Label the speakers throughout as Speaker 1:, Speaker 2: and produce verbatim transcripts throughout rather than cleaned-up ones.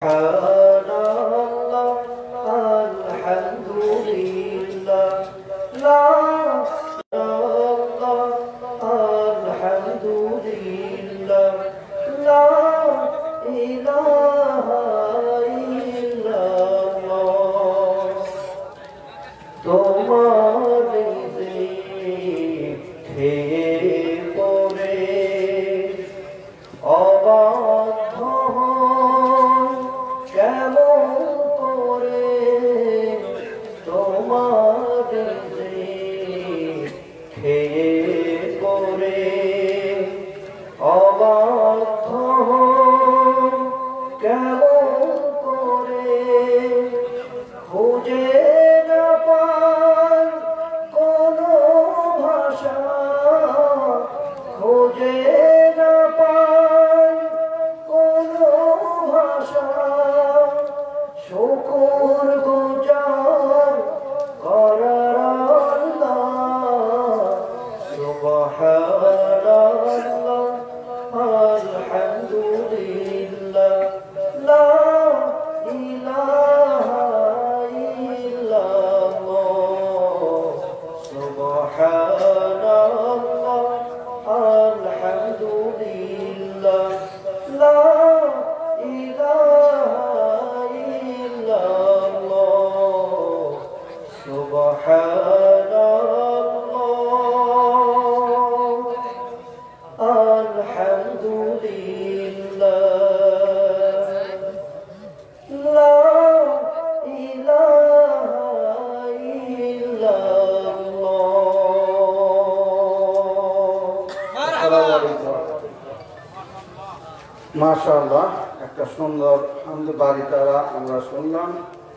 Speaker 1: মাশাআল্লাহ, একটা সুন্দর হামদ বারিকারা আমরা শুনলাম।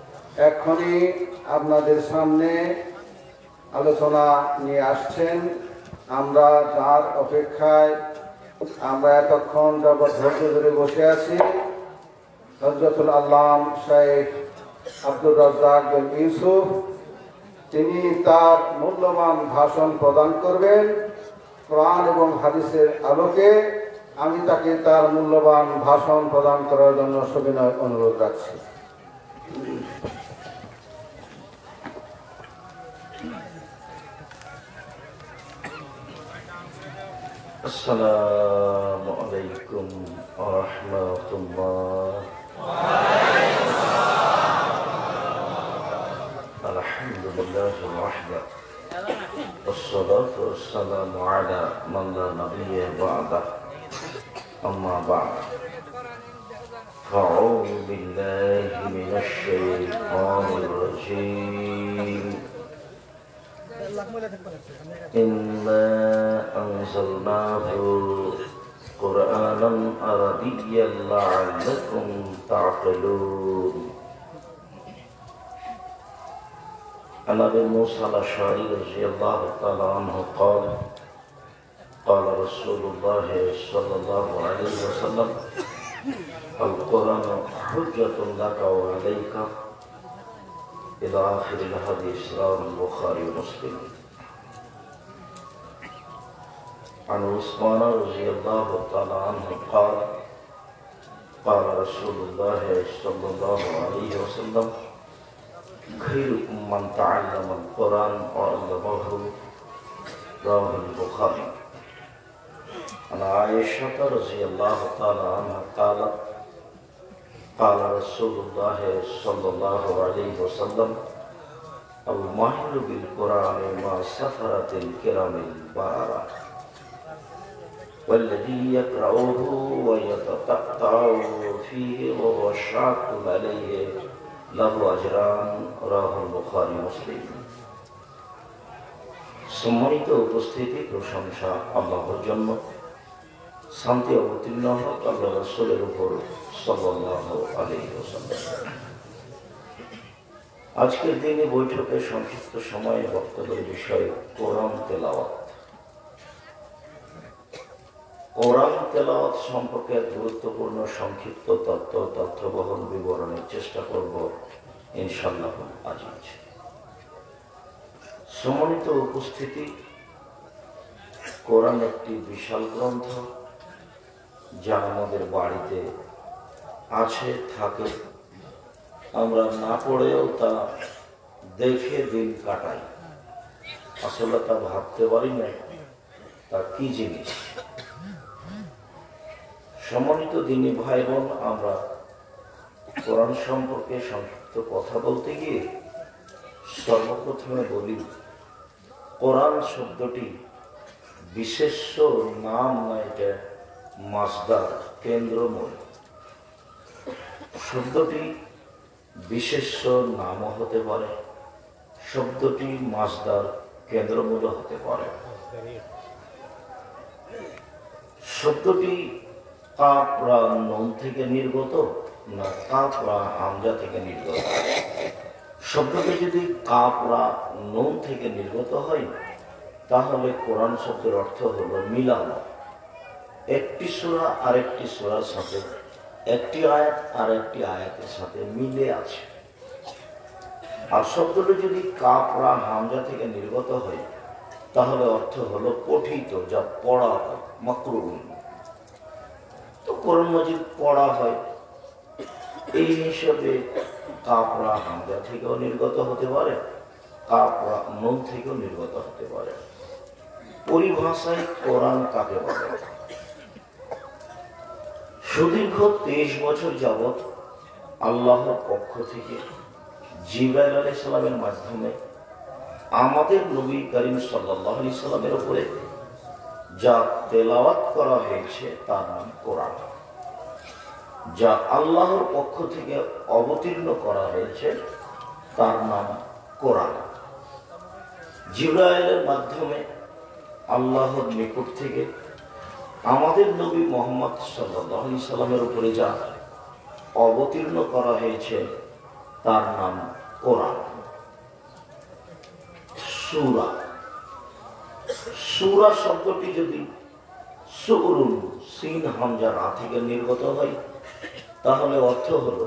Speaker 1: এখনই আপনাদের সামনে আলোচনা নিয়ে আসছেন। আমরা যার অপেক্ষায় আমরা এতক্ষণ যাবৎ ধৈর্য ধরে বসে আছি, হযরতুল আল্লাম শেখ আব্দুর রাজ্জাক বিন ইউসুফ, তিনি তার মূল্যবান ভাষণ প্রদান করবেন কোরআন এবং হাদিসের আলোকে। আমি তাকে তার মূল্যবান ভাষণ প্রদান করার জন্য সবিনয় অনুরোধ রাখছি।
Speaker 2: আসসালামু আলাইকুম ওয়া রাহমাতুল্লাহ। আলহামদুলিল্লাহ ওয়াহদা والصلاة والسلام على من لا نبي بعده أما بعد فأعوذ بالله من الشيطان الرجيم إنا أنزلناه قرآنا عربيا لعلكم تعقلون. عن أبي موسى الأشعري رضي الله تعالى عنه قال قال رسول الله صلى الله عليه وسلم القرآن حجة لك وعليك إلى آخر الحديث رواه البخاري ومسلم. عن عثمان رضي الله تعالى عنه قال قال رسول الله صلى الله عليه وسلم خيركم من تعلم القرآن وعلمه رواه البخاري. عن عائشة رضي الله تعالى عنها قالت قال رسول الله صلى الله عليه وسلم الماهر بالقرآن مع سفرة الكرام البررة والذي يقرأه ويتتقطع فيه وهو شاق عليه له أجران رواه البخاري ومسلم. সম্মানিত উপস্থিতি, প্রশংসা আল্লাহর জন্য, শান্তি অবতীর্ণ হোক আল্লাহ রাসূলের উপর সাল্লাল্লাহু আলাইহি ওয়াসাল্লাম। আজকের দিনে বৈঠকে সংক্ষিপ্ত সময়ে বক্তব্যের বিষয় কোরআন তেলাওয়াত। কোরআন তেলাওয়াত সম্পর্কে গুরুত্বপূর্ণ সংক্ষিপ্ত তথ্য তথ্যবহন বিবরণের চেষ্টা করব ইনশাআল্লাহ আজ। সম্মানিত উপস্থিতি, কোরআন একটি বিশাল গ্রন্থ যা আমাদের বাড়িতে আছে থাকে, আমরা না পড়েও তা দেখে দিন কাটাই, আসলে তা ভাবতে পারি না তা কি জিনিস। সম্মানিত দিনী ভাই বোন, আমরা কোরআন সম্পর্কে সংক্ষিপ্ত কথা বলতে গিয়ে সর্বপ্রথমে বলি, কোরআন শব্দটি বিশেষ নাম না, এটা মাসদার, কেন্দ্রমূল। শব্দটি বিশেষ নামও হতে পারে, শব্দটি মাসদার, কেন্দ্রমূল হতে পারে। শব্দটি কাফ রা নুন থেকে নির্গত না কাফ রা হামজা থেকে নির্গত? শব্দটি যদি কাফ রা নুন থেকে নির্গত হয়, তাহলে কোরআন শব্দের অর্থ হলো মিলানো। একটি সূরা আরেকটি সূরার সাথে, একটি আয়াত আর একটি আয়াতের সাথে মিলে আছে। আর শব্দটি যদি কাফ রা হামজা থেকে নির্গত হয়, তাহলে অর্থ হলো পঠিত, যা পড়া হয়, মাকরুন। তো কোরআন মাজিদ পড়া হয়, এই হিসাবে কাফ রা হামজা থেকেও নির্গত হতে পারে, কাফ রা নুন থেকেও নির্গত হতে পারে। পরিভাষায় কোরআন কাকে বলে? সুদীর্ঘ তেইশ বছর যাবৎ আল্লাহর পক্ষ থেকে জিবরাইল আলাইহিস সালামের মাধ্যমে আমাদের নবী করিম সাল্লাল্লাহু আলাইহি সাল্লামের উপরে যা তেলাওয়াত করা হয়েছে তার নাম কোরআন। যা আল্লাহর পক্ষ থেকে অবতীর্ণ করা হয়েছে তার নাম কোরআন। জিবরাইলের মাধ্যমে আল্লাহর নিকট থেকে আমাদের নবী মুহাম্মদ সাল্লাল্লাহু আলাইহি সাল্লামের উপরে যা অবতীর্ণ করা হয়েছে তার নাম কোরআন। সূরা, সূরা শব্দটি যদি সুরুন সিন হামজা রা থেকে নির্গত হয়, তাহলে অর্থ হলো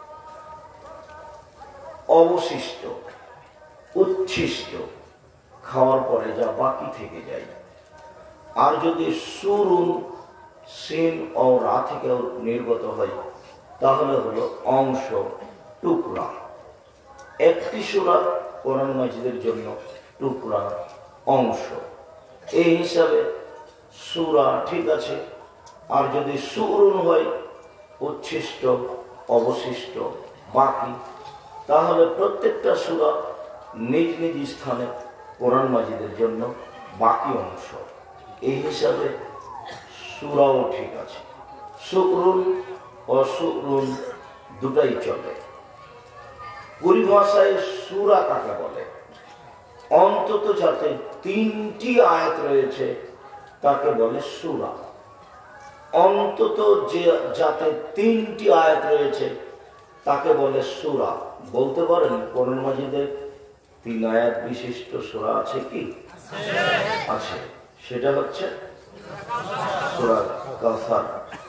Speaker 2: অবশিষ্ট, উচ্ছিষ্ট, খাওয়ার পরে যা বাকি থেকে যায়। আর যদি সুরুন সিন ও রা থেকে নির্গত হয়, তাহলে হলো অংশ, টুকরা। একটি সূরা কোরআন মাজিদের জন্য টুকরা, অংশ। এই হিসাবে সূরা ঠিক আছে। আর যদি সুরুন হয়, উচ্ছিষ্ট, অবশিষ্ট, বাকি, তাহলে প্রত্যেকটা সূরা নিজ নিজ স্থানে কোরআন মাজিদের জন্য বাকি অংশ। এই হিসাবে সূরাও ঠিক আছে। সুরুন ও সুরুন দুটাই চলে। পরিভাষায় সূরা কাকে বলে? অন্তত যাতে তিনটি আয়াত রয়েছে তাকে বলে সূরা। অন্তত যে যাতে তিনটি আয়াত রয়েছে তাকে বলে সূরা। বলতে পারেন কোরআন মাজিদের তিন আয়াত বিশিষ্ট সূরা আছে কি? আছে। সেটা হচ্ছে সূরা কাউসার।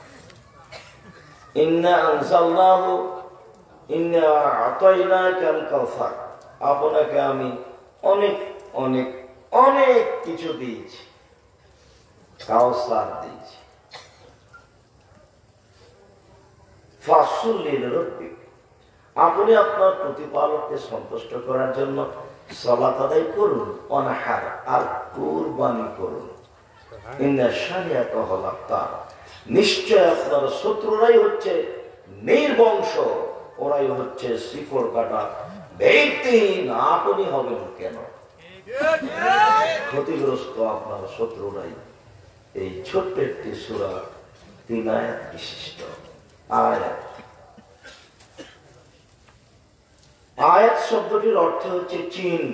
Speaker 2: ইন্না আনজালনাহু ইন্না আতাইনাকাল কাউসার। আপনাকে আমি অনেক অনেক অনেক কিছু দিয়েছি, কাউসার দিয়েছি। ফাসুল লিরাব্বিক, আপনি আপনার প্রতিপালককে সন্তুষ্ট করার জন্য সালাত আদায় করুন, অনাহার, আর কুরবানি করুন। ইন্না শানিআকা হুল আবতার, নিশ্চয় আপনার শত্রুরাই হচ্ছে নির্বংশ, ওরাই হচ্ছে শিকড় কাটা, ব্যক্তিহীন। আপনি হবেন কেন? ক্ষতিগ্রস্ত আপনার শত্রুরাই। এই ছোট্ট একটি সূরা, তিন আয়াত বিশিষ্ট। আয়াত, আয়াত শব্দটির অর্থ হচ্ছে চিহ্ন,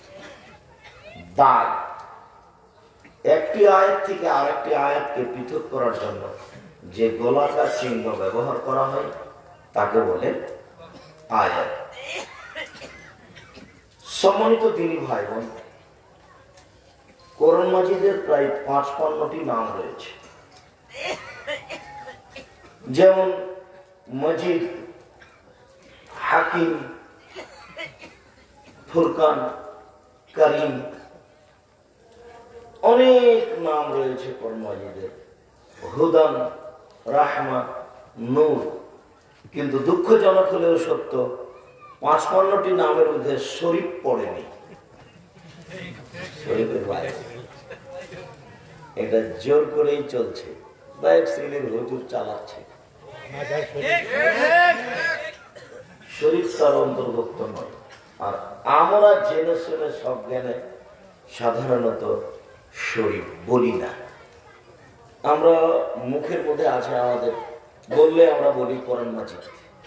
Speaker 2: দাগ। একটি আয়াত থেকে আরেকটি আয়াতকে পৃথক করার জন্য যে গোলাকার চিহ্ন ব্যবহার করা হয় তাকে বলে আয়াত। সম্মানিত দিনী ভাই বোন, কোরআন মাজিদের প্রায় পাঁচপান্নটি নাম রয়েছে। যেমন মজিদ, হাকিম, ফুরকান, করিম, অনেক নাম রয়েছে কোরআন মাজিদের। হুদান, রাহমা, নূর, কিন্তু দুঃখজনক হলেও সত্য, পাঁচপান্নটি নামের মধ্যে শরীফ পড়েনি। শরীফের বাইরে এটা জোর করেই চলছে, বা এক শ্রেণীর হুজুর চালাচ্ছে। শরীফ তার অন্তর্ভুক্ত নয়। আর আমরা জেনে শুনে সব জ্ঞানে সাধারণত শরীফ বলি না। আমরা মুখের মধ্যে আছে আমাদের, বললে আমরা বলি কোরআন মাজিদ,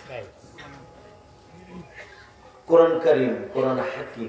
Speaker 2: কোরআন কারীম, কোরআন হাকিম।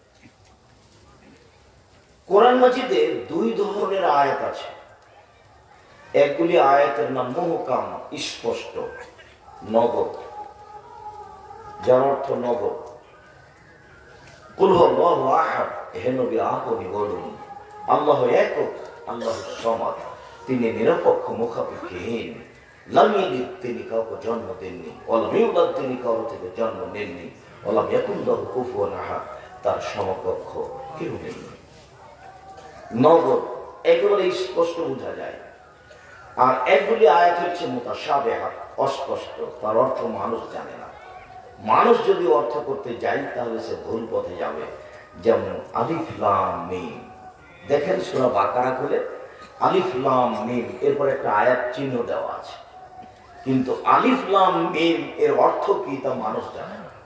Speaker 2: কোরআন মাজিদে দুই ধরনের আয়াত আছে। একগুলি আয়াতের নাম মুহকাম, স্পষ্ট, নগদ, যার অর্থ নগদ। কুল হুয়াল্লাহু আহাদ, হে নবী আপনি বলুন আল্লাহ একক, আল্লাহ সমাদ, তিনি নিরপেক্ষ, মুখাপেক্ষীহীন। লাম ইয়ালিদ, তিনি কাউকে জন্ম দেননি, ওয়ালাম ইউলাদ, তিনি কারো থেকে জন্ম নেননি, ওয়ালাম ইয়াকুন লাহু কুফুয়ান আহাদ, তার সমকক্ষ কেউ নেই। নগদ, একেবারে স্পষ্ট বোঝা যায়। আর একগুলি আয়াত হচ্ছে মুতাশাবিহাত, অস্পষ্ট, তার অর্থ মানুষ জানে না। মানুষ যদি অর্থ করতে যায় তাহলে সে ভুল পথে যাবে। যেমন আলিফ লাম মিম, দেখেন সূরা বাকারা খুলে আলিফ লাম মিম, এরপর একটা আয়াত চিহ্ন দেওয়া আছে, কিন্তু আলিফ লাম মিম এর অর্থ কি তা মানুষ জানে না।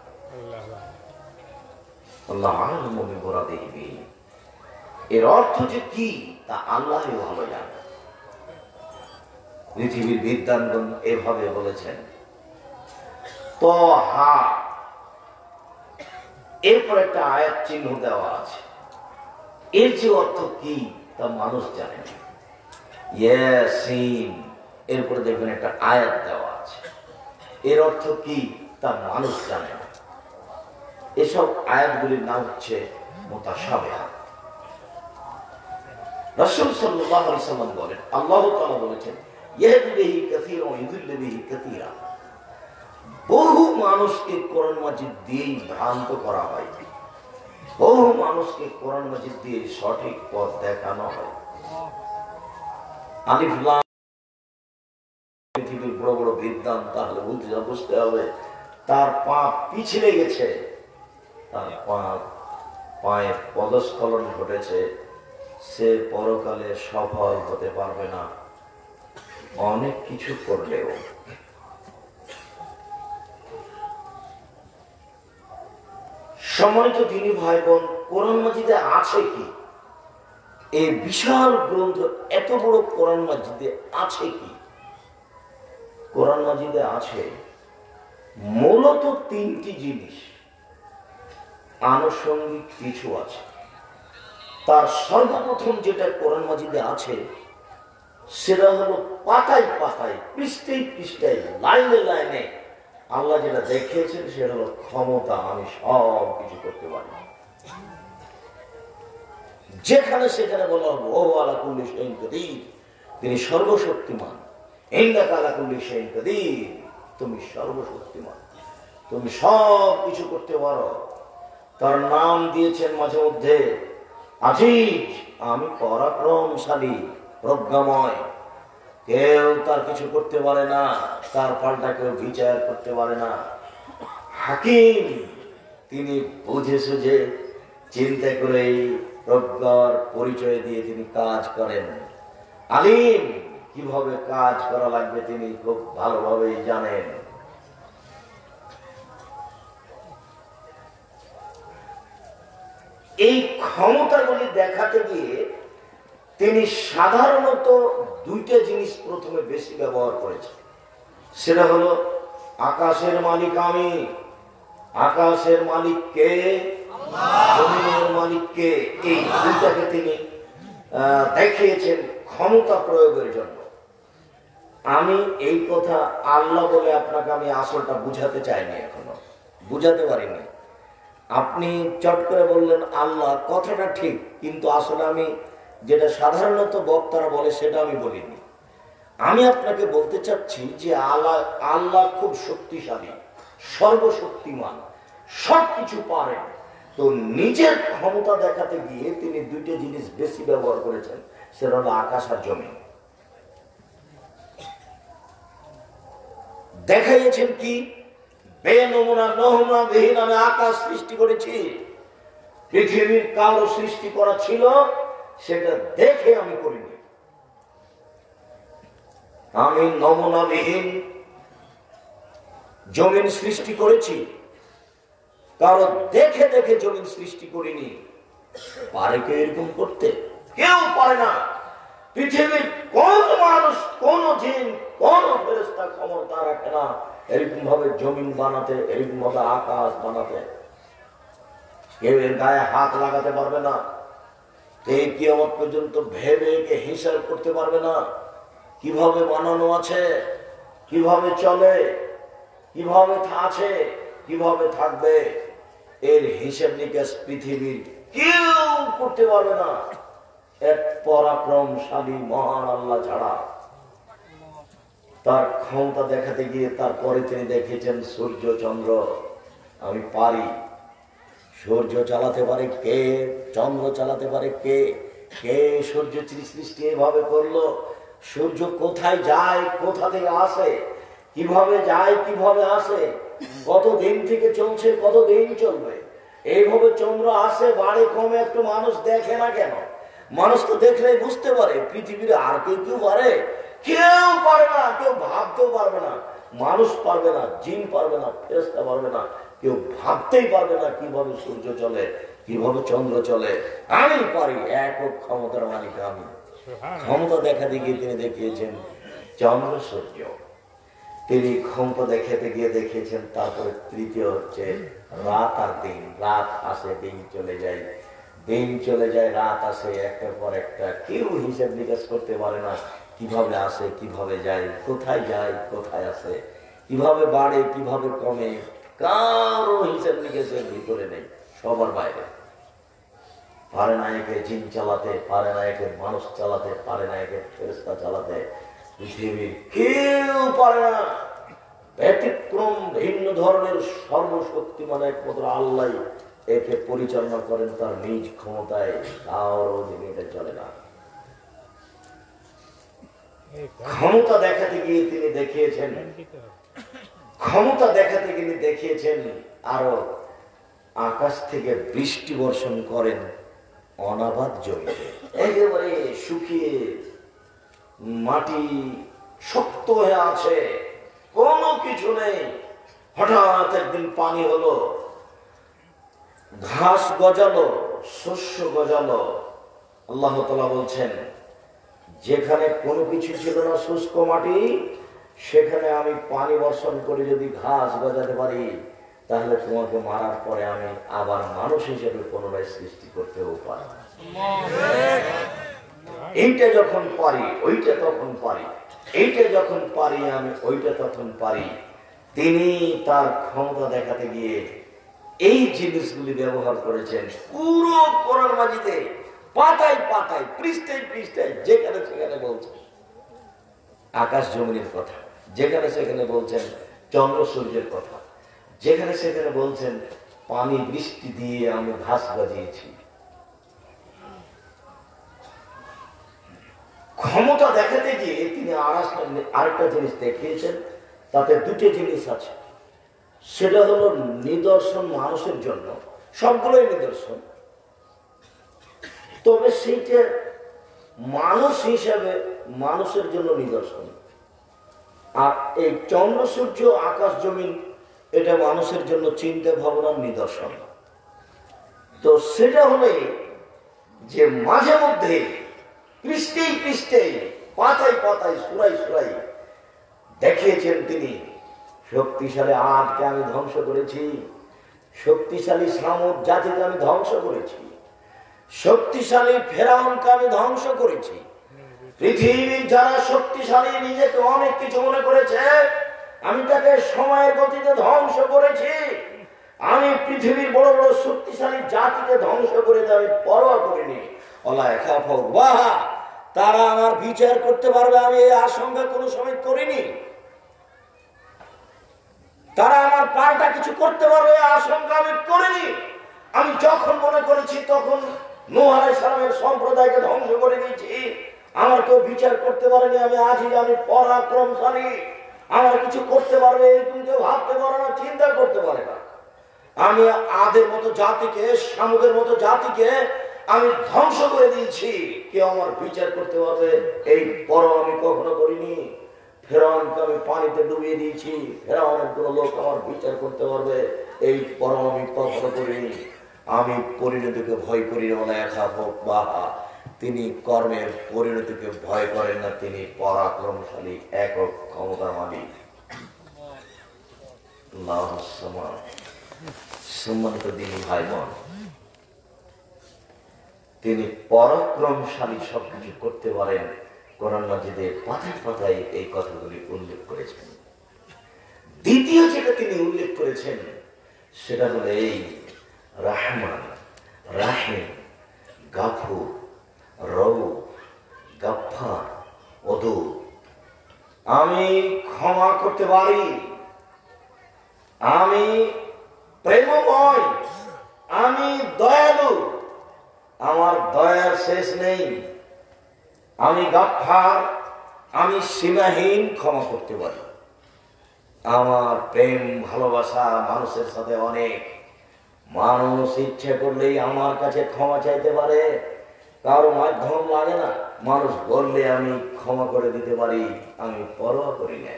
Speaker 2: আল্লাহ আ'লামু বিমুরাদিহি, এর অর্থ যে কি তা আল্লাহই ভালো জানে। পৃথিবীর বিদ্বানগণ এভাবে বলেছেন, তহা, এরপর একটা আয়াত চিহ্ন দেওয়া আছে, এর যে অর্থ কি তা মানুষ জানে না। ইয়াসিন, এরপরে দেখবেন একটা আয়াত দেওয়া আছে, এর অর্থ কি তা মানুষ জানে না। এসব আয়াতগুলির নাম হচ্ছে মুতাশাবিহাত। রাসূল সাল্লাল্লাহু আলাইহি ওয়াসাল্লাম বলেন, আল্লাহ তাআলা বলেছেন, ইয়াহদি বিহি কাসীরা ওয়া ইউদিল্লু বিহি কাসীরা। বহু মানুষকে কোরআন মাজিদ দিয়েই ভ্রান্ত করা হয়, বহু মানুষকে কোরআন মাজিদ দিয়ে সঠিক পথ দেখানো হয়। আলিফ লাম, পৃথিবীর বড় বড় বিদ্বান, তাহলে বুঝতে বুঝতে হবে তার পা পিছলে গেছে, তার পা পায়ে পদস্খলন ঘটেছে, সে পরকালে সফল হতে পারবে না অনেক কিছু করলেও। সম্মানিত দিনী ভাই বোন, কোরআন মাজিদে আছে কি? এই বিশাল গ্রন্থ, এত বড় কোরআন মাজিদে আছে কি? কোরআন মাজিদে আছে মূলত তিনটি জিনিস, আনুষঙ্গিক কিছু আছে। তার সর্বপ্রথম যেটা কোরআন মাজিদে আছে সেটা হলো পাতায় পাতায়, পৃষ্ঠায় পৃষ্ঠায়, লাইনে লাইনে আল্লাহ যেটা দেখিয়েছেন সেটা হলো ক্ষমতা, আমি সব কিছু করতে পারি। যেখানে সেখানে বলা হবে ও আলা কুল্লি শাইইন কাদির, তিনি সর্বশক্তিমান। ইন্নাকা আলা কুল্লি শাইইন কাদির, তুমি সর্বশক্তিমান, তুমি সব কিছু করতে পারো। তার নাম দিয়েছেন মাঝে মধ্যে আজিজ, আমি পরাক্রমশালী, প্রজ্ঞাময়, কেউ তার কিছু করতে পারে না, তার পাল্টা কেউ বিচার করতে পারে না। হাকিম, তিনি বুঝে সুঝে চিন্তা করে প্রজ্ঞার পরিচয় দিয়ে তিনি কাজ করেন। আলিম, কিভাবে কাজ করা লাগবে তিনি খুব ভালোভাবেই জানেন। এই ক্ষমতাগুলি দেখাতে গিয়ে তিনি সাধারণত দুইটা জিনিস প্রথমে বেশি ব্যবহার করেছেন। সেটা হলো আকাশের মালিক আমি, আকাশের মালিক কে, জমিনের মালিক কে। এই দুইটাকে তিনি দেখিয়েছেন ক্ষমতা প্রয়োগের জন্য। আমি এই কথা আল্লাহ বলে আপনাকে আমি আসলটা বুঝাতে চাইনি, এখনো বুঝাতে পারিনি। আপনি চট করে বললেন আল্লাহ, কথাটা ঠিক, কিন্তু আসলে আমি যেটা সাধারণত বক্তারা বলে সেটা আমি বলিনি। আমি আপনাকে বলতে চাচ্ছি যে আল্লাহ আল্লাহ খুব শক্তিশালী, সর্বশক্তিমান, সব কিছু পারেন। তো নিজের ক্ষমতা দেখাতে গিয়ে তিনি দুইটা জিনিস বেশি ব্যবহার করেছেন, সেটা হলো আকাশ আর জমিন। দেখাইয়েছেন কি? বেনমুনা নমুনা বিহীন আমি আকাশ সৃষ্টি করেছি। পৃথিবীর কারো সৃষ্টি করা ছিল, সেটা দেখে আমি করিনি। আমি নমুনাবিহীন জমিন সৃষ্টি করেছি, কারো দেখে দেখে জমিন সৃষ্টি করিনি। পারে কেউ এরকম করতে? কেউ পারে না। পৃথিবীর কোন মানুষ, কোন জিন, কোন ফেরেশতা ক্ষমতা রাখে না এরকম ভাবে জমিন বানাতে, এরকম ভাবে আকাশ বানাতে। কেউ এর গায়ে হাত লাগাতে পারবে না। এই কিয়ামত পর্যন্ত ভেবে একে হিসাব করতে পারবে না কিভাবে বানানো আছে, কিভাবে চলে, কিভাবে আছে, কিভাবে থাকবে। এর হিসাব নিকাশ পৃথিবীর কেউ করতে পারবে না, এক পরাক্রমশালী মহান আল্লাহ ছাড়া। তার ক্ষমতা দেখাতে গিয়ে তারপরে তিনি দেখেছেন সূর্য চন্দ্র আমি পারি। সূর্য চালাতে পারে কে? চন্দ্র চালাতে পারে কে? কে সূর্য সৃষ্টি এভাবে করলো? সূর্য কোথায় যায়, কোথা থেকে আসে, কিভাবে যায়, কিভাবে আসে, কত দিন থেকে চলছে, কত দিন চলবে। এইভাবে চন্দ্র আসে, বাড়ে, কমে, একটু মানুষ দেখে না কেন? মানুষ তো দেখলেই বুঝতে পারে। পৃথিবীর আর কেউ কেউ পারে? কেউ পারে না, কেউ ভাবতেও পারবে না। মানুষ পারবে না, জিন পারবে না, ফেরেশতা পারবে না, কেউ ভাবতেই পারবে না কিভাবে সূর্য চলে, কিভাবে চন্দ্র চলে। আমি পারি, একক ক্ষমতার মালিক আমি। ক্ষমতা দেখাতে গিয়ে তিনি দেখিয়েছেন চন্দ্র সূর্য। তিনি ক্ষমতা দেখাতে গিয়ে দেখিয়েছেন। তারপরে তৃতীয় হচ্ছে রাত আর দিন। রাত আসে, দিন চলে যায়, দিন চলে যায়, রাত আসে, একটার পর একটা। কেউ হিসাব নিকাশ করতে পারে না কিভাবে আসে, কিভাবে যায়, কোথায় যায়, কোথায় আসে, কিভাবে বাড়ে, কিভাবে কমে। কারো হিসাব নিকাশের ভিতরে নেই, সবার বাইরে। পারে না একে জিন চালাতে, পারে না একে মানুষ চালাতে, পারে না একে ফেরেশতা চালাতে। পৃথিবীর কেউ পারে না। ব্যতিক্রম, ভিন্ন ধরনের সর্বশক্তিমান একমাত্র আল্লাহ একে পরিচালনা করেন তার নিজ ক্ষমতায়। কারোর অধীনে এটা চলে না। ক্ষমতা দেখাতে গিয়ে তিনি দেখিয়েছেন, ক্ষমতা দেখাতে গিয়ে দেখিয়েছেন আরো আকাশ থেকে বৃষ্টি বর্ষণ করেন অনাবাদ জমিতে। একেবারে শুকিয়ে মাটি শক্ত হয়ে আছে, কোনো কিছু নেই। হঠাৎ একদিন পানি হলো, ঘাস গজালো, শস্য গজালো। আল্লাহ তাআলা বলছেন, যেখানে কোনো কিছু ছিল না, শুষ্ক মাটি, সেখানে আমি পানি বর্ষণ করে যদি ঘাস গজাতে পারি, তাহলে তোমাকে মারার পরে আমি আবার মানুষ হিসেবে পুনরায় সৃষ্টি করতেও পারি। এইটা যখন পারি, ওইটা তখন পারি, এইটা যখন পারি আমি, ওইটা তখন পারি। তিনি তার ক্ষমতা দেখাতে গিয়ে এই জিনিসগুলি ব্যবহার করেছেন পুরো কোরআন মাজিদে, পাতায় পাতায়, পৃষ্ঠায় পৃষ্ঠায়, যেখানে সেখানে বলছেন আকাশ জমিনের কথা, যেখানে সেখানে বলছেন চন্দ্র সূর্যের কথা, যেখানে সেখানে বলছেন পানি বৃষ্টি দিয়ে আমি ঘাস গজিয়েছি। ক্ষমতা দেখাতে গিয়ে তিনি আরেকটা জিনিস দেখিয়েছেন। তাতে দুটি জিনিস আছে। সেটা হলো নিদর্শন মানুষের জন্য, সবগুলোই নিদর্শন, তবে সেইটা মানুষ হিসাবে মানুষের জন্য নিদর্শন। আর এই চন্দ্র সূর্য আকাশ জমিন এটা মানুষের জন্য চিন্তা ভাবনার নিদর্শন। তো সেটা হলে যে মাঝে মধ্যে পৃষ্ঠেই পৃষ্ঠে, পাতায় পাতায়, সুরাই সুরাই দেখিয়েছেন তিনি শক্তিশালী আটকে আমি ধ্বংস করেছি, শক্তিশালী সামুদ জাতিকে আমি ধ্বংস করেছি, শক্তিশালী ফেরাউনকে আমি ধ্বংস করেছি। পৃথিবীর যারা শক্তিশালী নিজেকে অনেক কিছু মনে করেছে, আমি তাকে সময়ের গতিতে ধ্বংস করেছি। আমি পৃথিবীর বড় বড় শক্তিশালী জাতিকে ধ্বংস করে আমি পরোয়া করিনি। তারা আমার বিচার করতে পারবে, আমি এই আশঙ্কা কোনো সময় করিনি। তারা আমার পাল্টা কিছু করতে পারবে এই আশঙ্কা আমি করিনি। আমি যখন মনে করেছি তখন নূহ আলাইহিস সালামের সম্প্রদায়কে ধ্বংস করে দিয়েছি। আমার কেউ বিচার করতে পারেনি। আমি আজই আমি পরাক্রমশালী, আমার কিছু করতে পারবে তুমি কেউ ভাবতে পারো না, চিন্তা করতে পারে না। আমি আদের মতো জাতিকে, শামুকের মতো জাতিকে আমি ধ্বংস করে দিয়েছি, কেউ আমার বিচার করতে পারবে এই পর আমি কখনো করিনি। ফেরাউনকে আমি পানিতে ডুবিয়ে দিয়েছি, ফেরাউনের কোন লোক আমার বিচার করতে পারবে এই পর আমি কখনো করিনি। আমি পরিণতিকে ভয় করি না, একা হোক বা তিনি কর্মের পরিণতিকে ভয় করেন না, তিনি পরাক্রমশালী একক ক্ষমতার মালিক। সম্মানিত দিনী ভাই বোন, তিনি পরাক্রমশালী সবকিছু করতে পারেন। কোরআন মাজিদে পাতায় পাতায় এই কথাগুলি উল্লেখ করেছেন। দ্বিতীয় যেটা তিনি উল্লেখ করেছেন সেটা হলো এই রহমান, রাহিম, গাফুর, রউফ, গাফফার, ওদুদ। আমি ক্ষমা করতে পারি, আমি প্রেমময়, আমি দয়ালু, আমার দয়ার শেষ নেই। আমি গাফফার, আমি সীমাহীন ক্ষমা করতে পারি। আমার প্রেম ভালোবাসা মানুষের সাথে অনেক। মানুষ ইচ্ছে করলেই আমার কাছে ক্ষমা চাইতে পারে, কারো মাধ্যম লাগে না। মানুষ বললে আমি ক্ষমা করে দিতে পারি, আমি পরোয়া করি না।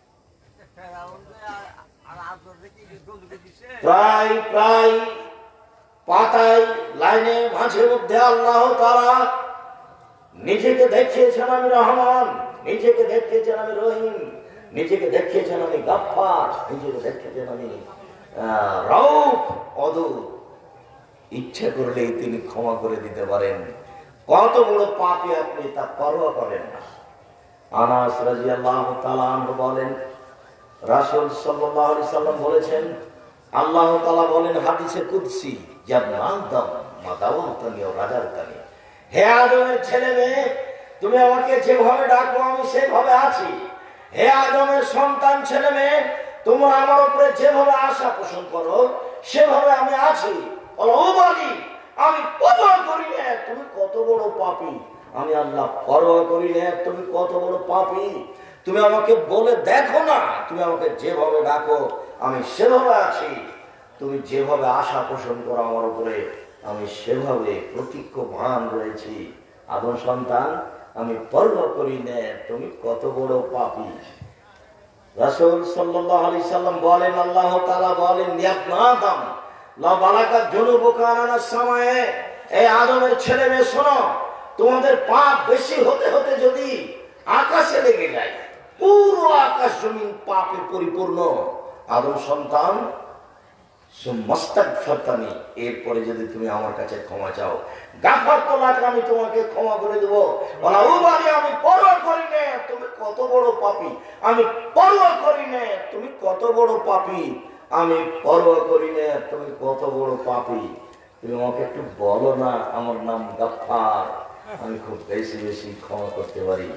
Speaker 2: প্রায় প্রায় পাতায় লাইনে মাঝে মধ্যে আল্লাহ তাআলা নিজেকে দেখিয়েছেন আমি রহমান, নিজেকে দেখিয়েছেন আমি রহিম, নিজেকে দেখিয়েছেন আমি গাফফার, নিজেকে দেখিয়েছেন আমি রউফ, ওদুদ। ইচ্ছা করলেই তিনি ক্ষমা করে দিতে পারেন। কত বড় পাপী আপনি তা পরোয়া করেন না। আনাস রাদিয়াল্লাহু তাআলা আনহু বলেন, রাসূল সাল্লাল্লাহু আলাইহি সাল্লাম বলেছেন, আল্লাহ তাআলা বলেন হাদিসে কুদসি, জান্নাতাম মাদাওতানি ওয়া রাজাতানি, হে আদমের ছেলে মেয়ে, তুমি আমাকে যেভাবে ডাকো আমি সেভাবে আছি। হে আদমের সন্তান ছেলে মেয়ে, তোমরা আমার উপরে যেভাবে আশা পোষণ করো সেভাবে আমি আছি। আমি পরোয়া করি না তুমি কত বড় পাপী, আমি আল্লাহ পরোয়া করি না তুমি কত বড় পাপী। তুমি আমাকে বলে দেখো না, তুমি আমাকে যেভাবে ডাকো আমি সেভাবে আছি। তুমি যেভাবে আশা পোষণ করো আমার উপরে আমি সেভাবে প্রতীক্ষমান রয়েছি। আদম সন্তান, আমি পরোয়া করি না তুমি কত বড় পাপী। রাসূল সাল্লাল্লাহু আলাইহি সাল্লাম বলেন, আল্লাহ তাআলা বলেন, ইয়া আদম লা বালাকাত যুনুবুকা আনাস সামায়ে, এই আদমের ছেলে মেয়ে শোনো, তোমাদের পাপ বেশি হতে হতে যদি আকাশে লেগে যায়, পুরো আকাশ জমিন পাপে পরিপূর্ণ, আদম সন্তান সুমাস্তাগফিরতানি, এরপরে যদি তুমি আমার কাছে ক্ষমা চাও, গাফারতু লাকা, আমি তোমাকে ক্ষমা করে দেব। ওয়ালা উবালি, আমি পরোয়া করি না তুমি কত বড় পাপী, আমি পরোয়া করি না তুমি কত বড় পাপী, আমি পরোয়া করি না তুমি কত বড় পাপী। তুমি আমাকে একটু বলো না, আমার নাম গাফফার, আমি খুব বেশি বেশি ক্ষমা করতে পারি।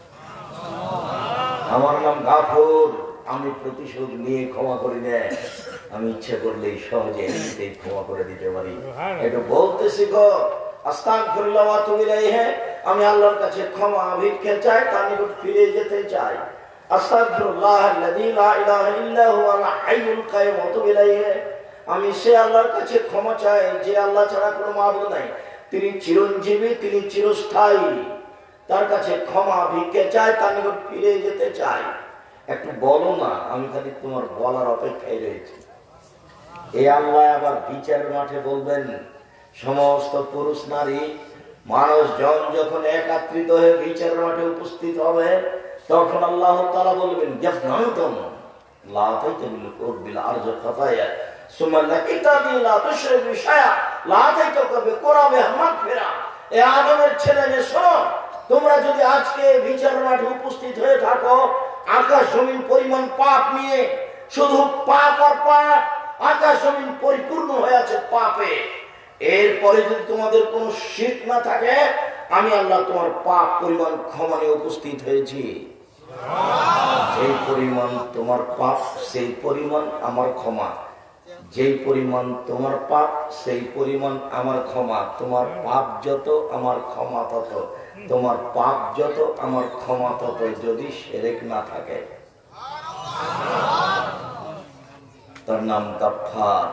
Speaker 2: আমার নাম গাফুর, আমি প্রতিশোধ নিয়ে ক্ষমা করি না, আমি ইচ্ছা করলেই সহজে এমনিতেই ক্ষমা করে দিতে পারি। এটা বলতে শিখো। আস্তাগফিরুল্লাহ ওয়া আতুবু ইলাইহি, আমি আল্লাহর কাছে ক্ষমা ভিক্ষা চাই, তার নিকট ফিরে যেতে চাই। আস্তাগফিরুল্লাহ আল্লাযী লা ইলাহা ইল্লা হুয়াল হাইয়ুল কাইয়ুম ওয়া আতুবু ইলাইহি, আমি সে আল্লাহর কাছে ক্ষমা চাই যে আল্লাহ ছাড়া কোনো মাবুদ নাই, তিনি চিরঞ্জীবী, তিনি চিরস্থায়ী, তার কাছে ক্ষমা ভিক্ষা চাই, তার নিকট ফিরে যেতে চাই। একটু বলো না, আমি খালি তোমার বলার অপেক্ষায় রয়েছি। এই আল্লাহ আবার বিচারের মাঠে বলবেন, সমস্ত পুরুষ নারী মানুষজন যখন একত্রিত হয়ে বিচারের মাঠে উপস্থিত হবে, তখন আল্লাহ তাআলা বলবেন, জাফনাতুম লা তাইতুল কুরবিল আরজ খাতায়া সুম্মা লাকিতানি লা তুশরিকু শায়া লা তাইতুকা বিকুরাবে মাগফিরা। এ আদমের ছেলেমেয়ে শোনো, তোমরা যদি আজকে বিচারের মাঠে উপস্থিত হয়ে থাকো আকাশ জমিন পরিমাণ পাপ নিয়ে, শুধু পাপ আর পাপ, আকাশ জমিন পরিপূর্ণ হয়ে আছে পাপে, এরপরে যদি তোমাদের কোনো শিরক না থাকে, আমি আল্লাহ তোমার পাপ পরিমাণ ক্ষমা নিয়ে উপস্থিত হয়েছি। যেই পরিমাণ তোমার পাপ সেই পরিমাণ আমার ক্ষমা, যেই পরিমাণ তোমার পাপ সেই পরিমাণ আমার ক্ষমা। তোমার পাপ যত আমার ক্ষমা তত, তোমার পাপ যত আমার ক্ষমা তত, যদি শিরক না থাকে। তার নাম গাফফার,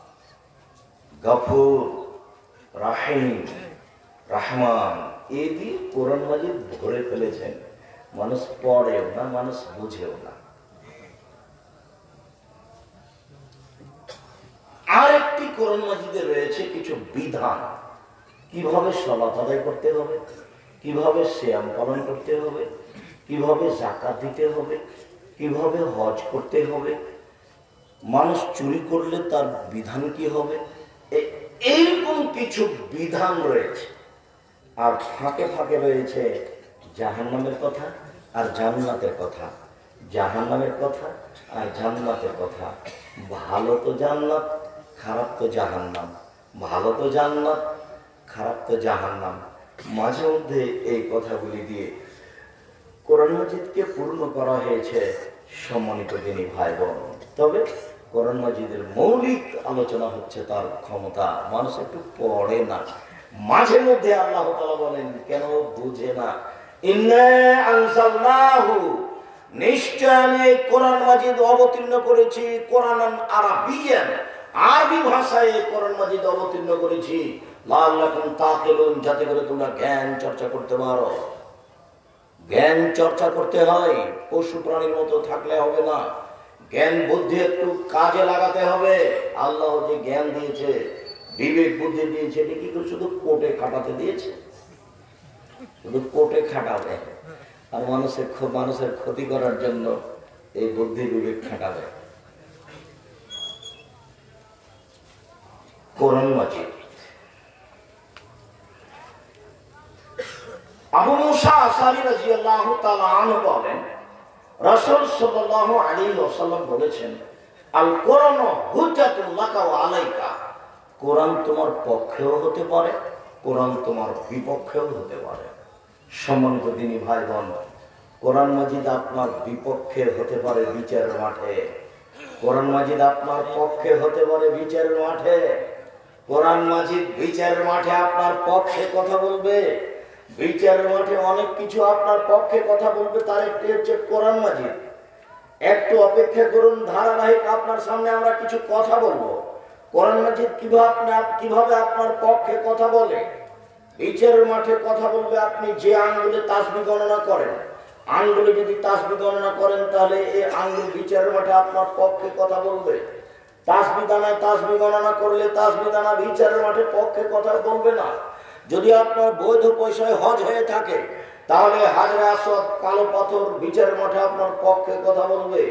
Speaker 2: গফুর, রাহিম, রহমান। এই দিয়ে কোরআন মাজিদ ভরে ফেলেছেন। মানুষ পড়েও না, মানুষ বুঝেও না। আর একটি কোরআন মাজিদে রয়েছে কিছু বিধান, কিভাবে সালাত আদায় করতে হবে, কিভাবে সিয়াম পালন করতে হবে, কিভাবে যাকাত দিতে হবে, কিভাবে হজ করতে হবে, মানুষ চুরি করলে তার বিধান কি হবে, এইরকম কিছু বিধান রয়েছে। আর ফাঁকে ফাঁকে রয়েছে জাহান্নামের কথা আর জান্নাতের কথা, জাহান্নামের কথা আর জান্নাতের কথা। ভালো তো জান্নাত, খারাপ তো জাহান্নাম, ভালো তো জান্নাত, খারাপ তো জাহান্নাম। মাঝে মধ্যে এই কথাগুলি দিয়ে কোরআন মাজিদকে পূর্ণ করা হয়েছে। সম্মানিত দিনী ভাই বোন, তবে কোরআন মাজিদের মৌলিক আলোচনা হচ্ছে তার ক্ষমতা। মানুষ একটু পড়ে না, মাঝে মধ্যে আল্লাহ তাআলা বলেন কেন বুঝে না। ইন্না আনজালনাহু, নিশ্চয় আমি কোরআন মাজিদ অবতীর্ণ করেছি কোরআনান আরাবিয়ান, আরবি ভাষায় কোরআন মাজিদ অবতীর্ণ করেছি লাআল্লাকুম তাকিলুন, যাতে করে তোমরা জ্ঞান চর্চা করতে পারো। জ্ঞান চর্চা করতে হয়, পশু প্রাণীর মতো থাকলে হবে না। জ্ঞান বুদ্ধি একটু কাজে লাগাতে হবে। আল্লাহ যে জ্ঞান দিয়েছে, বিবেক বুদ্ধি দিয়েছে, এটা কি শুধু কোটে খাটাতে দিয়েছে? শুধু কোটে খাটাবে আর মানুষের মানুষের ক্ষতি করার জন্য এই বুদ্ধি বিবেক খাটাবে। কোরআন মাজিদ। আবু মুসা আশআরী রাদিয়াল্লাহু তাআলা আনহু বলেন, রাসূল সাল্লাল্লাহু আলাইহি ওয়াসাল্লাম বলেছেন, আল কোরআনু হুজ্জাতুল লাকা ওয়া আলাইকা, কোরআন তোমার পক্ষেও হতে পারে, কোরআন তোমার বিপক্ষেও হতে পারে। সম্মানিত দিনী ভাই বোন, কোরআন মাজিদ আপনার বিপক্ষে হতে পারে বিচারের মাঠে, কোরআন মাজিদ আপনার পক্ষে হতে পারে বিচারের মাঠে। কোরআন মাজিদ বিচারের মাঠে আপনার পক্ষে কথা বলবে, বিচারের মাঠে অনেক কিছু আপনার পক্ষে কথা বলবে, তার একটি হচ্ছে কোরআন মাজিদ। একটু অপেক্ষা করুন, ধারাবাহিক আপনার সামনে আমরা কিছু কথা বলবো। কোরআন মাজিদ কিভাবে কিভাবে আপনার পক্ষে কথা বলে। বিচারের মাঠে কথা বলবে আপনি যে আঙ্গুলে তাসবিহ গণনা করেন, আঙ্গুলে যদি তাসবিহ গণনা করেন তাহলে এই আঙ্গুল বিচারের মাঠে আপনার পক্ষে কথা বলবে। তাসবিহ দানায় তাসবিহ গণনা করলে তাসবিহ দানা বিচারের মাঠে পক্ষে কথা বলবে না। যদি আপনার বৈধ পয়সায় হজ হয়ে থাকে তাহলে হাজরে আসওয়াদ কালো পাথর বিচারের মাঠে আপনার পক্ষে কথা বলবে।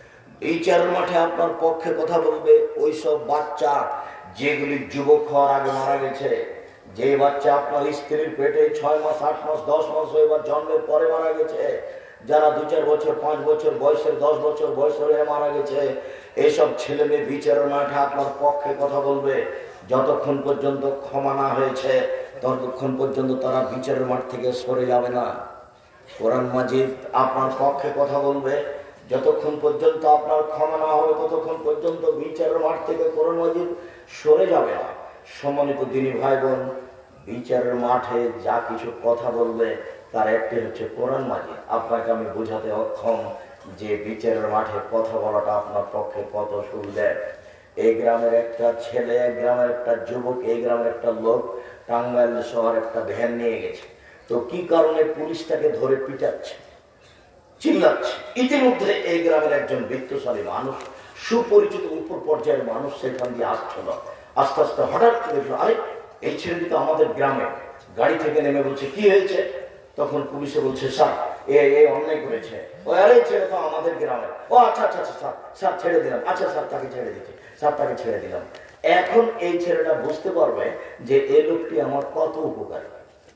Speaker 2: বিচারের মাঠে আপনার পক্ষে কথা বলবে ওই সব বাচ্চা যেগুলি যুবক হওয়ার আগে মারা গেছে, যে বাচ্চা আপনার স্ত্রীর পেটে ছয় মাস আট মাস দশ মাস এবার জন্মের পরে মারা গেছে, যারা দু চার বছর পাঁচ বছর বয়সের দশ বছর বয়স হয়ে মারা গেছে, এইসব ছেলে মেয়ে বিচারের মাঠে আপনার পক্ষে কথা বলবে। যতক্ষণ পর্যন্ত ক্ষমা না হয়েছে ততক্ষণ পর্যন্ত তারা বিচারের মাঠ থেকে সরে যাবে না। কোরআন মাজিদ আপনার পক্ষে কথা বলবে। যতক্ষণ পর্যন্ত আপনার ক্ষমা না হবে ততক্ষণ পর্যন্ত বিচারের মাঠ থেকে কোরআন মাজিদ সরে যাবে না। সম্মানিত দিনী ভাই বোন, বিচারের মাঠে যা কিছু কথা বলবে তার একটি হচ্ছে কোরআন মাজিদ। আপনাকে আমি বোঝাতে অক্ষম যে বিচারের মাঠে কথা বলাটা আপনার পক্ষে কত সুবিধা। এই গ্রামের একটা ছেলে, এক গ্রামের একটা যুবক, এই গ্রামের একটা লোক টাঙ্গাইল শহর একটা ভ্যান নিয়ে গেছে। তো কি কারণে পুলিশ তাকে ধরে পিটাচ্ছে, চিল্লাচ্ছে। ইতিমধ্যে এই গ্রামের একজন বিত্তশালী মানুষ, সুপরিচিত উপর পর্যায়ের মানুষ সেখান দিয়ে আসছিল। আস্তে আস্তে হঠাৎ করে দেখলো, আরে এই ছেলেটি তো আমাদের গ্রামে। গাড়ি থেকে নেমে বলছে কি হয়েছে? তখন পুলিশে বলছে, স্যার এ এ অন্যায় করেছে। ও আরে ছেলে তো আমাদের গ্রামে। ও আচ্ছা আচ্ছা আচ্ছা স্যার স্যার ছেড়ে দিলাম। আচ্ছা স্যার তাকে ছেড়ে দিচ্ছি, স্যার তাকে ছেড়ে দিলাম। এখন এই ছেলেটা বুঝতে পারবে যে এই লোকটি আমার কত উপকারী।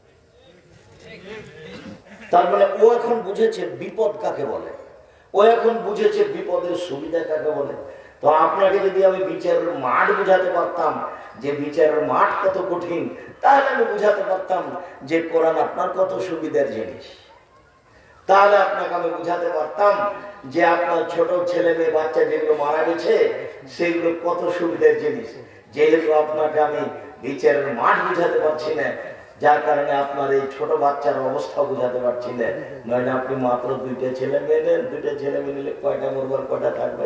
Speaker 2: তার মানে ও এখন বুঝেছে বিপদ কাকে বলে, ও এখন বুঝেছে বিপদের সুবিধা কাকে বলে। তো আপনাকে যদি আমি বিচারের মাঠ বুঝাতে পারতাম যে বিচারের মাঠ কত কঠিন, তাহলে আমি বুঝাতে পারতাম যে কোরআন আপনার কত সুবিধার জিনিস। তাহলে আপনাকে আমি বুঝাতে পারতাম যে আপনার ছোট ছেলে মেয়ে বাচ্চা যেগুলো মারা গেছে সেগুলো কত সুবিধার জিনিস। যেহেতু আপনাকে আমি বিচারের মাঠ বুঝাতে পারছি না, যার কারণে আপনার এই ছোট বাচ্চার অবস্থা বুঝাতে পারছিলেন। নইলে আপনি মাত্র দুইটা ছেলে মেয়ে নেন, দুইটা ছেলে মেয়ে নিলে কয়টা মরবার কয়টা থাকবে?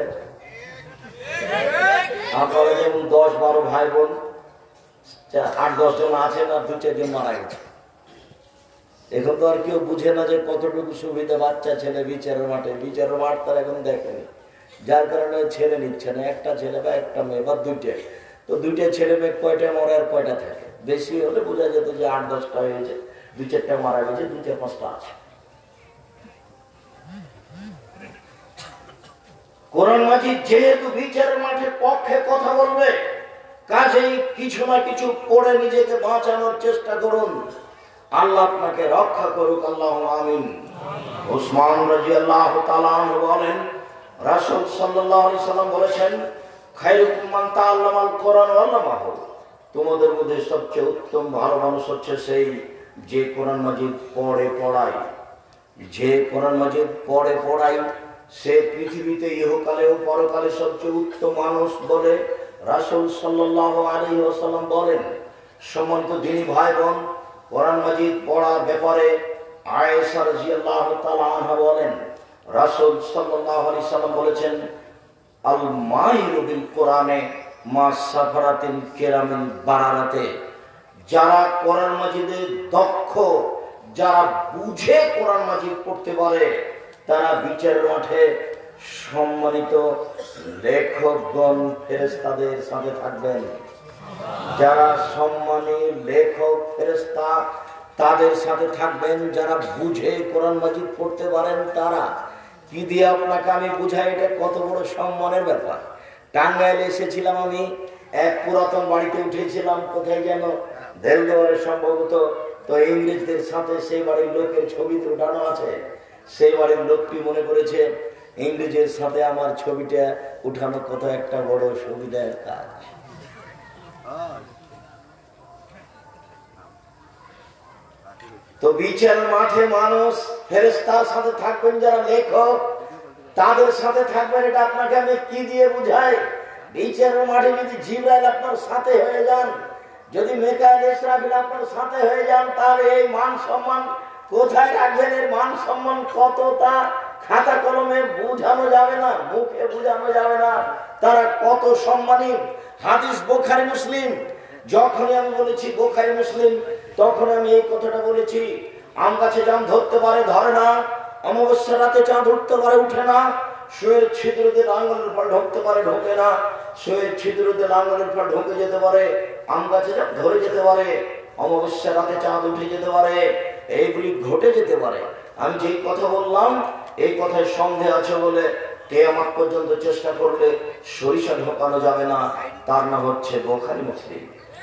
Speaker 2: আপনারা যেমন দশ বারো ভাই বোন, আট দশ জন আছেন আর দুই চারজন মারা গেছে। এখন তো আর কেউ বুঝে না যে কতটুকু সুবিধা বাচ্চা ছেলে বিচারের মাঠে, বিচারের মাঠ তার এখন দেখেনি, যার কারণে ছেলে নিচ্ছে না। একটা ছেলে বা একটা মেয়ে বা দুইটা, তো দুইটা ছেলে মেয়ে কয়টা মরে আর কয়টা থাকে? বেশি হলে বোঝা যেত যে আট দশটা হয়েছে, দুই চারটা মারা গেছে, দুই চার পাঁচটা আছে। কোরআন মাজিদ যেহেতু বিচারের মাঠে পক্ষে কথা বলবে, কাজেই কিছু না কিছু পড়ে নিজেকে বাঁচানোর চেষ্টা করুন। আল্লাহ আপনাকে রক্ষা করুক, আল্লাহুম্মা আমিন। উসমান রাদিয়াল্লাহু তাআলা আনহু বলেন, রাসূল সাল্লাল্লাহু আলাইহি সাল্লাম বলেছেন, খায়রুকুম মান তাআল্লামাল কোরআন ওয়া আল্লামাহু, তোমাদের মধ্যে সবচেয়ে উত্তম ভালো মানুষ হচ্ছে সেই যে কোরআন মাজিদ পড়ে পড়ায়। যে কোরআন মাজিদ পড়ে পড়ায় সে পৃথিবীতে ইহকালে ও পরকালে সবচেয়ে উত্তম মানুষ বলে রাসূল সাল্লাল্লাহু আলাইহি ওয়াসাল্লাম বলেন। সম্মানিত দিনী ভাই বোন, কোরআন মাজিদ পড়ার ব্যাপারে আয়েশা রাদিয়াল্লাহু তাআলা আনহা বলেন, রাসূল সাল্লাল্লাহু আলাইহি সাল্লাম বলেছেন, আল মাহিরু বিল কোরআনে মা সাফারাতিন কিরামিন বারারাতে, যারা কোরআন মাজিদে দক্ষ, যারা বুঝে কোরআন মাজিদ পড়তে পারে, তারা বিচারের মাঠে সম্মানিত লেখকগণ ফেরেশতাদের সাথে থাকবেন। যারা সম্মানী লেখক ফেরেশতা তাদের সাথে থাকবেন, যারা বুঝে কোরআন মাজিদ পড়তে পারেন তারা। কি দিয়ে আপনাকে আমি বুঝাই, এটা কত বড় সম্মানের ব্যাপার। টাঙ্গাইলে এসেছিলাম আমি, এক পুরাতন বাড়িতে উঠেছিলাম, কোথায় যেন দেলদুয়ারে সম্ভবত, তো ইংরেজদের সাথে সেই বাড়ির লোকের ছবিতে উঠানো আছে। সেই বাড়ির লোকটি মনে করেছে ইংরেজের সাথে আমার ছবিটা উঠানো কত একটা বড় সুবিধার কাজ। তো বিচার মাঠে মানুষ ফেরেশতার সাথে থাকবেন, যারা লেখক তাদের সাথে থাকবেন। এটা আপনাকে আমি কি দিয়ে বুঝাই? বিচারের মাঠে যদি জিবরাইল আপনার সাথে হয়ে যান, যদি মিকাইল ইসরাফিল আপনার সাথে হয়ে যান, তাহলে এই মান সম্মান কোথায় রাখবেন? এর মান সম্মান কত তা খাতা কলমে বুঝানো যাবে না, মুখে বুঝানো যাবে না। তারা কত সম্মানী। হাদিস বুখারী মুসলিম, যখনই আমি বলেছি বুখারী মুসলিম, তখন আমি এই কথাটা বলেছি। আম গাছে জাম ধরতে পারে, ধরে না। অমাবস্যার রাতে চাঁদ উঠতে পারে, উঠে না। শুয়ের ছিদ্রতে লাঙ্গলের ফল ঢুকতে পারে, ঢোকে না। শুয়ের ছিদ্রতে লাঙ্গলের ফল ঢুকে যেতে পারে, আম গাছে জাম ধরে যেতে পারে, অমাবস্যার রাতে চাঁদ উঠে যেতে পারে, এইগুলি ঘটে যেতে পারে। আমি যেই কথা বললাম, এই কথায় সন্দেহ আছে বলে কিয়ামত পর্যন্ত চেষ্টা করলে সরিষা ঢোকানো যাবে না। তার নাম হচ্ছে বুখারী মুসলিম।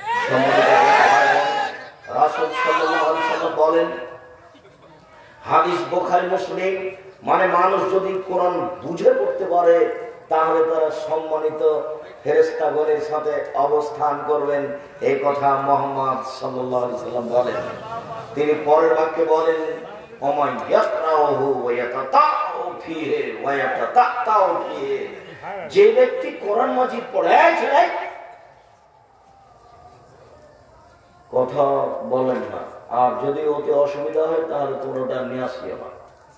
Speaker 2: রাসূল সাল্লাল্লাহু আলাইহি ওয়াসাল্লাম বলেন, হাদিস বুখারী মুসলিম, মানে মানুষ যদি কোরআন বুঝে পড়তে পারে, তাহলে তারা সম্মানিত ফেরেশতাগণের সাথে অবস্থান করবেন। এই কথা মুহাম্মদ সাল্লাল্লাহু আলাইহি ওয়াসাল্লাম বলেন। তিনি পরের বাক্যে বলেন, ওমান ইয়াকরাহু ওয়া ইয়াতাতাউ ফিহি ওয়া ইয়াতাতাউ ফিহি, যে ব্যক্তি কোরআন মাজিদ পড়ে, কথা বলেন না, আর যদি ওতে অসুবিধা হয় তাহলে তোমরা ওটা নিয়ে আসিও না।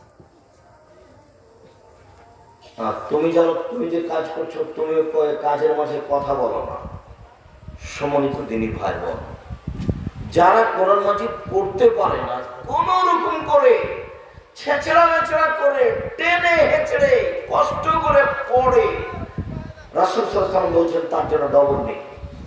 Speaker 2: আর তুমি যারা তুমি যে কাজ করছো, তুমি কাজের মাঝে কথা বলো না। সম্মানিত দিনী ভাই বোন, যারা কোরআন মাজিদ পড়তে পারে না, কোন রকম করে ছেঁচড়া মেচড়া করে টেনে হেঁচড়ে কষ্ট করে পড়ে, রাসূল সাল্লাল্লাহু আলাইহি ওয়াসাল্লাম বলছেন তার জন্য ডবল নেই।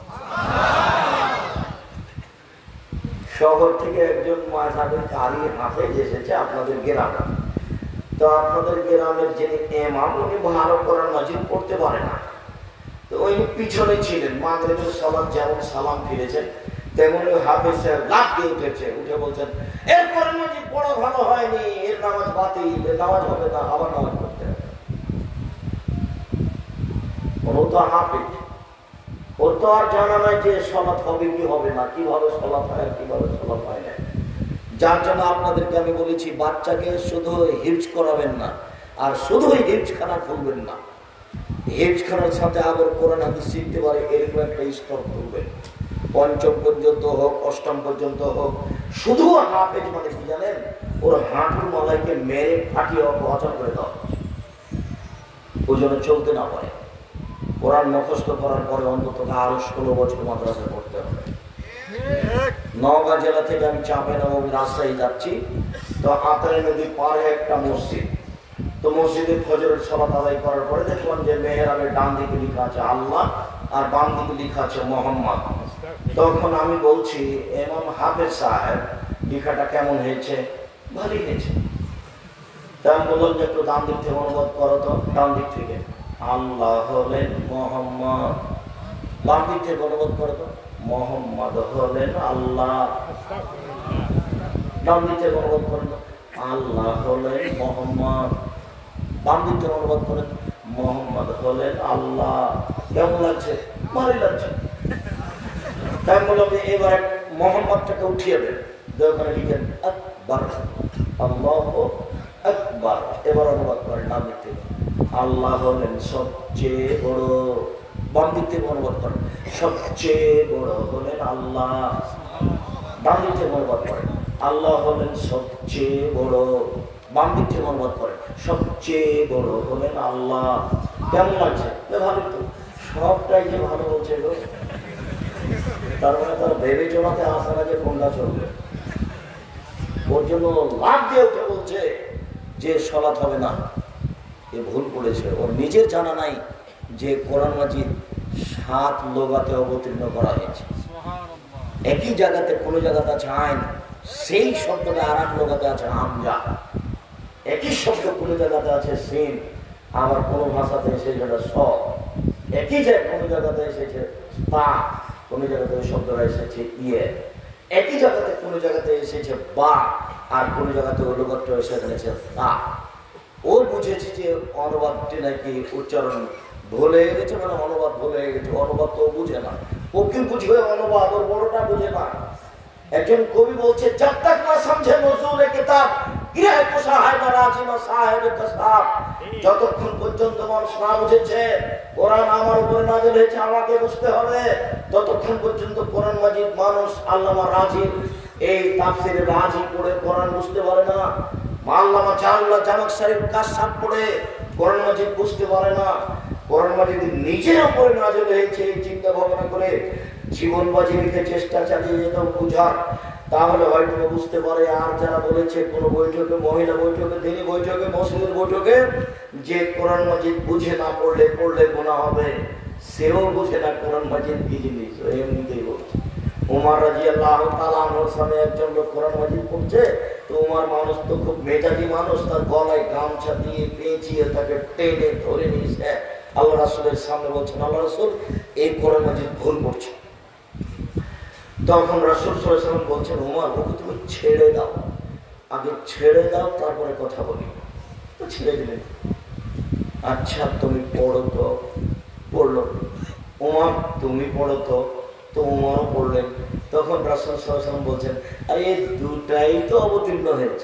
Speaker 2: শহর থেকে একজন মাযহাবের কারি হাফেজ এসেছে আপনাদের গ্রামে। তো আপনাদের গ্রামের যিনি ইমাম, উনি ভালো কোরআন মাজিদ পড়তে পারে না। তো ওই পিছনে ছিলেন, মাগরিবের সালাত যেমন সালাম ফিরেছেন, তেমন ওই হাফেজ সাহেব লাফ দিয়ে উঠেছে, উঠে বলছেন, এর কোরআন মাজিদ পড়া ভালো হয়নি, এর নামাজ বাতিল, এর নামাজ হবে না, আবার নামাজ পড়তে হবে। ও তো হাফেজ, ওর তো আর জানা নাই যে সালাত হবে কি হবে না, কিভাবে সালাত হয় আর কিভাবে সালাত হয় না। যার জন্য আপনাদেরকে আমি বলেছি, বাচ্চাকে শুধু হিফজ করাবেন না, আর শুধুই হিফজখানা খুলবেন না। হেফজখানার সাথে আবার কোরআন হাদিস শিখতে পারে এরকম একটা স্তর করবে। পঞ্চম পর্যন্ত হোক, অষ্টম পর্যন্ত হোক, শুধু হাফেজ মানে কি জানেন, ওর হাঁটুর মালাইকে মেরে ফাটিয়ে অচল করে দাও, ওই জন্য চলতে না পারে। কোরআন মুখস্থ করার পরে অন্তত আরো ষোলো বছর মাদ্রাসায় পড়তে হবে। নওগাঁ জেলা থেকে আমি চাঁপাইনবাবগঞ্জ রাজশাহী যাচ্ছি, তো আতারি নদীর পাড়ে একটা মসজিদ, তো মসজিদে ফজরের সালাত আদায় করার পরে দেখলাম যে মেহরাবের ডান দিকে লেখা আছে আল্লাহ আর বাম দিকে লেখা আছে মোহাম্মদ। তখন আমি বলছি, ইমাম হাফেজ সাহেব লেখাটা কেমন হয়েছে? ভালোই হয়েছে। তা আমি বললাম যে একটু ডান দিক থেকে অনুবাদ করো তো। ডান দিক থেকে আল্লাহ হলেন মোহাম্মদ, বাম দিক থেকে অনুবাদ করো তো মোহাম্মদ হলেন আল্লাহ। ডান দিক থেকে অনুবাদ করেন তো আল্লাহ হলেন মোহাম্মদ, বাম দিক থেকে অনুবাদ করেন মোহাম্মদ হলেন আল্লাহ। কেমন লাগছে? ভালোই লাগছে। তাই বললাম যে এবার মোহাম্মদটাকে উঠিয়ে দেন, ওখানে লিখেন আকবার, আল্লাহ আকবার। এবার অনুবাদ করেন ডান দিক থেকে আল্লাহ হলেন সবচেয়ে বড়, বাম দিক থেকে অনুবাদ করেন সবচেয়ে বড় হলেন আল্লাহ। ডান দিক থেকে অনুবাদ করেন আল্লাহ হলেন সবচেয়ে বড়, বাম দিক থেকে অনুবাদ করেন সবচেয়ে বড় হলেন আল্লাহ। কেমন লাগছে? ভালো তো, সবটাই যে ভালো বলছে গো। তার মানে তার ভেবে চলাতে আসা না যে কোনটা চলবে, ওর জন্য লাভ দিয়ে উঠে বলছে যে সলাৎ হবে না। এ ভুল করেছে, ওর নিজের জানা নাই যে কোরআন মাজিদ সাত লোগাতে অবতীর্ণ করা হয়েছে। একই জায়গাতে কোনো জায়গাতে আছে আইন, সেই শব্দটা আর এক লোগাতে আছে হামজা। একই শব্দ কোনো জায়গাতে আছে সিন, আবার কোনো ভাষাতে এসেছে সেটা স। একই জায়গায় কোনো জায়গাতে এসেছে তা, কোনো জায়গাতে ওই শব্দটা এসেছে ইয়ে। একই জায়গাতে কোনো জায়গাতে এসেছে বা, আর কোনো জায়গাতে ওই লোকটা এসেছে তা। ও বুঝেছে যে অনুবাদটি নাকি উচ্চারণ ভুল হয়ে গেছে, মানে অনুবাদ ভুল হয়ে গেছে। অনুবাদ তো বুঝে না, ও কি বুঝবে অনুবাদ? ওর বড়টা বুঝে না। একজন কবি বলছে, জব তক না সমঝে নজুল কিতাব গৃহ পোষা হয় না রাজিমা সাহেব কাসাব। যতক্ষণ পর্যন্ত মানুষ না বুঝেছে কোরআন আমার উপরে নাযিল হয়েছে, আমাকে বুঝতে হবে, ততক্ষণ পর্যন্ত কোরআন মাজিদ মানুষ আল্লামা রাজি এই তাফসিরে রাজি পড়ে কোরআন বুঝতে পারে না। আল্লামা জাল্লাহ জামাকশরীর কাশাফ পড়ে কোরআন মাজিদ বুঝতে পারে না। কোরআন মাজিদ নিজের উপরে নাযিল হয়েছে এই চিন্তা ভাবনা করে জীবন বাজি রেখে চেষ্টা চালিয়ে যেতাম বুঝার, তাহলে হয়তো বুঝতে পারে। আর যারা বলেছে কোন বৈঠকে, মহিলা বৈঠকে, দিনী বৈঠকে, মসজিদের বৈঠকে যে কোরআন মাজিদ বুঝে না পড়লে পড়লে গুনাহ হবে, সেও বুঝে না কোরআন মাজিদ কি জিনিস। এমনিতেই বলছে উমর রাদিয়াল্লাহু তাআলা আনহুর সামনে একজন লোক কোরআন মাজিদ পড়ছে, তো উমর মানুষ তো খুব মেজাজি মানুষ, তার গলায় গামছা দিয়ে পেঁচিয়ে তাকে টেনে ধরে নিয়েছে আল্লাহ রাসূলের সামনে, বলছেন আল্লাহ রাসূল এই কোরআন মাজিদ ভুল পড়ছে। তখন রাসূল সাল্লাল্লাহু আলাইহি ওয়াসাল্লাম বলছেন, উমর ওকে তুমি ছেড়ে দাও, আগে ছেড়ে দাও তারপরে কথা বলি। তো ছেড়ে দিলেন। আচ্ছা তুমি পড়ো তো। পড়লো। উমর তুমি পড়ো তো। তো উমরও পড়লেন। তখন রাসূল সাল্লাল্লাহু আলাইহি ওয়াসাল্লাম বলছেন, আরে এই দুটাই তো অবতীর্ণ হয়েছে।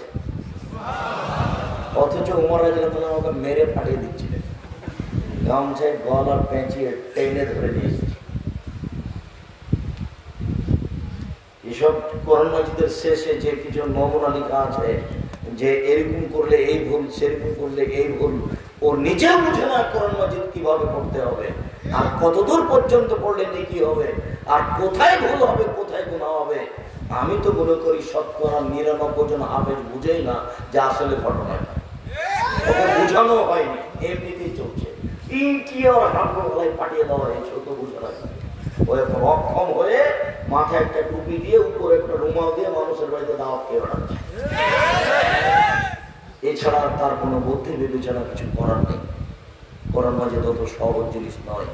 Speaker 2: অথচ উমর রাদিয়াল্লাহু তাআলা ওকে মেরে ফাটিয়ে দিচ্ছিলেন, গামছায় গলার পেঁচিয়ে টেনে ধরে নিয়েছে। এসব কোরআন মাজিদের শেষে যে কিছু নমুনা লেখা আছে যে এরকম করলে এই ভুল, সেরকম করলে এই ভুল, ও নিজেও বুঝে না কোরআন মাজিদ কিভাবে পড়তে হবে, আর কতদূর পর্যন্ত পড়লে নেকি হবে, আর কোথায় ভুল হবে, কোথায় গুনাহ হবে। আমি তো মনে করি শতকরা নিরানব্বই জন হাফেজ বুঝেই না যে আসলে ঘটনা ওকে বুঝানো হয়নি, এমনিতেই চলছে। কি আর হাঁটু গলায় পাঠিয়ে দেওয়া হয়েছে, ও তো বুঝে না। ওই অক্ষম হয়ে মাথায় একটা টুপি দিয়ে উপরে একটা রুমাল দিয়ে মানুষের বাড়িতে দাওয়াত খেয়ে বেড়াচ্ছে। এছাড়া তার কোনো বুদ্ধি বিবেচনা কিছু করার নেই। কোরআন মাজিদ অত সহজ জিনিস নয়।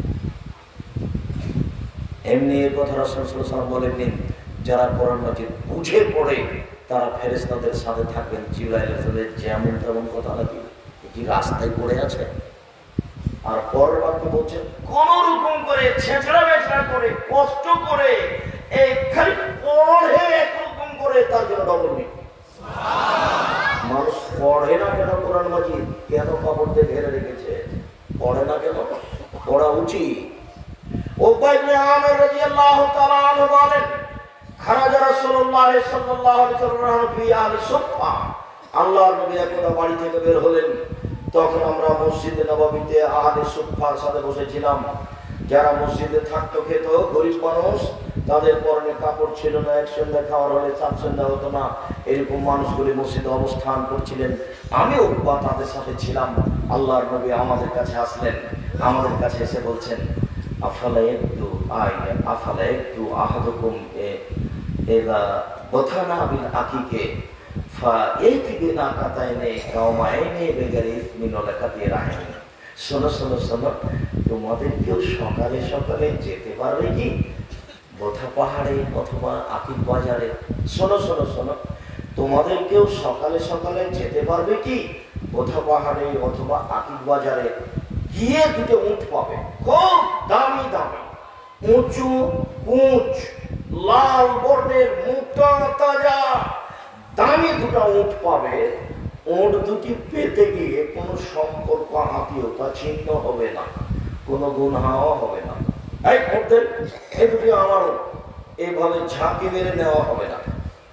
Speaker 2: এমনি এর কথা রাসূল সাল্লাল্লাহু আলাইহি ওয়াসাল্লাম বলেননি, যারা কোরআন মাজিদ বুঝে পড়ে তারা ফেরেশতাদের সাথে থাকবেন। জিবরাইল আলাইহিস যেমন তেমন কথা নাকি কি রাস্তায় পড়ে আছে। আর পরের বাক্য বলছেন, কোন রকম করে ছেঁচড়া বেচড়া করে কষ্ট করে এই খালি পড়ে একরকম করে তার জন্য ডবল নেকি। মানুষ পড়ে না কেন কোরআন মাজিদ? কেন কাপড় দিয়ে ঘেরে রেখেছে? পড়ে না কেন? পড়া উচিত। উবাই ইবনে আমির রাদিয়াল্লাহু তাআলা আনহু বলেন, খারাজা রাসূলুল্লাহ সাল্লাল্লাহু আলাইহি ওয়াসাল্লাম ফি আহলি সুফফা, আল্লাহর নবী একদা বাড়ি থেকে বের হলেন, তখন আমরা মসজিদে নববীতে আহলি সুফফার সাথে বসেছিলাম। যারা মসজিদে থাকতো খেত, গরিব মানুষ, তাদের পরনে কাপড় ছিল না, এক সন্ধ্যা খাওয়ার হলে চার সন্ধ্যা হতো না, এরকম মানুষগুলি মসজিদে অবস্থান করছিলেন। আমি উকবা তাদের সাথে ছিলাম। আল্লাহর নবী আমাদের কাছে আসলেন, আমাদের কাছে এসে বলছেন, আফালা একটু আয় আফালা একটু আহাদুকুম এ এলা বথানা বিল আকিকে ফা এইতিবে না কাতাইনে কাওমাইনে বেগারিস মিনলাকাতি রাহিম। শোনো শোনো শোনো, তোমাদের কেউ সকালে সকালে যেতে পারবে কি বোথা পাহাড়ে অথবা আকিব বাজারে? শোনো শোনো শোনো, তোমাদের কেউ সকালে সকালে যেতে পারবে কি বোথা পাহাড়ে অথবা আকিব বাজারে, গিয়ে দুটো উঁট পাবে, খুব দামি দামি, উঁচু কুঁচ, লাল বর্ণের, মোটা তাজা, দামি দুটো উঁট পাবে। উঁট দুটি পেতে গিয়ে কোনো সম্পর্ক আত্মীয়তা ছিন্ন হবে না, কোনো গুনাহও হবে না। এই উঁটদের এই দুটি আমারও, এইভাবে ঝাঁকি মেরে নেওয়া হবে না,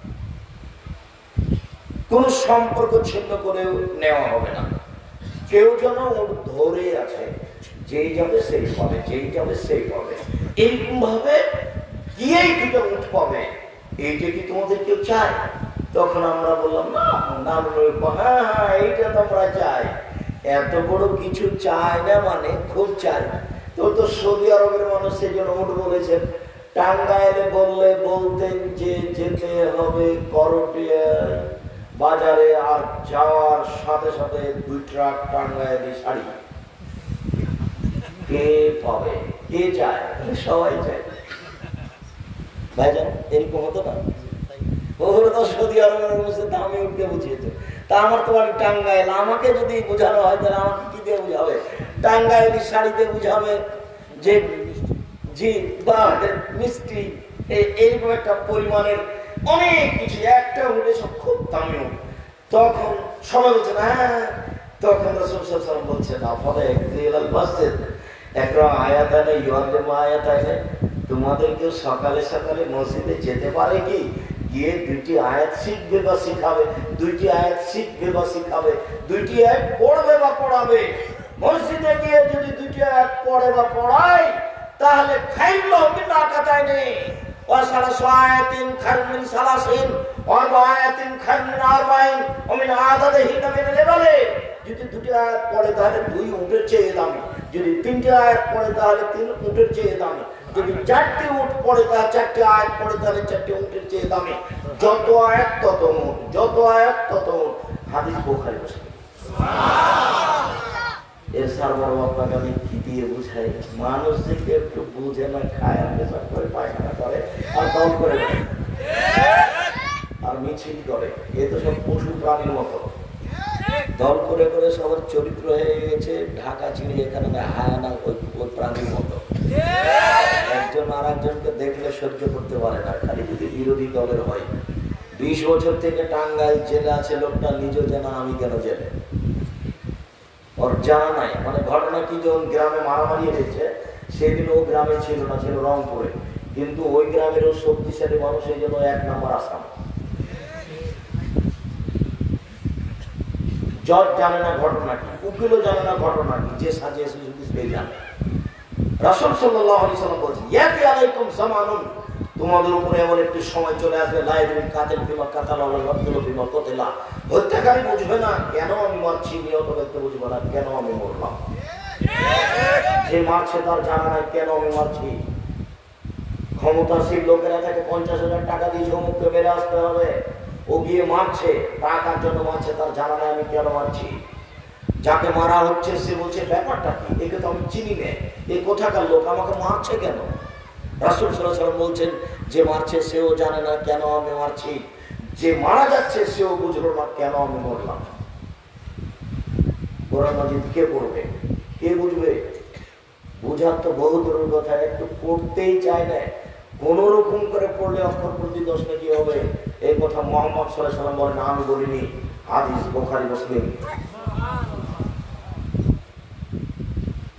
Speaker 2: কোন সম্পর্ক ছিন্ন করে নেওয়া হবে না। কেউ যেন ওর ধরে আছে, যেই যাবে সেই পাবে, যেই যাবে সেই পাবে, এইরকম ভাবে গিয়েই দুটো উঠ পাবে। এইটা কি তোমাদের কেউ চায়? তখন আমরা বললাম না না, হ্যাঁ হ্যাঁ এইটা তোমরা চাই। এত বড় কিছু চাই না মানে খুব চাই। তো তো সৌদি আরবের মানুষ সেই জন্য উঠ বলেছেন। টাঙ্গাইলে বললে বলতেন যে যেতে হবে করটিয়া বাজারে, আর যাওয়ার সাথে সাথে দুই ট্রাক টাঙ্গাইলে শাড়ি। কে পাবে? কে চায়? সবাই চায়। ভাইজান এরকম হতো না? ওর তো সৌদি আরবের মধ্যে দামি উঠতে বুঝিয়েছে। তা আমার তো বাড়ি টাঙ্গাইল, আমাকে যদি বোঝানো হয় তাহলে আমাকে কি দিয়ে বুঝাবে? টাঙ্গাইলি শাড়িতে বুঝাবে যে জি বা মিষ্টি, এইরকম একটা পরিমাণের অনেক কিছু, একটা উঠে সব খুব দামি উঠ। তখন সবাই বলছে না, হ্যাঁ। তখন রাসূল সাল্লাল্লাহু আলাইহি ওয়াসাল্লাম বলছেন, আফালা একদিলাল মসজিদ একরা আয়াত আনে ইউআল্লিমু আয়াত আনে, তোমাদের কেউ সকালে সকালে মসজিদে যেতে পারে কি গিয়ে দুইটি আয়াত শিখবে বা শিখাবে, দুইটি আয়াত শিখবে বা শিখাবে, দুইটি আয়াত পড়বে বা পড়াবে। মসজিদে গিয়ে যদি দুইটি আয়াত পড়ে বা পড়ায় তাহলে খাইল হবে না কাতায় নেই। ওয়াসালাসু আয়াতিন খায়রুম মিন সালাসিন ওয়া আয়াতিন খায়রুম মিন আরবাইন ওয়া মিন আদাদিহি মিন লিবালে। যদি দুটি আয়াত পড়ে তাহলে দুই উটের চেয়ে দামি, যদি তিনটি আয়াত পড়ে তাহলে তিন উটের চেয়ে দামি, যদি চারটি উট পড়ে তাহলে চারটি আয়াত পড়ে তাহলে চারটি উটের চেয়ে দামি। যত আয়াত তত উট, যত আয়াত তত উট। হাদিস বুখারী মুসলিম। এর সারবার আপনাকে আমি কি দিয়ে বুঝাই? মানুষ যে একটু বুঝে না, খায় আর পেশাব করে, পায়খানা করে আর দল করে আর মিছিল করে, এ তো সব পশু প্রাণীর মতো দল করে করে সবার চরিত্র হয়ে গেছে ঢাকা চিড়িয়াখানা হায়ানা ওই প্রাণীর মতো। একজন আর একজনকে দেখলে সহ্য করতে পারে না, খালি যদি বিরোধী দলের হয়। বিশ বছর থেকে টাঙ্গাইল জেলে আছে লোকটা, নিজেও জানা আমি কেন জেলে, ওর জানা নাই। মানে ঘটনা কি, যখন গ্রামে মারামারি হয়েছে সেদিন ও গ্রামে ছিল না, ছিল রংপুরে, কিন্তু ওই গ্রামের ও শক্তিশালী মানুষ, এই জন্য এক নম্বর আসাম। জজ জানে না ঘটনা কি, উকিলও জানে না ঘটনা কি, যে সাজিয়েছে শুধু সে জানে। রাসূল সাল্লাল্লাহু আলাইহি ওয়াসাল্লাম বলেছেন, ইয়াতি আলাইকুম জামানুন, তোমাদের উপরে এমন একটি সময় চলে আসবে, লা ইয়াদরি কাতিল বিমা কাতালা ওয়াল মাকতুল বিমা কুতিলা। হত্যাকারী বুঝবে না কেন আমি মারছি, নিহত ব্যক্তি বুঝবে না কেন আমি মরলাম, যে মারছে তার জানা নাই কেন আমি মারছি। ক্ষমতাশীল লোকেরা তাকে পঞ্চাশ হাজার টাকা দিয়ে অমুককে মেরে আসতে হবে, ও গিয়ে মারছে টাকার জন্য মারছে, তার জানা নাই আমি কেন মারছি। যাকে মারা হচ্ছে সে বলছে ব্যাপারটা কি, একে তো আমি চিনি না, এই কোথাকার লোক, আমাকে মারছে কেন? রাসূল সাল্লাল্লাহু আলাইহি ওয়াসাল্লাম বলছেন, যে মারছে সেও জানে না কেন আমি মারছি, যে মারা যাচ্ছে সেও বুঝলো না কেন আমি মরলাম। কোরআন মাজিদ কে পড়বে, কে বুঝবে? বুঝার তো বহু দূরের কথা, একটু পড়তেই চায় না, কোন রকম করে পড়লে অক্ষর প্রতি দশ নাকি হবে, এই কথা মুহাম্মদ সাল্লাল্লাহু আলাইহি ওয়াসাল্লাম বলেন, আমি বলিনি। হাদিস বুখারী মুসলিম।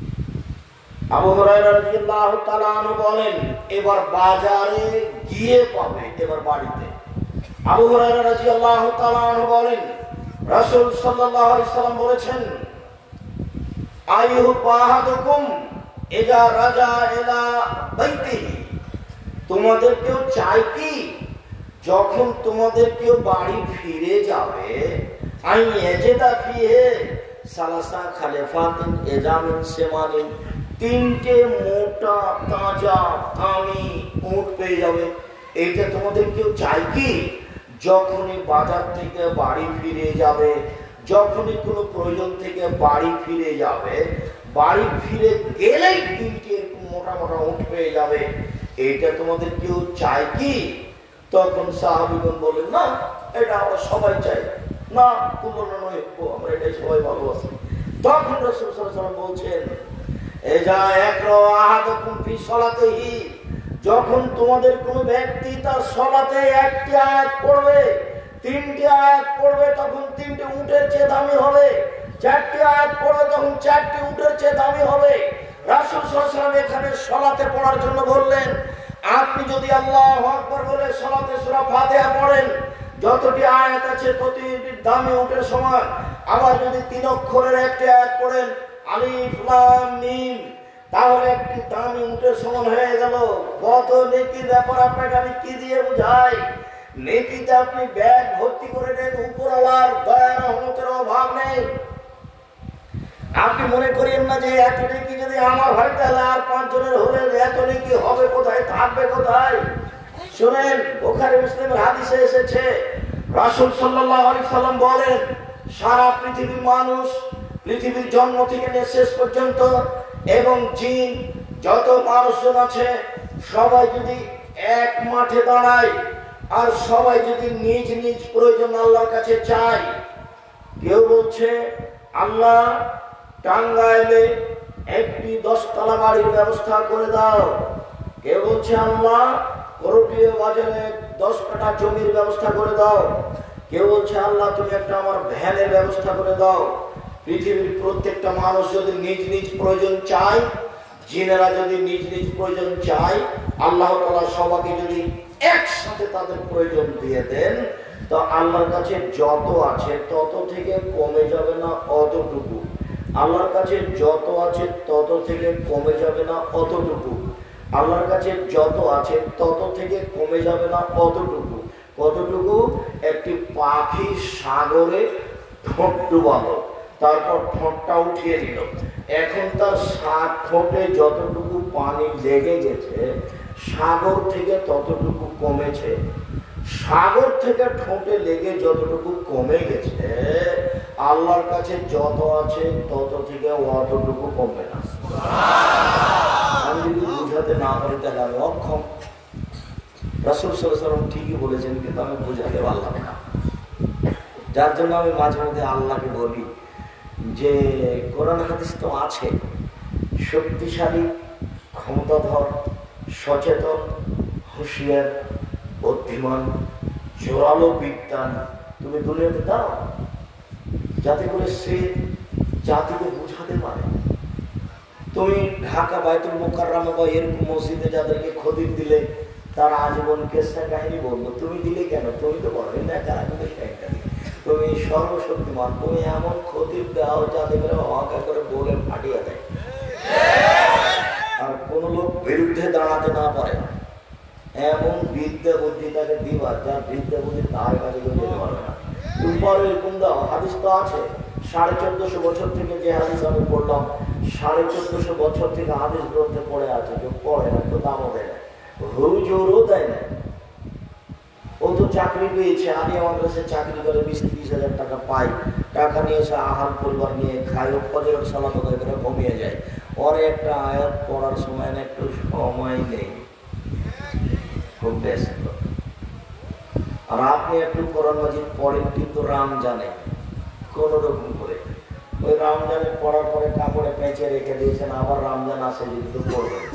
Speaker 2: আবু হুরায়রা রাদিয়াল্লাহু তাআলা আনহু বলেন, এবার বাজারে গিয়ে পাবে, এবার বাড়িতে। আবু হুরায়রা রাদিয়াল্লাহু তাআলা আনহু বলেন, রাসূল সাল্লাল্লাহু আলাইহি সাল্লাম বলেছেন, আইয়ু বাহাদুকুম ইজা রাজা ইলা বাইতিহি, তোমাদের কেউ চায় কি যখন তোমাদের কেউ বাড়ি ফিরে যাবে, আই ইয়াজিদা ফিহি সালাসা খালিফাতিন ইজামিন সিমানিন, তিনটে মোটা তাজা দামি উট পেয়ে যাবে। এইটা তোমাদের কেউ চায় কি যখনই বাজার থেকে বাড়ি ফিরে যাবে, যখনই কোনো প্রয়োজন থেকে বাড়ি ফিরে যাবে, বাড়ি ফিরে গেলেই তিনটে মোটা মোটা উট পেয়ে যাবে, এইটা তোমাদের কেউ চায় কি? তখন সাহাবীগণ বলেন, না, এটা আমরা সবাই চাই, না তুলনা নয়, আমরা এটাই সবাই ভালোবাসি। তখন রাসূল সাল্লাল্লাহু আলাইহি ওয়াসাল্লাম বলছেন, এজা একরা আহাদুকুম ফি সালাতিহি, যখন তোমাদের কোন ব্যক্তি তার সালাতে একটি আয়াত পড়বে, তিনটি আয়াত পড়বে, তখন তিনটি উটের চেয়ে দামি হবে, চারটি আয়াত পড়বে, তখন চারটি উটের চেয়ে দামি হবে। রাসূল সাল্লাল্লাহু আলাইহি ওয়াসাল্লাম এখানে সালাতে পড়ার জন্য বললেন, আপনি যদি আল্লাহু আকবার বলে সালাতে সূরা ফাতিহা পড়েন, যতটি আয়াত আছে ততটি দামি উটের সমান। আবার যদি তিন অক্ষরের একটি আয়াত পড়েন, আলিফ লাম মিম, তাহলে একটি দামি উটের সমান হয়ে গেল। কত নেকির ব্যাপার আপনাকে আমি কি দিয়ে বুঝাই? নেকিতে আপনি ব্যাগ ভর্তি করে নেন, উপরওয়ালার দয়া রহমতের অভাব নেই। আপনি মনে করেন না যে এত নেকি যদি আমার হয় তাহলে আর পাঁচজনের হলে এত নেকি হবে কোথায়, থাকবে কোথায়? শুনেন, বুখারী মুসলিমের হাদিসে এসেছে, রাসূল সাল্লাল্লাহু আলাইহি সাল্লাম বলেন, সারা পৃথিবীর মানুষ, পৃথিবীর জন্ম থেকে নিয়ে শেষ পর্যন্ত এবং জিন যত মানুষজন আছে, সবাই যদি এক মাঠে দাঁড়ায় আর সবাই যদি নিজ নিজ প্রয়োজন আল্লাহর কাছে চায়, কেউ বলছে আল্লাহ টাঙ্গাইলে একটি দশতলা বাড়ির ব্যবস্থা করে দাও, কেউ বলছে আল্লাহ করটিয়া বাজারে দশ কাঠা জমির ব্যবস্থা করে দাও, কেউ বলছে আল্লাহ তুমি একটা আমার ভ্যানের ব্যবস্থা করে দাও। পৃথিবীর প্রত্যেকটা মানুষ যদি নিজ নিজ প্রয়োজন চায়, জিনেরা যদি নিজ নিজ প্রয়োজন চায়, আল্লাহ তাআলা সবাইকে যদি একসাথে তাদের প্রয়োজন দিয়ে দেন, তো আল্লাহর কাছে যত আছে তত থেকে কমে যাবে না অতটুকু। আল্লাহর কাছে যত আছে তত থেকে কমে যাবে না অতটুকু। আল্লাহর কাছে যত আছে তত থেকে কমে যাবে না অতটুকু। কতটুকু? একটি পাখি সাগরে ঠোঁট ডুবালো, তারপর ঠোঁটটা উঠিয়ে নিল, এখন তার সাত ঠোঁটে যতটুকু পানি লেগে গেছে সাগর থেকে ততটুকু কমেছে। সাগর থেকে ঠোঁটে লেগে যতটুকু কমে গেছে, আল্লাহর কাছে যত আছে তত থেকে অতটুকু কমবে না। আমি যদি বুঝাতে না পারি তাহলে আমি অক্ষম। রাসূল সাল্লাল্লাহু আলাইহি ওয়াসাল্লাম ঠিকই বলেছেন, কিন্তু আমি বুঝাতে পারলাম না। যার জন্য আমি মাঝে মধ্যে আল্লাহকে বলি যে কোরআন হাদিস তো আছে, শক্তিশালী, ক্ষমতাধর, সচেতন, হুঁশিয়ার, বুদ্ধিমান, জোরালো বিদ্যান তুমি দুনিয়াতে দাও, যাতে করে সে জাতিকে বুঝাতে পারে। তুমি ঢাকা বাইতুল মুকাররমা বা এরকম মসজিদে যাদেরকে খতিব দিলে তারা আজীবন কেসা কাহিনী বলবো, তুমি দিলে কেন? তুমি তো বলো না কারা তুমি সর্বশক্তিমান, তুমি এমন খতিব দাও যাতে করে হকা করে বলে ফাটিয়ে দেয়, আর কোন লোক বিরুদ্ধে দাঁড়াতে না পারে এমন বিদ্যা বুদ্ধি তাকে দিবা, যার বিদ্যা বুদ্ধি তার কাছে যেতে পারবে না। তুমি পরে এরকম দাও। হাদিস তো আছে, সাড়ে চোদ্দশো বছর থেকে যে হাদিস আমি পড়লাম, সাড়ে চোদ্দশো বছর থেকে হাদিস গ্রন্থে পড়ে আছে, কেউ পড়ে না, কেউ দামও দেয় না, হুজুরও দেয় না। ও তো চাকরি পেয়েছে, আমি আমার কাছে চাকরি করে বিশ তিরিশ হাজার টাকা পাই, টাকা নিয়ে এসে আহার পরিবার নিয়ে খাই, ও ফজরের সালাত আদায় করে ঘুমিয়ে যায়। ওর একটা আয়াত পড়ার সময় না একটু সময় নেই, খুব ব্যস্ত। আর আপনি একটু কোরআন মাজিদ পড়েন, কিন্তু রাম জানে কোন রকম করে, ওই রামজানে পড়ার পরে কাপড়ে পেঁচে রেখে দিয়েছেন, আবার রামজান আসে কিন্তু পড়বেন।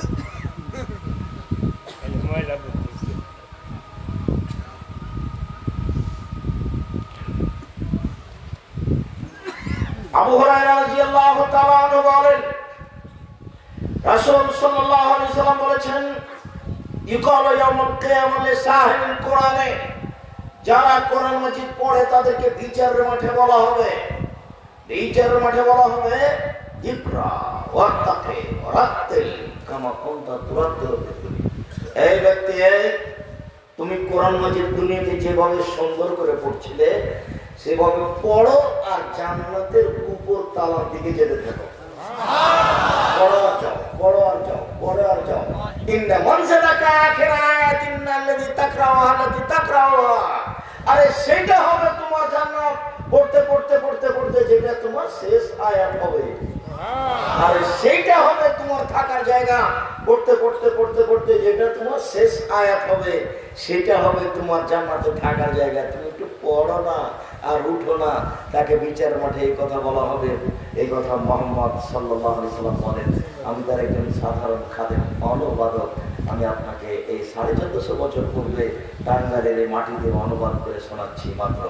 Speaker 2: আবু হুরায়রা রাদিয়াল্লাহু তাআলা আনহু বলেন, রাসূল সাল্লাল্লাহু আলাইহি সাল্লাম বলেছেন, ইকালু ইয়াউমুল কিয়ামাহ লিসাহিবিল কোরআনে, যারা কোরআন মাজিদ পড়ে তাদেরকে বিচারের মাঠে বলা হবে, বিচারের মাঠে বলা হবে ইকরা ওয়াত্তাকি ওয়ারাত্তিল কামা কুনতা তুরাত্তিল ফিদ দুনিয়া। এই ব্যক্তি, তুমি কোরআন মাজিদ দুনিয়াতে যেভাবে সুন্দর করে পড়ছিলে সেভাবে পড়ো আর জান্নাতের উপর তালার দিকে যেতে থাকো। পড়ো আর যাও, পড়ো আর যাও, পড়ো আর যাও। ইন্না মানসালাকা আখিরা আয়াতিন আল্লাযী তাকরাউহা আল্লাযী তাকরাউহা, আরে সেটা হবে তোমার জান্নাত। পড়তে পড়তে পড়তে পড়তে যেটা তোমার শেষ আয়াত হবে, আর সেটা হবে তোমার থাকার জায়গা। পড়তে পড়তে পড়তে পড়তে যেটা তোমার শেষ আয়াত হবে সেটা হবে তোমার জান্নাতে থাকার জায়গা। তুমি একটু পড়ো না আর উঠো না, তাকে বিচার মাঠে এই কথা বলা হবে। এই কথা মুহাম্মদ সাল্লাল্লাহু আলাইহি সাল্লাম বলেন। আমি তার একজন সাধারণ খাদেম, অনুবাদক। আমি আপনাকে এই সাড়ে চোদ্দশো বছর পূর্বে টাঙ্গাইলের এই মাটিতে অনুবাদ করে শোনাচ্ছি মাত্র।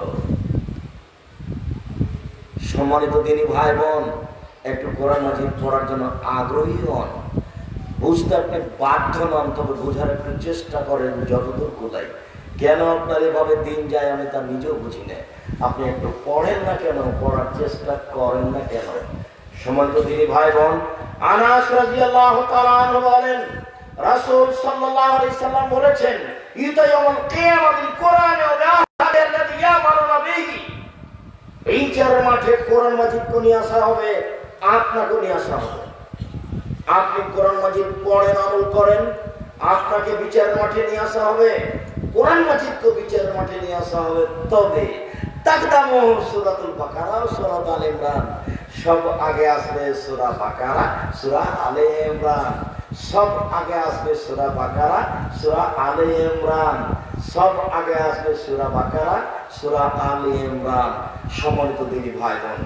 Speaker 2: সম্মানিত দিনী ভাই বোন, একটু কোরআন মাজিদ পড়ার জন্য আগ্রহী হন। বুঝতে আপনি বাধ্য নন, তবে বোঝার একটু চেষ্টা করেন যতদূর কোথায়। কেন আপনার এভাবে দিন যায় আমি তা নিজেও বুঝি না। আপনি একটু পড়েন না কেন, পড়ার চেষ্টা করেন না কেন? সম্মানিত দিনী ভাই বোন, আনাস রাদিয়াল্লাহু তাআলা আনহু বলেন, রাসূল সাল্লাল্লাহু আলাইহি সাল্লাম বলেছেন, ইউতা ইয়াউমুল কিয়ামাহ বিল কোরআনি ওয়া বিআহদি আল্লাযী ইয়ামারুনা বিহি। বিচারের মাঠে কোরআন মাজিদকে নিয়ে আসা হবে, আপনাকে নিয়ে আসা হবে। আপনি কোরআন মাজিদ পড়েন, আমল করেন, আপনাকে বিচারের মাঠে নিয়ে আসা হবে। কোরআন মাজিদকে বিচারের মাঠে নিয়ে আসা হবে। তবে তাকদামু সূরাতুল বাকারা, সূরা আলে ইমরান, সব আগে আসবে সূরা বাকারা, সূরা আলে ইমরান। সব আগে আসবে সূরা বাকারা, সূরা আলে ইমরান। সব আগে আসবে সূরা বাকারা, সূরা আলে ইমরান। সম্মানিত দিনী ভাই বোন,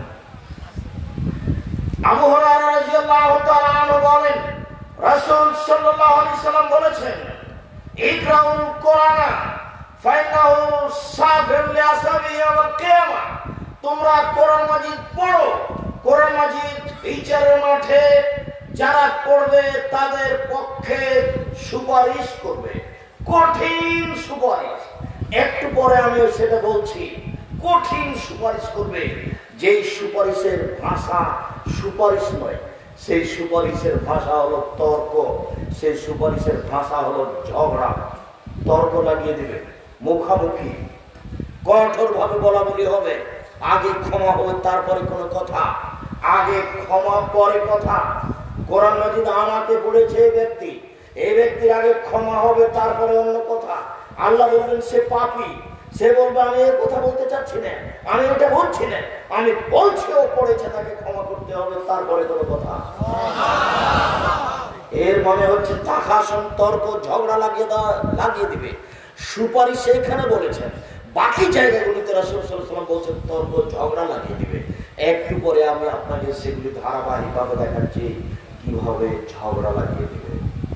Speaker 2: আবু হুরায়রা রাদিয়াল্লাহু তাআলা আনহু বলেন, রাসূল সাল্লাল্লাহু আলাইহি সাল্লাম বলেছেন, ইকরাউল কোরআনা ফাইন্নাহু শাফিউল লিআসাবি ইয়াউমাল কিয়ামাহ। তোমরা কোরআন মাজিদ পড়ো। কোরআন মাজিদ বিচারের মাঠে যারা পড়বে তাদের পক্ষে সুপারিশ করবে, কঠিন সুপারিশ। একটু পরে আমি সেটা বলছি। কঠিন সুপারিশ করবে, যেই সুপারিশের ভাষা সুপারিশ নয়, সেই সুপারিশের ভাষা হলো তর্ক, সেই সুপারিশের ভাষা হলো ঝগড়া। তর্ক লাগিয়ে দিবে, মুখামুখি, কঠোর ভাবে বলা বলি হবে। আগে ক্ষমা হবে, তারপরে কোনো কথা। আগে ক্ষমা, পরে কথা। কোরআন মাজিদ আমাকে পড়েছে এই ব্যক্তি, এই ব্যক্তির আগে ক্ষমা হবে, তারপরে অন্য কথা। আল্লাহ বলবেন সে পাপী, সে বলবে আমি এই কথা বলতে চাচ্ছি না, আমি ওটা বলছি না, আমি বলছি ও পড়েছে, তাকে ক্ষমা করতে হবে, তারপরে কোনো কথা। এর মানে হচ্ছে তাকাসন, তর্ক, ঝগড়া লাগিয়ে দেওয়া, লাগিয়ে দিবে। সুপারিশ সেইখানে বলেছেন, বাকি জায়গাগুলিতে রাসূল সাল্লাল্লাহু আলাইহি ওয়াসাল্লাম বলছেন তর্ক, ঝগড়া লাগিয়ে দিবে। একটু পরে আমি আপনাকে সেগুলি ধারাবাহিকভাবে দেখাচ্ছি কিভাবে ঝগড়া লাগিয়ে দিবে।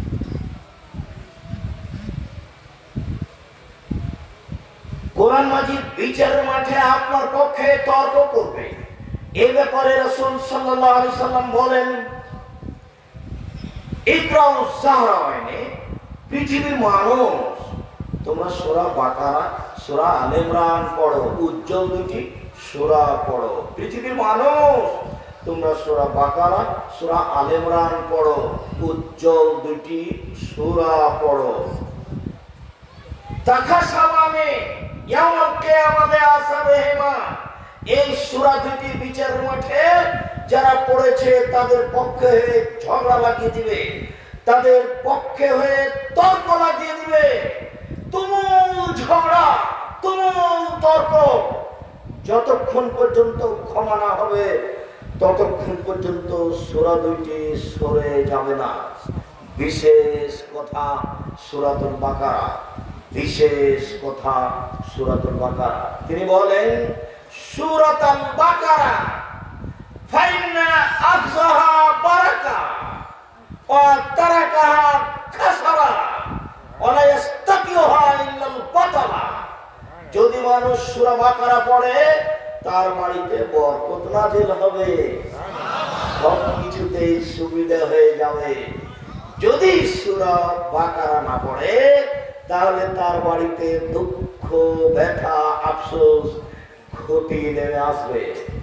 Speaker 2: কোরআন মাজিদ বিচারের মাঠে আপনার পক্ষে তর্ক করবে। এই ব্যাপারে রাসূল সাল্লাল্লাহু আলাইহি সাল্লাম বলেন, ইকরাউ সাহরাইনে, পৃথিবীর মানুষ তোমরা সূরা বাকারা, সূরা আলে ইমরান পড়ো, উজ্জ্বল দুটি সূরা পড়ো। পৃথিবীর মানুষ তোমরা সূরা বাকারা, সূরা আলে ইমরান পড়ো, উজ্জ্বল দুটি সূরা পড়ো। তাকাসামানে ইয়াউমুল কিয়ামাতে আসাবেহিমা, এই সূরা দুটি বিচারের মাঠে যারা পড়েছে তাদের পক্ষে হয়ে ঝগড়া লাগিয়ে দিবে, তাদের পক্ষে হয়ে তর্ক লাগিয়ে দিবে। তুমুল ঝগড়া, তুমুল তর্ক। যতক্ষণ পর্যন্ত ক্ষমা না হবে ততক্ষণ পর্যন্ত সূরা দুইটি সরে যাবে না। বিশেষ কথা সূরাতুল বাকারা, বিশেষ কথা সূরাতুল বাকারা। তিনি বলেন, সূরাতুল বাকারা ফাইন্না আফসাহা বারাকা ওয়া তারাকাহা খাসারা ওয়া লা ইস্তাকিউহা ইল্লাল বাতালা। যদি মানুষ সূরা বাকারা পড়ে তার বাড়িতে বরকত নাযিল হবে, সব কিছুতেই সুবিধা হয়ে যাবে। যদি সূরা বাকারা না পড়ে তাহলে তার বাড়িতে দুঃখ, ব্যথা, আফসোস, ক্ষতি নেমে আসবে।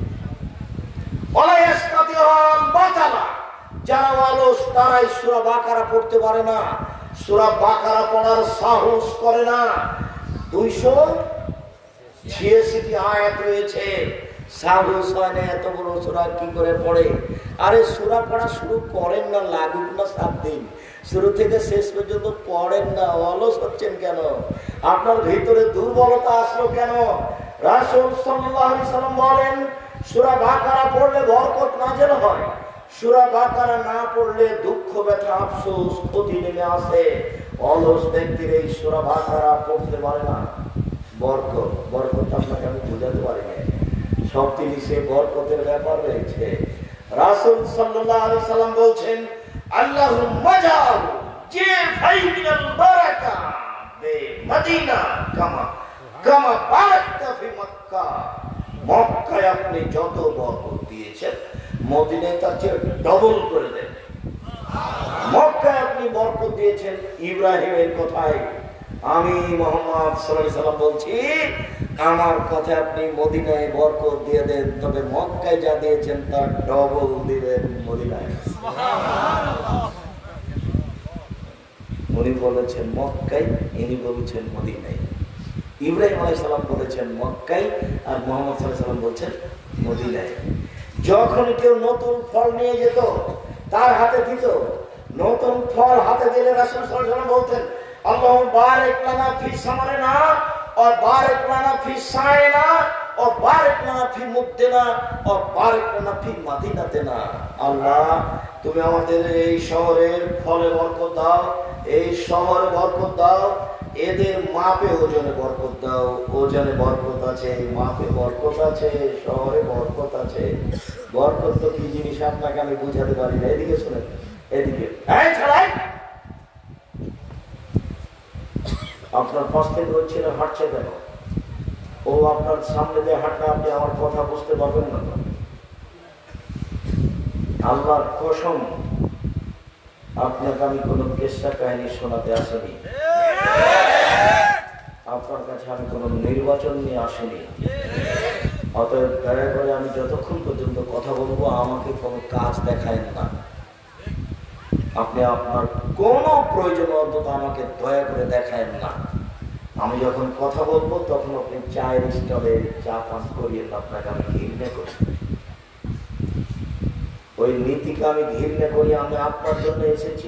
Speaker 2: যারা অলস তারাই সূরা বাকারা পড়তে পারে না, সূরা বাকারা পড়ার সাহস করে না। দুইশো ছিয়াশিটি আয়াত রয়েছে, সাহস হয় না এত বড় সূরা কি করে পড়ে। আরে সূরা পড়া শুরু করেন না, লাগুক না সাত দিন, শুরু থেকে শেষ পর্যন্ত পড়েন না। অলস হচ্ছেন কেন? আপনার ভিতরে দুর্বলতা আসলো কেন? রাসূল সাল্লাল্লাহু আলাইহি সাল্লাম বলেন সূরা বাকারা পড়লে বরকত নাযিল হয়, সূরা বাকারা না পড়লে দুঃখ, ব্যথা, আফসোস, ক্ষতি নেমে আসে। অলস ব্যক্তির এই সূরা বাকারা পড়তে পারে না। বরকত বরকত আপনাকে আমি বোঝাতে পারি না, সব জিনিসে বরকতের ব্যাপার রয়েছে। রাসূল সাল্লাল্লাহু আলাইহি সাল্লাম বলছেন আল্লাহুম্মা জাল যে ফাইনাল বারাকা বে মদিনা কামা কামা বারাকতা ফি মক্কা। মক্কায় আপনি যত বরকত দিয়েছেন মদিনায় তার চেয়ে ডবল করে দেন। মক্কায় আপনি বরকত দিয়েছেন ইব্রাহিমের কথায়, আমি মুহাম্মদ সাল্লাল্লাহু আলাইহি সাল্লাম বলছি আমার কথায় আপনি মদিনায় বরকত দিয়ে দেন, তবে মক্কায় যা দিয়েছেন তার ডবল দিবেন মদিনায়। উনি বলেছেন মক্কায়, ইনি বলেছেন মদিনায়। ইব্রাহিম আলাইহিস সালাম বলেছেন মক্কায়, আর মুহাম্মদ সাল্লাল্লাহু আলাইহি সাল্লাম বলছেন মদিনায়। যখন কেউ নতুন ফল নিয়ে যেত তার হাতে দিত, নতুন ফল হাতে দিলে রাসূল সাল্লাল্লাহু আলাইহি সাল্লাম বলতেন আল্লাহুম্মা বারিক লানা ফি সামারিনা और बारिक लना फी साइना और बारिक लना फी मुद्दिना और बारिक लना फी मदीनातिना। আল্লাহ তুমি আমাদের এই শহরের ফলে বরকত দাও, এই শহরে বরকত দাও, এদের মাপে ওজনে বরকত দাও, ওজনে বরকত আছে, মাপে বরকত আছে, শহরে বরকত আছে। বরকত তো কি জিনিস আপনাকে আমি বুঝাতে পারি না। এদিকে শুনেন, এদিকে এই ছাড়াই আপনার পাশ থেকে ওই ছেলে হাঁটছে কেন? ও আপনার সামনে দিয়ে হাঁটলে আপনি আমার কথা বুঝতে পারবেন না। আল্লাহর কসম আপনাকে আমি কোনো কিসসা কাহিনী শোনাতে আসিনি, আপনার কাছে আমি কোনো নির্বাচন নিয়ে আসিনি। অতএব দয়া করে আমি যতক্ষণ পর্যন্ত কথা বলবো আমাকে কোনো কাজ দেখায়েন না। আপনি আপনার কোনো প্রয়োজন অন্তত আমাকে দয়া করে দেখায়েন না। আমি যখন কথা বলবো তখন আপনি চায়ের স্টলে চা পান করিয়ে আপনাকে আমি ঘৃণা করি। ওই নীতিকে আমি ঘৃণা করি। আমি আপনার জন্য এসেছি,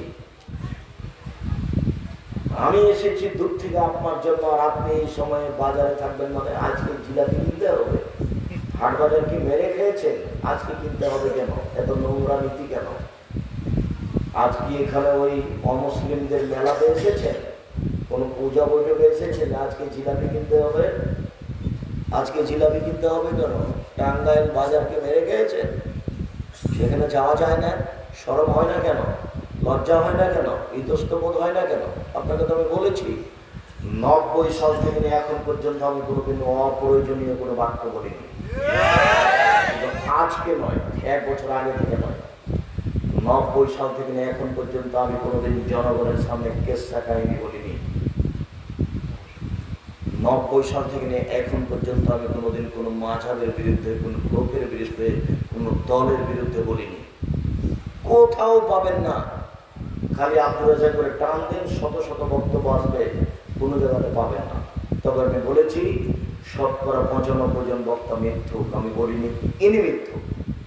Speaker 2: আমি এসেছি দূর থেকে আপনার জন্য। আর আপনি এই সময়ে বাজারে থাকবেন মানে আজকে জিলাপি কিনতে হবে। হাট বাজার কি মেরে খেয়েছেন? আজকে কিনতে হবে কেন? এত নোংরা নীতি কেন? আজকে এখানে ওই অমুসলিমদের মেলাতে এসেছেন, কোন পূজা বৈঠকে এসেছেন, আজকে জিলাপি কিনতে হবে? আজকে জিলাপি কিনতে হবে কেন? টাঙ্গাইল বাজারকে মেরে খেয়েছেন, সেখানে যাওয়া যায় না? শরম হয় না কেন? লজ্জা হয় না কেন? ইতস্তবোধ হয় না কেন? আপনাকে তো আমি বলেছি নব্বই সাল থেকে এখন পর্যন্ত আমি কোনোদিন অপ্রয়োজনীয় কোনো বাক্য বলিনি। আজকে নয়, এক বছর আগে থেকে নয়, নব্বই সাল থেকে এখন পর্যন্ত আমি কোনোদিন জনগণের সামনে কেসা কাহিনী বলিনি। নব্বই সাল থেকে এখন পর্যন্ত আমি কোনোদিন কোনো মাঝাবের বিরুদ্ধে, কোনো গ্রুপের বিরুদ্ধে, কোনো দলের বিরুদ্ধে বলিনি। কোথাও পাবেন না। খালি আপনারা যা করে টান দেন, শত শত বক্তব্য আসবে, কোনো জায়গাতে পাবেন না। তবে আমি বলেছি শতকরা পঁচানব্বই জন বক্তা মিথ্যুক, আমি বলিনি ইনি মিথ্যুক।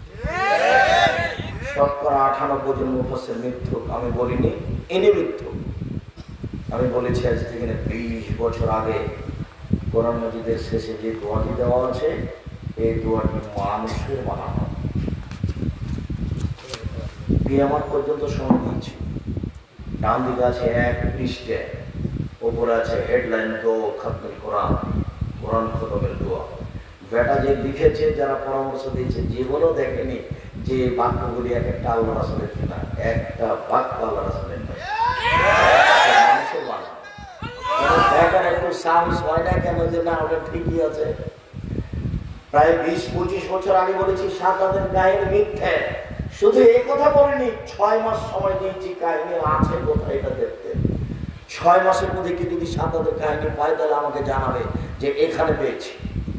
Speaker 2: শতকরা আটানব্বই জন মুফাসসির মিথ্যুক, আমি বলিনি ইনি মিথ্যুক। আমি বলেছি আজ থেকে বিশ বছর আগে কোরআন মাজিদের শেষে যে দোয়াটি দেওয়া আছে, এই দোয়াটি মানুষের বানানো। কিয়ামত পর্যন্ত সময় দিচ্ছি। ডান দিকে আছে এক পৃষ্ঠে, ওপরে আছে হেডলাইন দো খতমুল কোরআন, কোরআন খতমের দোয়া। বেটা যে লিখেছে, যারা পরামর্শ দিয়েছে, জীবনও দেখেনি যে বাক্যগুলি এক একটা আল্লাহ রাসূলের কিনা, একটা বাক্য আল্লাহ রাসূলের নয়, মানুষের বানানো। দেখার একটু সাহস হয় না কেন যে না ওটা ঠিকই আছে? প্রায় বিশ পঁচিশ বছর আগে বলেছি সাতাদের গায়ের মিথ্যে, শুধু এই কথা বলিনি, ছয় মাস সময় দিয়েছি, কাহিনী আছে কোথায় এটা দেখতে। ছয় মাসের মধ্যে কি যদি সাঁতারের কাহিনী পায় তাহলে আমাকে জানাবে যে এখানে পেয়েছি।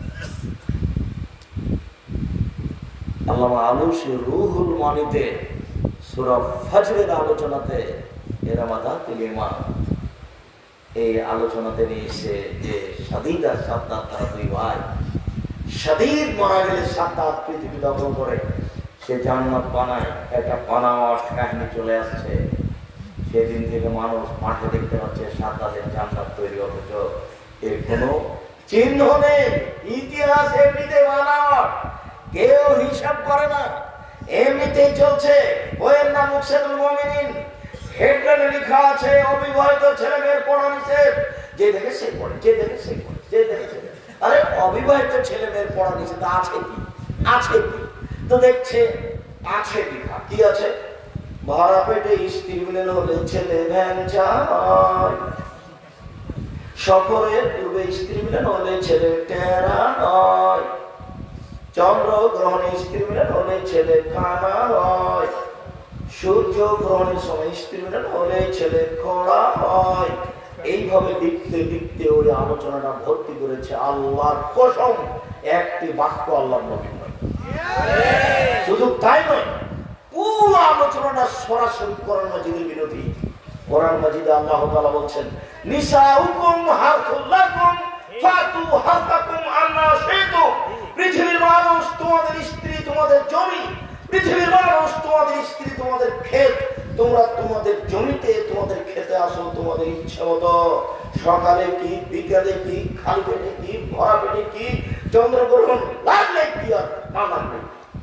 Speaker 2: আল্লামা আলুসি রুহুল মানিতে সূরা ফজরের আলোচনাতে এরামাদাতুল ঈমান এই আলোচনাতে নিয়েছে যে সাদিদ আর সাদ্দাত তারা দুই ভাই। সাদিদ মারা গেলে সাদ্দাত পৃথিবী দখল করে সে জান্নাত বানায়, একটা বানাওয়ার কাহিনী চলে আসছে। সেদিন থেকে মানুষ মাঠে দেখতে পাচ্ছে সাদ্দাতের জান্নাত তৈরি, অথচ এর কোনো চিহ্ন নেই। ইতিহাস এমনিতে বানাওয়ার, কেউ হিসাব করে না, এমনিতেই চলছে। বইয়ের নাম মুকসেদুল মুমিনিন, হেডলাইনে লেখা আছে অবিবাহিত ছেলে মেয়ের পড়া নিষেধ। যে দেখে সে পড়ে, যে দেখে সে পড়ে, যে দেখে সে। আরে অবিবাহিত ছেলে মেয়ের পড়া নিষেধ আছে কি? আছে কি? তো দেখছে আছে লেখা, কি আছে? ভরা পেটে স্ত্রী মিলন হলে ছেলে ভ্যান চায়, সফরের পূর্বে স্ত্রী মিলন হলে ছেলে টেরা হয়, চন্দ্র গ্রহণে স্ত্রী মিলন হলে ছেলে কানা হয়, সূর্য গ্রহণের সময় স্ত্রী মিলন হলে ছেলে খোড়া হয়। এইভাবে লিখতে লিখতে ওই আলোচনাটা ভর্তি করেছে। আল্লাহর কসম, একটি বাক্য আল্লাহর নবী নয়। শুধু তাই নয়, পুরো আলোচনাটা সরাসরি কোরআন মাজিদের বিরোধী। কোরআন মাজিদে আল্লাহ তাআলা বলছেন, নিসাউকুম হারথুল লাকুম ফাতু হারথাকুম আন্না শি'তুম। পৃথিবীর মানুষ তোমাদের স্ত্রী, তোমাদের জমি। পৃথিবীর মানুষ তোমাদের স্ত্রী, তোমাদের ক্ষেত। তোমরা তোমাদের জমিতে, তোমাদের খেতে আসো তোমাদের ইচ্ছা মতো। সকালে কি, বিকালে কি, খালি পেটে কি, ভরা পেটে কি, চন্দ্রগ্রহণ লাগলে কি আর না লাগলে।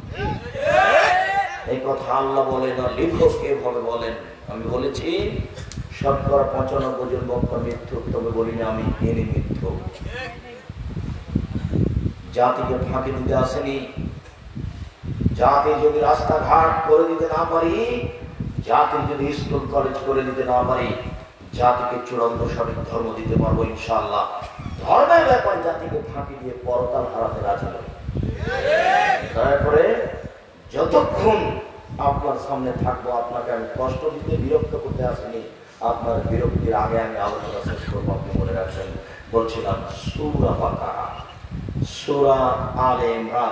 Speaker 2: এই কথা আল্লাহ বলেন না, লেখক এভাবে বলেন। আমি বলেছি শতকরা পঁচানব্বই জন বক্তা মিথ্যুক, তবে বলিনি আমি এনে মিথ্যুক। জাতিকে ফাঁকি দিতে আসেনি। জাতি যদি রাস্তাঘাট করে দিতে না পারি, জাতি যদি স্কুল কলেজ করে দিতে না পারি, জাতিকে চূড়ান্ত সঠিক ধর্ম দিতে পারবো ইনশাআল্লাহ। ধর্মের ব্যাপারে জাতিকে ফাঁকি দিয়ে পরকাল হারাতে রাজি নই। তারপরে যতক্ষণ আপনার সামনে থাকবো, আপনাকে আমি কষ্ট দিতে, বিরক্ত করতে আসিনি। আপনার বিরক্তির আগে আমি আলোচনা শেষ করবো, আপনি মনে রাখছেন। বলছিলাম সূরা বাকারা, সূরা আলে ইমরান।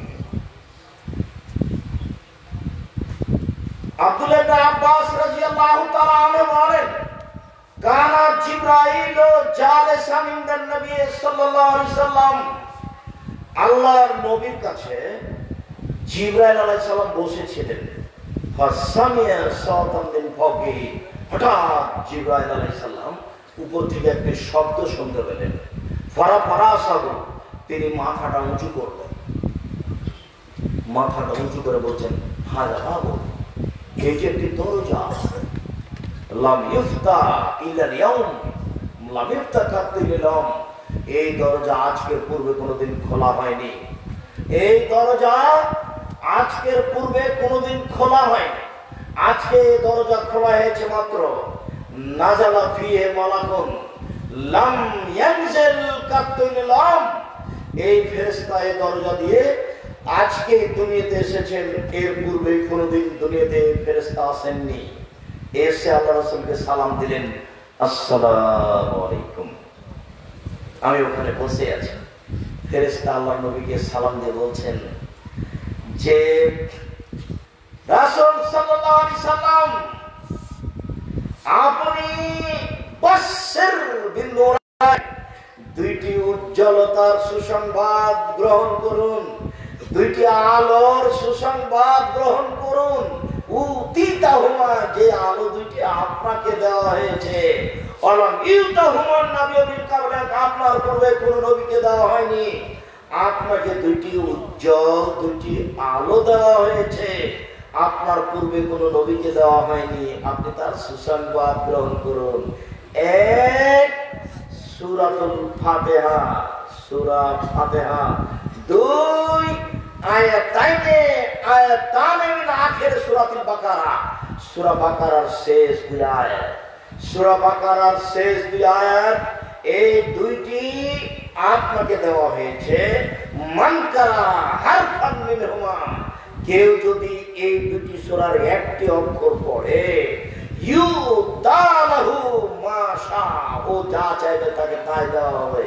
Speaker 2: আব্দুল্লাহ ইবনে আব্বাস রাদিয়াল্লাহু তাআলা আনহু বলেন, কানা জিবরাইল জালিসান ইনদান নবী সাল্লাল্লাহু আলাইহি সাল্লাম। আল্লাহর নবীর কাছে জিবরাইল আলাইহিস সালাম বসেছিলেন। ফাসামিয়া সাওতান মিন ফাওকিহি। হঠাৎ জিবরাইল আলাইহিস সালাম উপর থেকে একটা শব্দ শুনতে পেলেন। ফারা ফারা সাগু, তিনি মাথাটা উঁচু করলেন। মাথাটা উঁচু করে বলছেন, হাজা বাবু, এই যে একটি দরজা, লাম ইফতা ইলাল ইয়াউম, লাম ইফতা কাতিলাম, এই দরজা আজকের পূর্বে কোনোদিন খোলা হয়নি। এই দরজা আজকের পূর্বে কোনোদিন খোলা হয়নি। আজকে এই দরজা খোলা হয়েছে মাত্র। নাজালা ফিহে মালাকুন লাম ইয়ানজিল কাতিলাম, এই ফেরেশতা এই দরজা দিয়ে আজকে দুনিয়াতে এসেছেন। এর পূর্বে কোনোদিন দুনিয়াতে ফেরেশতা আসেননি। এসে আল্লাহ রাসূলকে সালাম দিলেন, আসসালামু আলাইকুম। আমি ওখানে বসে আছি। ফেরেশতা আল্লাহ নবীকে সালাম দিয়ে বলছেন যে, রাসূল সাল্লাল্লাহু আলাইহি সাল্লাম, আপনি বাশশির বিন নূরাইন, দুইটি উজ্জ্বলতার সুসংবাদ গ্রহণ করুন, দুইটি আলোর সুসংবাদ গ্রহণ করুন। উতিতাহুমা, যে আলো দুইটি আপনাকে দেওয়া হয়েছে। অলাম ইউতাহুমান নবিয়্যুন মিন ক্বাবলিক, আপনার পূর্বে কোন নবীকে দেওয়া হয়নি। আপনাকে দুইটি উজ্জ্বল দুইটি আলো দেওয়া হয়েছে, আপনার পূর্বে কোন নবীকে দেওয়া হয়নি। আপনি তার সুসংবাদ গ্রহণ করুন। এক, সূরাতুল ফাতিহা, সূরা ফাতিহা। দুই, আয়াতাইনে আয়াতানে মিন আখির সূরাতুল বাকারা, সূরা বাকারার শেষ দুই আয়াত। সূরা বাকারার শেষ দুই আয়াত, এই দুইটি আপনাকে দেওয়া হয়েছে। মান কারা হারফান মিনহুমা, কেউ যদি এই দুটি সূরার একটি অক্ষর পড়ে ইউদালাহু মাশা, ও যা চাইবে তাকে তাই দেওয়া হবে,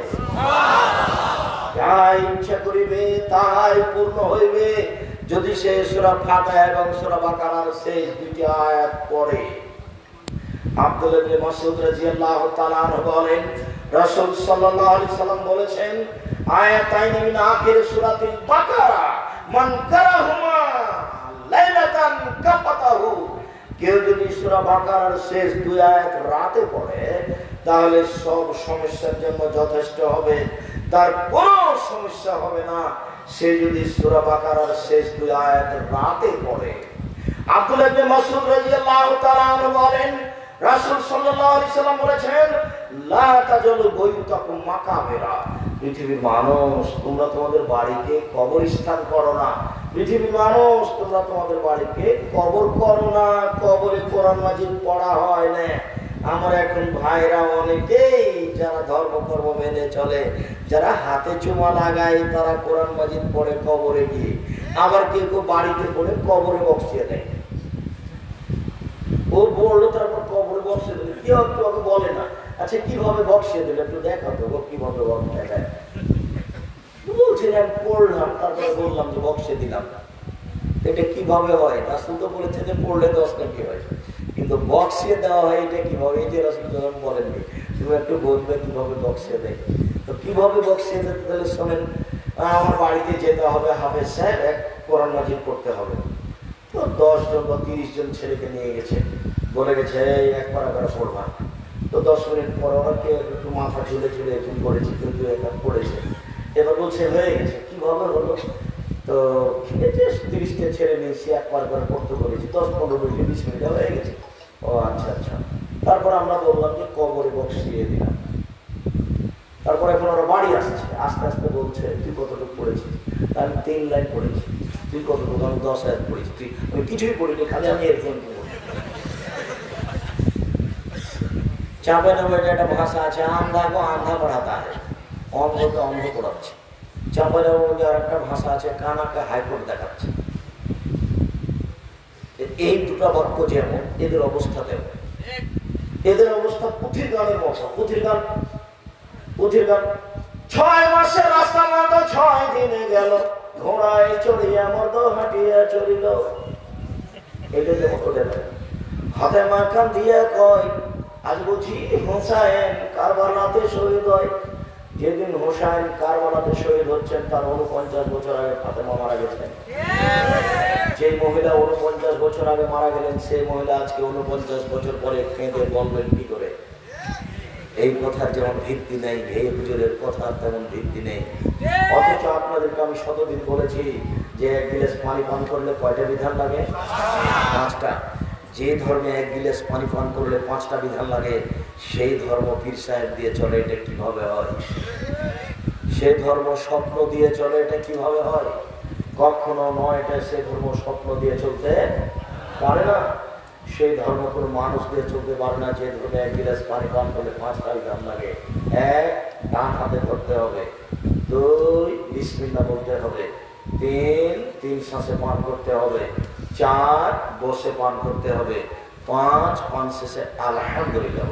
Speaker 2: যা ইচ্ছা করিবে তাই পূর্ণ হইবে যদি সে সূরা ফাতিহা এবং সূরা বাকারার শেষ দুটি আয়াত পড়ে। আব্দুল্লাহ ইবনে মাসউদ রাদিয়াল্লাহু তাআলা আনহু বলেন, রাসূল সাল্লাল্লাহু আলাইহি সাল্লাম বলেছেন, আয়াতাইন মিন আখির সূরাতিল বাকারা মান কারাহুমা লাইলাতান কাফাতাহু, কেউ যদি সূরা বাকারার শেষ দুই আয়াত রাতে পড়ে তাহলে সব সমস্যার জন্য যথেষ্ট হবে, তার কোনো সমস্যা হবে না সে যদি সূরা বাকারার শেষ দুই আয়াত রাতে পড়ে। আব্দুল্লাহ ইবনে মাসউদ রাদিয়াল্লাহু তাআলা আনহু বলেন, রাসূল সাল্লাল্লাহু আলাইহি সাল্লাম বলেছেন, লা তাজালু বুয়ুতাকুম মাকাবিরা, পৃথিবীর মানুষ তোমরা তোমাদের বাড়িকে কবরস্থান করো না, পৃথিবীর মানুষ তোমরা তোমাদের বাড়িকে কবর করো না। কবরে কোরআন মাজিদ পড়া হয় না। আমার এখন ভাইরা অনেকেই যারা ধর্মকর্ম মেনে চলে, যারা হাতে চুমা লাগায়, তারা কোরআন মাজিদ পড়ে কবরে গিয়ে, আবার কেউ কেউ বাড়িতে পড়ে কবরে বসিয়ে দেয়। ও বললো তারপর কবরে বসিয়ে দিলে কেউ একটু ওকে বলে না, আচ্ছা কিভাবে বক্সিয়ে দিলে একটু দেখা তো কিভাবে বক্সিয়ে দেয়। বলছিলাম পড়লাম, তারপরে বললাম যে বক্সিয়ে দিলাম, এটা কিভাবে হয়? রাসূল তো বলেছে যে পড়লে দশ নাকি হয়, কিন্তু বক্সিয়ে দেওয়া হয় এটা কিভাবে? এই যে রাসূল যখন বলেননি, তুমি একটু বলবে কিভাবে বক্সিয়ে দেয়। তো কিভাবে বক্সিয়ে দিতে তাহলে শোনেন, আমার বাড়িতে যেতে হবে, হাফেজ সাহেব এক কোরআন মাজিদ পড়তে হবে। তো দশ জন বা তিরিশ জন ছেলেকে নিয়ে গেছে, বলে গেছে এই এক পারা করে পড়বা। তো দশ মিনিট পরে ওরা কেউ একটু মাথা ঝুলে ঝুলে একটু পড়েছে, কিন্তু একটা পড়েছে। এবার বলছে হয়ে গেছে, কিভাবে হলো? তো তিরিশটা ছেলে নিয়েছি, এক পার করে পড়তে বলেছি, দশ পনেরো মিনিট বিশ মিনিটে হয়ে গেছে। ও আচ্ছা আচ্ছা। তারপর আমরা বললাম যে কবরে বক্সিয়ে দিলাম। তারপর এখন ওরা বাড়ি আসছে, আস্তে আস্তে বলছে তুই কতটুকু পড়েছিস? আমি তিন লাইন পড়েছি। তুই কতটুকু? আমি দশ হাজার পড়েছি। তুই? আমি কিছুই পড়িনি, খালি আমি এরকম। চাপে নেবে একটা ভাষা আছে, আন্ধা কো আন্ধা পড়াতা হয়, অন্ধকে অন্ধ পড়াচ্ছে। চাপে নেবে আর একটা ভাষা আছে, কানাকে হাইকোর্ট দেখাচ্ছে। এই দুটা বাক্য যেমন, এদের অবস্থা তেমন। এদের অবস্থা পুঁথির গানের মতো। পুঁথির গান, পুঁথির গান। ছয় মাসের রাস্তা মতো ছয় দিনে গেল, ঘোড়ায় চড়িয়া মর্দ হাঁটিয়া চলিল। এটা যেমন ওদের হাতে মাখান দিয়া কয়, আজ বুঝি হোসাইন কারবালাতে শহীদ হয়। যেদিন হোসাইন কারবালাতে শহীদ হচ্ছেন তার উনপঞ্চাশ বছর আগে ফাতেমা মারা গেছেন। যে মহিলা উনপঞ্চাশ বছর আগে মারা গেলেন, সেই মহিলা আজকে উনপঞ্চাশ বছর পরে কেঁদে বলবেন কি করে? এই কথার যেমন ভিত্তি নেই, এই হুজুরের কথার তেমন ভিত্তি নেই। অথচ আপনাদেরকে আমি শতদিন বলেছি যে এক গিলাস পানি পান করলে কয়টা বিধান লাগে? পাঁচটা। যে ধর্মে এক গিলাস পানি পান করলে পাঁচটা বিধান লাগে, সেই ধর্ম পীর সাহেব দিয়ে চলে, এটা কিভাবে হয়? সেই ধর্ম স্বপ্ন দিয়ে চলে, এটা কিভাবে হয়? কখনো নয়, এটা সে ধর্ম স্বপ্ন দিয়ে চলতে পারে না। সেই ধর্ম কোনো মানুষ দিয়ে চলতে পারে না। যে ধর্মে এক গিলাস পানি পান করলে পাঁচটা বিধান লাগে। এক, ডান হাতে ধরতে হবে। দুই, বিসমিল্লাহ বলতে হবে। তিন, তিন শ্বাসে পান করতে হবে। চার, বসে পান করতে হবে। পাঁচ, পান শেষে আলহামদুলিল্লাহ।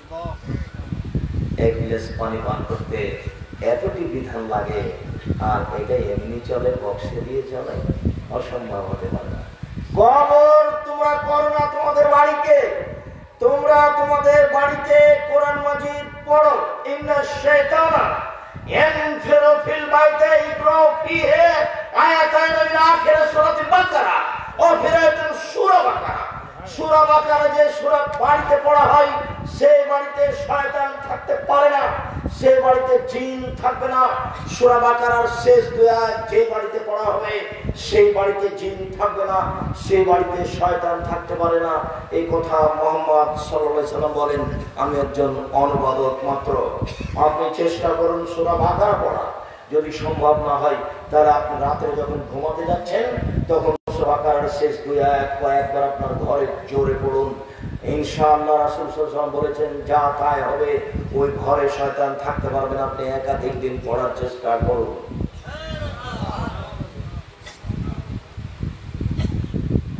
Speaker 2: এক গিলাস পানি পান করতে এতটি বিধান লাগে, আর এটা এমনি চলে, বক্সে দিয়ে চলে? অসম্ভব হতে পারে না। কবর তোমরা করো না তোমাদের বাড়িতে, তোমরা তোমাদের বাড়িতে কোরআন মাজিদ পড়ো। ইন্না শাইতানা ইয়ানফিরু ফিল বাইতি ইকরাউ ফিহি আয়াতাইন মিন আখির সূরাতিল বাকারা ওয়া ফিরাতুন সূরা বাকারা। সূরা বাকারা যে সূরা বাড়িতে পড়া হয়, সেই বাড়িতে শয়তান থাকতে পারে না, সেই বাড়িতে জিন থাকবে না। সূরা বাকারার শেষ দুই আয়াত যে বাড়িতে পড়া হবে, সেই বাড়িতে জিন থাকবে না, সেই বাড়িতে শয়তান থাকতে পারে না। এই কথা মুহাম্মদ সাল্লাল্লাহু আলাইহি সাল্লাম বলেন। আমি একজন অনুবাদক মাত্র। আপনি চেষ্টা করুন সূরা বাকারা পড়া। যদি সম্ভব না হয় তাহলে আপনি রাতে যখন ঘুমাতে যাচ্ছেন তখন সূরা বাকারার শেষ দুই আয়াত কয়েকবার আপনার ঘরে জোরে পড়ুন। ইনশাআল্লাহ রাসূল সাল্লাল্লাহু আলাইহি ওয়াসাল্লাম বলেছেন, যা তাই হবে, ওই ঘরে শয়তান থাকতে পারবে না। আপনি একাধিক দিন পড়ার চেষ্টা করুন।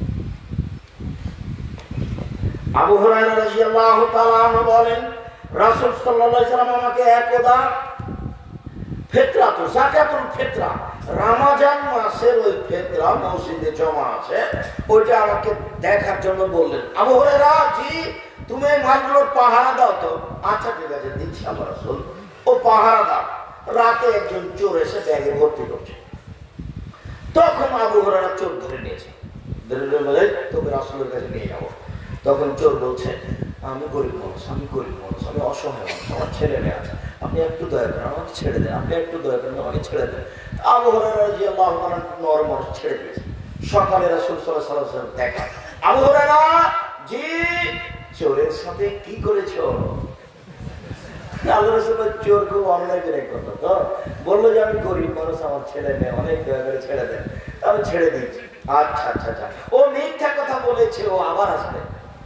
Speaker 2: রাদিয়াল্লাহু তাআলা আনহু বলেন, রাসূল সাল্লাল্লাহু আলাইহি সাল্লাম আমাকে একদা ফিতরা তো যাকাতুল ফিতরা রমজান মাসের ওই ফিতরা মসজিদে জমা আছে, ওইটা আমাকে দেখার জন্য বললেন। আবু হুরায়রা, জি তুমি এই মালগুলোর পাহারা দাও তো। আচ্ছা ঠিক আছে, দিচ্ছি আমার রাসূল। ও পাহারা দাও। রাতে একজন চোর এসে ব্যাগে ভর্তি করছে। তখন আবু হুরায়রা চোর ধরে নিয়েছে, ধরে বলে তোকে রাসূলের কাছে নিয়ে যাবো। তখন চোর বলছে, আমি গরিব মানুষ, আমি গরিব মানুষ, আমি অসহায় মানুষ, আমার ছেলে মেয়ে আছে, আপনি একটু দয়া করেন আমাকে ছেড়ে দেন, আপনি একটু দয়া করেন আমাকে ছেড়ে দেন। আবু হুরায়রা রাদিয়াল্লাহু তাআলা নরম মানুষ ছেড়ে দিয়েছে। সকালে রাসূল সাল্লাল্লাহু আলাইহি ওয়াসাল্লাম দেখা, আবু হুরায়রা, জি চোরের সাথে কি করেছো? আল্লাহ রাসূল চোর খুব অন্যায় করে করতো, তো বললো যে আমি গরিব মানুষ, আমার ছেলে মেয়ে, অনেক দয়া করে ছেড়ে দেন। আমি ছেড়ে দিয়েছি। আচ্ছা আচ্ছা আচ্ছা, ও মিথ্যা কথা বলেছে, ও আবার আসবে।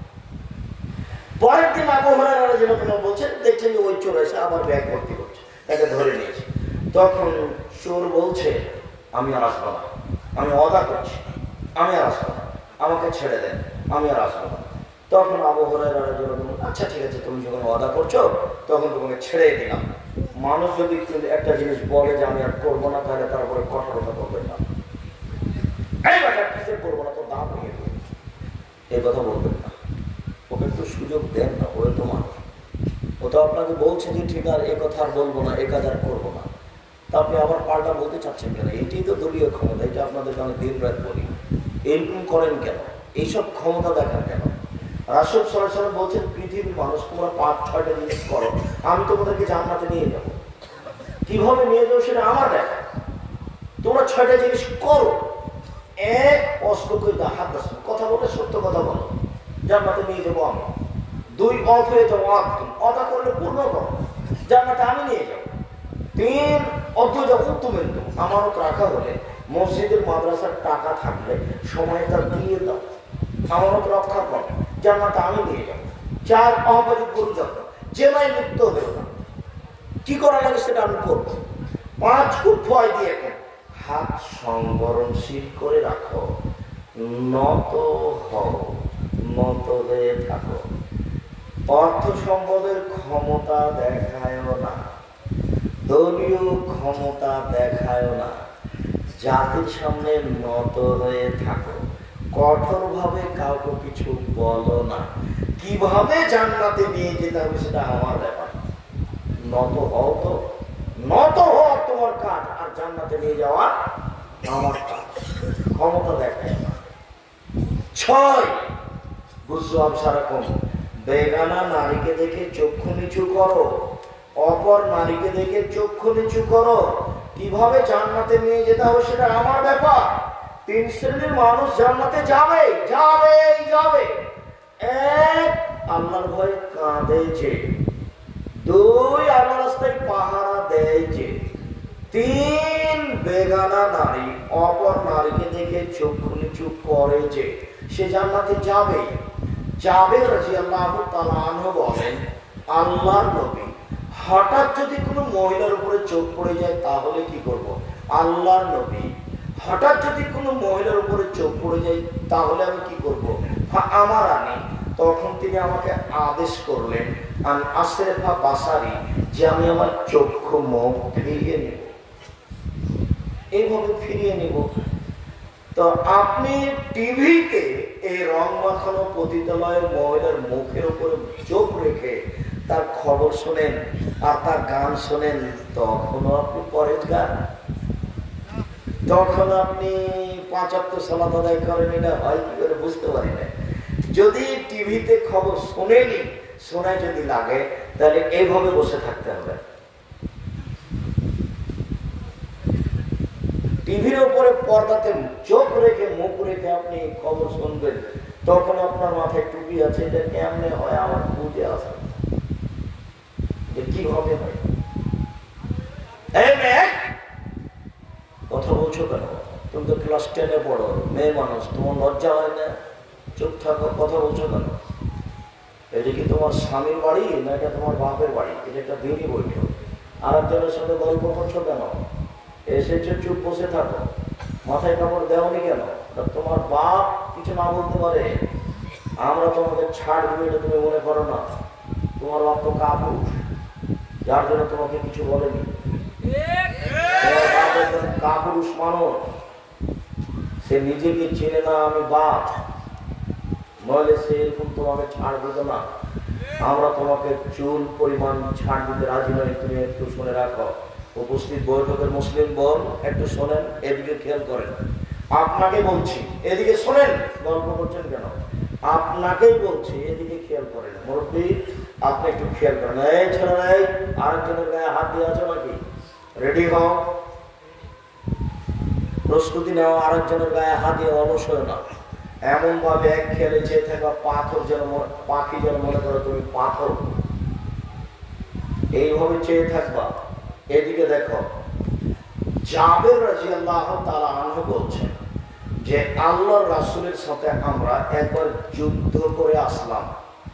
Speaker 2: পরের দিন আবু হুরায়রা রাদিয়াল্লাহু তাআলা বলছেন, দেখছেন যে ওই চোর এসে আবার ব্যাগ ভর্তি করছে, তাকে ধরে নিয়েছে। তখন চোর বলছে, আমি আর আসবো না, আমি ওয়াদা করছি, আমি আর আসবো না, আমাকে ছেড়ে দেন, আমি আর আসবো না। তখন আবু হুরায়রা রাদিয়াল্লাহু তাআলা বললেন, আচ্ছা ঠিক আছে, তুমি যখন ওয়াদা করছো তখন তোমাকে ছেড়ে দিলাম। মানুষ যদি একটা জিনিস বলে যে আমি আর করবো না, তাহলে তারপরে কঠোরতা করবেন না। এই ব্যাটা কিসে করবো না, তো দাম ভেঙে দেবে, এই কথা বলবেন না। ওকে একটু সুযোগ দেন না, ওই তো মানুষ। ও তো আপনাকে বলছে যে ঠিক আর এ কথা আর বলবো না, এ কাজ আর করবো না, তা আপনি আবার পাল্টা বলতে চাচ্ছেন কেন? এটাই তো দলীয় ক্ষমতা, এটা আপনাদের আমি দিন রাত বলি। এরকম করেন কেন? এইসব ক্ষমতা দেখান কেন? রাসূল সাল্লাল্লাহু আলাইহি ওয়াসাল্লাম বলছেন, পৃথিবীর মানুষ তোমরা পাঁচ ছয়টা জিনিস করো, আমি তোমাদেরকে জান্নাতে নিয়ে যাবো। কিভাবে নিয়ে যাবো সেটা আমার দেখা। তোমরা ছয়টা জিনিস করো। এক, অসদুক হাত, কথা বলে সত্য কথা বলো, জান্নাতে নিয়ে যাবো আমি। দুই, অফ হয়ে যাবো, অদা করলে পূর্ণ করো, জান্নাতে আমি নিয়ে যাবো। তিন, অদ্বৈত উত্তমের আমানত রাখা হলে মসজিদের মাদ্রাসার টাকা থাকলে সময় তার দিয়ে দাও, আমানত রক্ষা করো, জান্নাতে আমি নিয়ে যাবো। চার, অহবাদী গরু যত্ন, যে নয় লিপ্ত হয়েও না, কি করা লাগে সেটা আমি করবো। পাঁচ, খুব ভয় দিয়ে হাত সংবরণশীল করে রাখো, নত হও, নত হয়ে থাকো, অর্থ সম্পদের ক্ষমতা দেখায়ও না, দলীয় ক্ষমতা দেখায়ও না, জাতির সামনে নত হয়ে থাকো, কঠোরভাবে কাউকে কিছু বলো না। কিভাবে জান্নাতে নিয়ে যেতে হবে সেটা আমার ব্যাপার। নত হও, তো নত হওয়া তোমার কাজ, আর জান্নাতে নিয়ে যাওয়া আমার কাজ। ক্ষমতা দেখায় না। ছয়, বুঝলাম সারাক্ষণ বেগানা নারীকে দেখে চক্ষু নিচু করো, অপর নারীকে দেখে চক্ষু নিচু করো। কিভাবে জান্নাতে নিয়ে যেতে হবে সেটা আমার ব্যাপার। তিন শ্রেণীর মানুষ জান্নাতে যাবে যাবে যাবে। এক, আল্লাহর ভয়ে কাঁদে যে। দুই, আল্লাহর রাস্তায় পাহারা দেয় যে। তিন, বেগানা নারী অপর নারীকে দেখে চক্ষু নিচু করে যে, সে জান্নাতে যাবে। জাবের রাদিয়াল্লাহু তাআলা আনহু বলেন, আল্লাহর নবী হঠাৎ যদি কোনো মহিলার উপরে চোখ পড়ে যায় তাহলে কি করব? আল্লাহর নবী হঠাৎ যদি কোনো মহিলার উপরে চোখ পড়ে যায় তাহলে আমি কি করব? আমার আনি। তখন তিনি আমাকে আদেশ করলেন, আন আসরিফা বাসারি, যে আমি আমার চক্ষু মুখ ফিরিয়ে নেব, এইভাবে ফিরিয়ে নেব। তো আপনি টিভিতে এই রং মাখানো পতিতালয়ের মহিলার মুখের উপরে চোখ রেখে তার খবর শোনেন আর তার গান শোনেন, তখনও আপনি পরেজগার, তখন আপনি পাঁচ ওয়াক্ত সালাত আদায় করেন। এটা হয় কি করে বুঝতে পারি না। যদি টিভিতে খবর শোনেনি, শোনায় যদি লাগে, তাহলে এইভাবে বসে থাকতে হবে। টিভির উপরে পর্দাতে চোখ রেখে মুখ রেখে আপনি খবর শুনবেন, তখন আপনার মাথায় টুপি আছে, এটা কেমনে হয় আমার বুঝে আসে, কিভাবে হয়। কথা বলছো কেন? তুমি তো ক্লাস টেনে পড়ো, মেয়ে মানুষ, তোমার লজ্জা হয় না? চুপ থাকো, কথা বলছো কেন? এটা কি তোমার স্বামীর বাড়ি না এটা তোমার বাপের বাড়ি? এটা একটা দিনই বৈঠক। আর একজনের সাথে গল্প করছো কেন? এসেছো, চুপ বসে থাকো। মাথায় কাপড় দেওনি কেন? তোমার বাপ কিছু না বলতে পারে, আমরা তোমাকে ছাড় দেবো এটা তুমি মনে করো না। তোমার বাপ তো কাপুরুষ, যার জন্য তোমাকে কিছু বলেনি। কাপুরুষ মানুষ, সে নিজেকে চেনে না আমি বাপ, নইলে সে এরকম তোমাকে ছাড় দিত না। আমরা তোমাকে চুল পরিমাণ ছাড় দিতে রাজি নই, তুমি একটু শুনে রাখো। উপস্থিত বৈঠকের মুসলিম বোন একটু শোনেন, এদিকে খেয়াল করেন। আপনাকে বলছি এদিকে শোনেন, গল্প করছেন কেন? আপনাকেই বলছি এদিকে খেয়াল করেন। মুরব্বী আপনি একটু খেয়াল করেন। এই ছেলেরা, এই আরেকজনের গায়ে হাত দিয়ে আছো নাকি? রেডি হও, প্রস্তুতি নেওয়া। আরেকজনের গায়ে হাত দিয়ে অলস হয় না। এমন ভাবে এক খেলে চেয়ে থাকা পাথর যেন, পাখি যেন মনে করো তুমি পাথর, এইভাবে চেয়ে থাকবা। এদিকে দেখো, জাবের রাদিয়াল্লাহু তাআলা আনহু বলছেন যে আল্লাহর রাসূলের সাথে আমরা একবার যুদ্ধ করে আসলাম,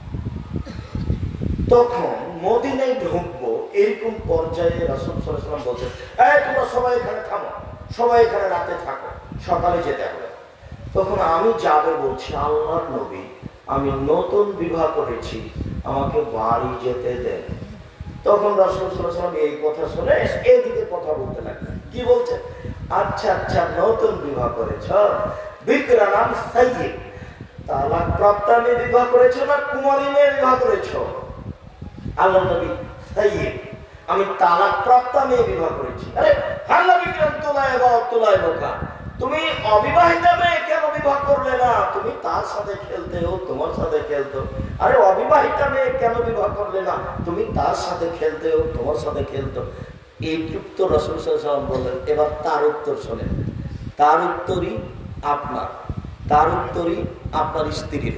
Speaker 2: তখন মদিনায় ঢুকবো এরকম পর্যায়ে রাসূল সাল্লাল্লাহু আলাইহি ওয়াসাল্লাম বলছেন, এই তোমরা সবাই এখানে থামো, সবাই এখানে রাতে থাকো, সকালে যেতে হবে। তখন আমি জাবের বলছি, আল্লাহর নবী, আমি নতুন বিবাহ করেছি, আমাকে বাড়ি যেতে দেন। তখন রাসূল সাল্লাল্লাহু আলাইহি ওয়াসাল্লাম এই কথা শুনে এদিকে কথা বলতে লাগলেন। কি বলছেন? আচ্ছা আচ্ছা, নতুন বিবাহ করেছ, বিকরা নাম সাইয়্যিদ, তালাক প্রাপ্তা মেয়ে বিবাহ করেছ না কুমারী মেয়ে বিবাহ করেছ? আল্লাহ নবী, সাইয়্যিদ, আমি তালাক প্রাপ্তা মেয়ে বিবাহ করেছি। আরে আল্লাহ বিকরাম তোলায় বা তোলায় বোকা, তুমি অবিবাহিতা মেয়ে কেন বিবাহ করলে না? তুমি তার সাথে খেলতে ও তোমার সাথে খেলতো। আরে অবিবাহিতা মেয়ে কেন বিবাহ করলে না? তুমি তার সাথে খেলতে ও তোমার সাথে খেলতো। এইটুক তো রাসূল সাল্লাল্লাহু আলাইহি ওয়াসাল্লাম বললেন। এবার তার উত্তর শোনেন। তার উত্তরই আপনার, তার উত্তরই আপনার স্ত্রীর,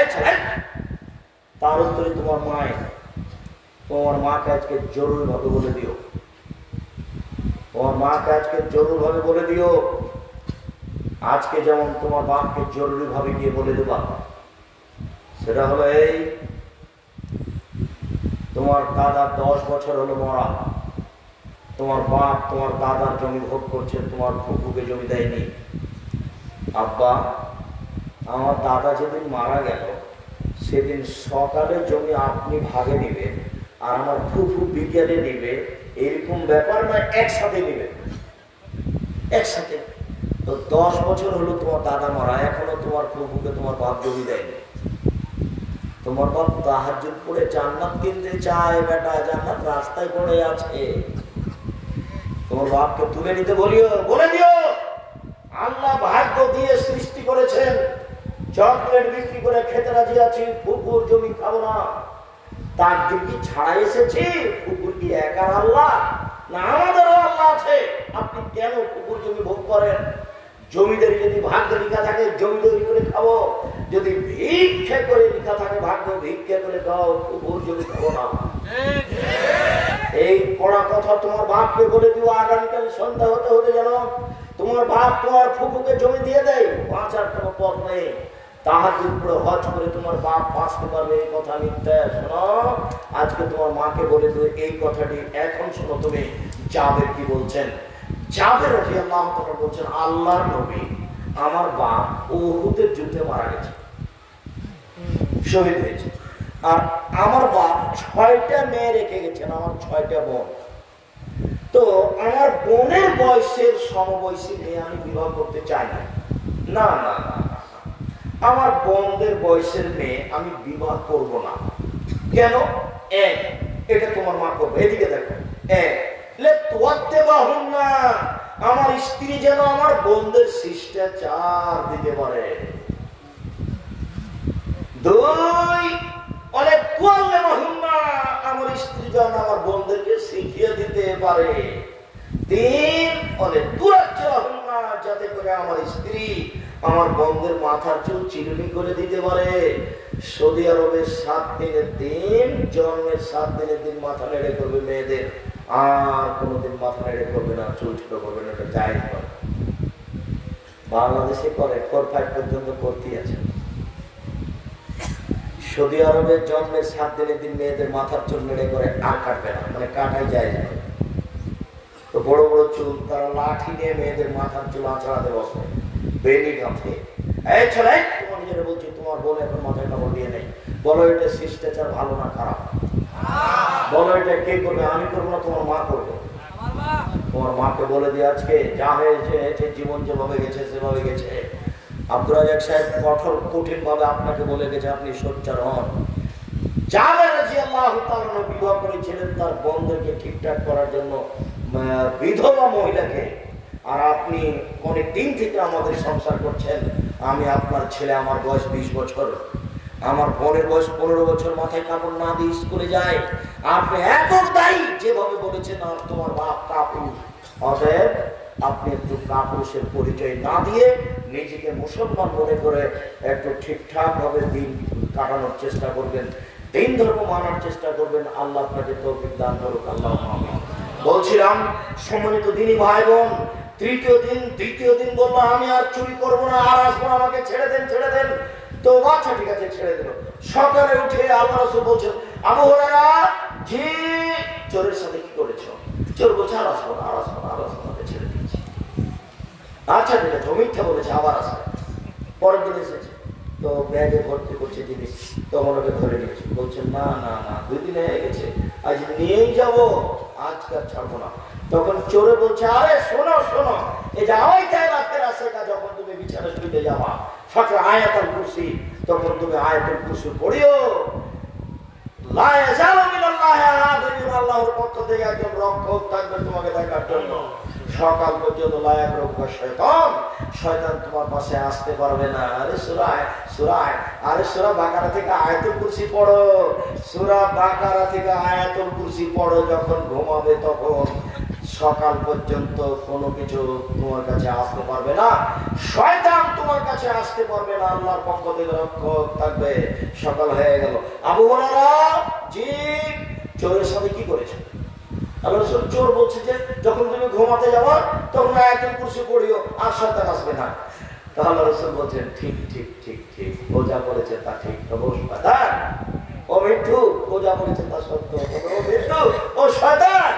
Speaker 2: তার উত্তরই তোমার মায়ের। তোমার মাকে আজকে জরুরি ভাবে বলে দিও, তোমার মাকে আজকে জরুরি ভাবে বলে দিও। আজকে যেমন তোমার বাপকে জরুরি ভাবে গিয়ে বলে দেবা, সেটা হলো এই, তোমার দাদা দশ বছর হলো মরা, তোমার বাপ তোমার দাদার জমি ভোগ করছে, তোমার ফুফুকে জমি দেয়নি। আব্বা, আমার দাদা যেদিন মারা গেল সেদিন সকালে জমি আপনি ভাগে নেবেন আর আমার ফুফু বিকেলে নেবে, এরকম ব্যাপার না, একসাথে নেবে, একসাথে। তো দশ বছর হলো তোমার দাদা মারা, এখনো তোমার ফুফুকে তোমার বাপ জমি দেয়নি। তোমার বাপ তাহাজ্জুদ পড়ে জান্নাত কিনতে চায়, বেটা জান্নাত রাস্তায় পড়ে আছে। তোমার বাপকে তুলে নিতে বলিও, বলে দিও আল্লাহ ভাগ্য দিয়ে সৃষ্টি করেছেন, চকলেট বিক্রি করে খেতে রাজি আছি, ফুফুর জমি খাবো না। তার দিকে ছাড়া এসেছি, ফুফুর কি একার আল্লাহ না আমাদেরও আল্লাহ আছে? আপনি কেন ফুফুর জমি ভোগ করেন? জমিদারি যদি ভাগ্যে লেখা থাকে জমিদারি করে খাবো, যদি ভিক্ষা করে লেখা থাকে ভাগ্য ভিক্ষা করে খাও, ফুফুর জমি খাবো না। এই পড়া কথা তোমার বাপকে বলে দিও, আগামীকাল সন্ধ্যা হতে হতে যেন তোমার বাপ তোমার ফুফুকে জমি দিয়ে দেয়, বাঁচার কোনো পথ নেই। তাহাজ্জুদ পড়ে হজ করে তোমার বাপ বাঁচতে পারবে, এই কথা মিথ্যা। শোনো, আজকে তোমার মাকে বলে দিও এই কথাটি। এখন শোনো তুমি জাবের কি বলছেন। জাবের রাদিয়াল্লাহু তাআলা বলছেন, আল্লাহর নবী, আমার বাপ উহুদের যুদ্ধে মারা গেছে, শহীদ হয়েছে, আর আমার বাপ ছয়টা মেয়ে রেখে গেছেন, আমার ছয়টা বোন। তো আমার বোনের বয়সের সমবয়সী মেয়ে আমি বিবাহ করতে চাই না। না না না, আমার বোনদের বয়সের মেয়ে আমি বিবাহ করব না। কেন? এক, এটা তোমার মা করবে। এদিকে দেখো, এক, আমার স্ত্রী যেন আমার বোনদের শিষ্টাচার দিতে পারে। দুই, অনেক আমার স্ত্রী যেন আমার বোনদেরকে শিখিয়ে দিতে পারে। তিন, অনেক যাতে করে আমার স্ত্রী আমার বোনদের মাথার চুল চিরুনি করে দিতে পারে। সৌদি আরবের সাত দিনের দিন, জন্মের সাত দিনের দিন মাথা নেড়ে করবে মেয়েদের, আর কোনোদিন মাথা নেড়ে করবে না, চুল ছোট করবে না, এটা জায়েজ নয়। বাংলাদেশে করে, ফোর ফাইভ পর্যন্ত করতেই আছে। সৌদি আরবের জন্মের সাত দিনের দিন মেয়েদের মাথার চুল নেড়ে করে, আর কাটবে না, মানে কাটাই জায়েজ নয়। তো বড় বড় চুল, তারা লাঠি নিয়ে মেয়েদের মাথার চুল আঁচড়াতে বসে, বেনি গাঁথে। এই ছেলে, তোমার নিজেরা বলছি, তোমার তোমার বোন এখন মাথায় কাপড় দিয়ে নেই, বলো এটা শিষ্টাচার ভালো না খারাপ? বলো এটা কে করবে? আমি করবো না, তোমার মা করবে। তোমার মাকে বলে দিয়ে আজকে যা হয়েছে জীবন যেভাবে গেছে সেভাবে গেছে। আব্দুর রাজ্জাক সাহেব কঠোর কঠিন ভাবে আপনাকে বলে গেছে আপনি সোচ্চার হন। জাবের রাদিয়াল্লাহু তাআলা বিবাহ করেছিলেন তার বোনদেরকে ঠিকঠাক করার জন্য বিধবা মহিলাকে, আর আপনি অনেক দিন থেকে আমাদের সংসার করছেন। আমি আপনার ছেলে, আমার বয়স বিশ বছর, আমার বোনের বয়স পনেরো বছর, মাথায় কাপড় না দিয়ে স্কুলে যায়। আপনি একক দায়ী যেভাবে বলেছেন আর তোমার বাপ কাপুরুষ, অতএব আপনি একটু কাপুরুষের পরিচয় না দিয়ে নিজেকে মুসলমান মনে করে একটু ঠিকঠাক ভাবে দিন কাটানোর চেষ্টা করবেন, দিন ধর্ম মানার চেষ্টা করবেন। আল্লাহ আপনাকে তৌফিক দান করুক, আল্লাহ আমিন। বলছিলাম সম্মানিত দিনী ভাই বোন, তৃতীয় দিন দ্বিতীয় দিন বললো আমি আর চুরি করবো না, আর আসবো না, আমাকে ছেড়ে দেন ছেড়ে দেন। তো আচ্ছা ঠিক আছে ছেড়ে দিল। সকালে উঠে আল্লাহ রাসূল বলছেন, আবু হুরায়রা জি চোরের সাথে কি করেছো? চোর বলছে আর আসবো না, আর আসবো না, আর আসবো না, ছেড়ে দিয়েছি। আচ্ছা ঠিক আছে, মিথ্যা বলেছে, আবার আসবে। পরের দিন এসেছে তো ব্যাগে ভর্তি করছে জিনিস, তখন ওকে ধরে নিয়েছে। বলছেন না না না দুই দিন হয়ে গেছে, আজ নিয়েই যাবো, আজকাল ছাড়বো না। তখন চোরে বলছে আরে শোনো শোনো, এই যে আওয়াই তাই রাতের আসে না, যখন তুমি বিছানা শুইতে যাবা ফাঁকা আয়াতুল কুরসি, তখন তুমি আয়াতুল কুরসি পড়িও। লা ইয়াজালু মিনাল্লাহি আহাদুন, আল্লাহর পক্ষ থেকে একজন রক্ষক থাকবে তোমাকে দেখার জন্য। সকাল পর্যন্ত লা ইয়াকরুকা শয়তান, শয়তান তোমার পাশে আসতে পারবে না। আরে সূরা সূরা আরে সূরা বাকারা থেকে আয়াতুল কুরসি পড়ো, সূরা বাকারা থেকে আয়াতুল কুরসি পড়ো। যখন ঘুমাবে তখন সকাল পর্যন্ত কোনো কিছু তোমার কাছে আসতে পারবে না, শয়তান তোমার কাছে আসতে পারবে না, আল্লাহর পক্ষ থেকে রক্ষক থাকবে। সকাল হয়ে গেল। আবু হুরায়রা জি চোরের সাথে কি করেছে? আল্লাহ রাসূল চোর বলছে যে যখন তুমি ঘুমাতে যাবা তখন আয়াতুল কুরসি পড়িও, আর শয়তান আসবে না। তাহলে রাসূল বলছেন ঠিক ঠিক ঠিক ঠিক, ও যা বলেছে তা ঠিক। অবশ্যই ও মিথ্যু, ও যা বলেছে তা সত্য। ও মিথ্যু, ও শয়তান।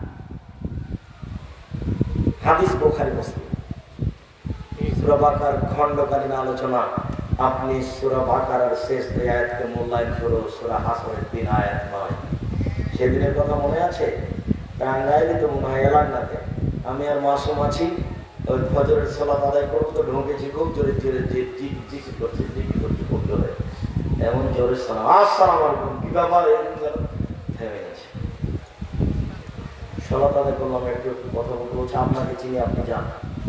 Speaker 2: হাদিস বুখারী মুসলিম। সূরা বাকারার খণ্ডকালীন আলোচনা আপনি সূরা বাকারার শেষ দুই আয়াতকে মূল্যায়ন করো, সূরা হাসরের তিন আয়াত নয়। সেদিনের কথা মনে আছে? টাঙ্গাইলে তো মনে হয় এলাকাতে আমি আর মাসুম আছি, ওই ফজরের সালাত আদায় করবো তো ঢুকেছি, খুব জোরে জোরে জিকির করছে জিকির করছে খুব জোরে, এমন জোরে সালাম আসসালামু আলাইকুম, কি ব্যাপার? এরকম যেন থেমে গেছে। সালাত আদায় করলাম, একটু কথা বলতে বলছে আপনাকে চিনি আপনি যান,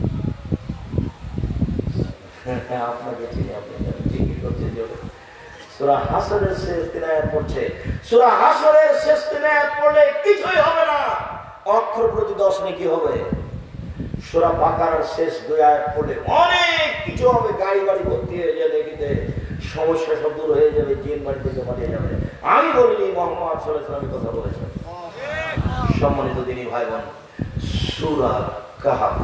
Speaker 2: হ্যাঁ আপনাকে চিনি আপনি যান, জিকির করছে জোরে। সূরা হাসরের শেষ তিন আয়াত পড়ছে। সূরা হাসরের শেষ তিন আয়াত পড়লে কিছুই হবে না, অক্ষর প্রতি দশ নেকি হবে। সূরা বাকারার শেষ দুই আয়াত পড়লে অনেক কিছু হবে, গাড়ি বাড়ি ভর্তি হয়ে যাবে, দেখিতে সমস্যা সব দূর হয়ে যাবে, জিন বাড়ি থেকে পালিয়ে যাবে। আমি বলিনি, মুহাম্মদ সাল্লাল্লাহু আলাইহি ওয়াসাল্লাম কথা বলেছেন। সম্মানিত দিনী ভাই বোন, সূরা কাহফ,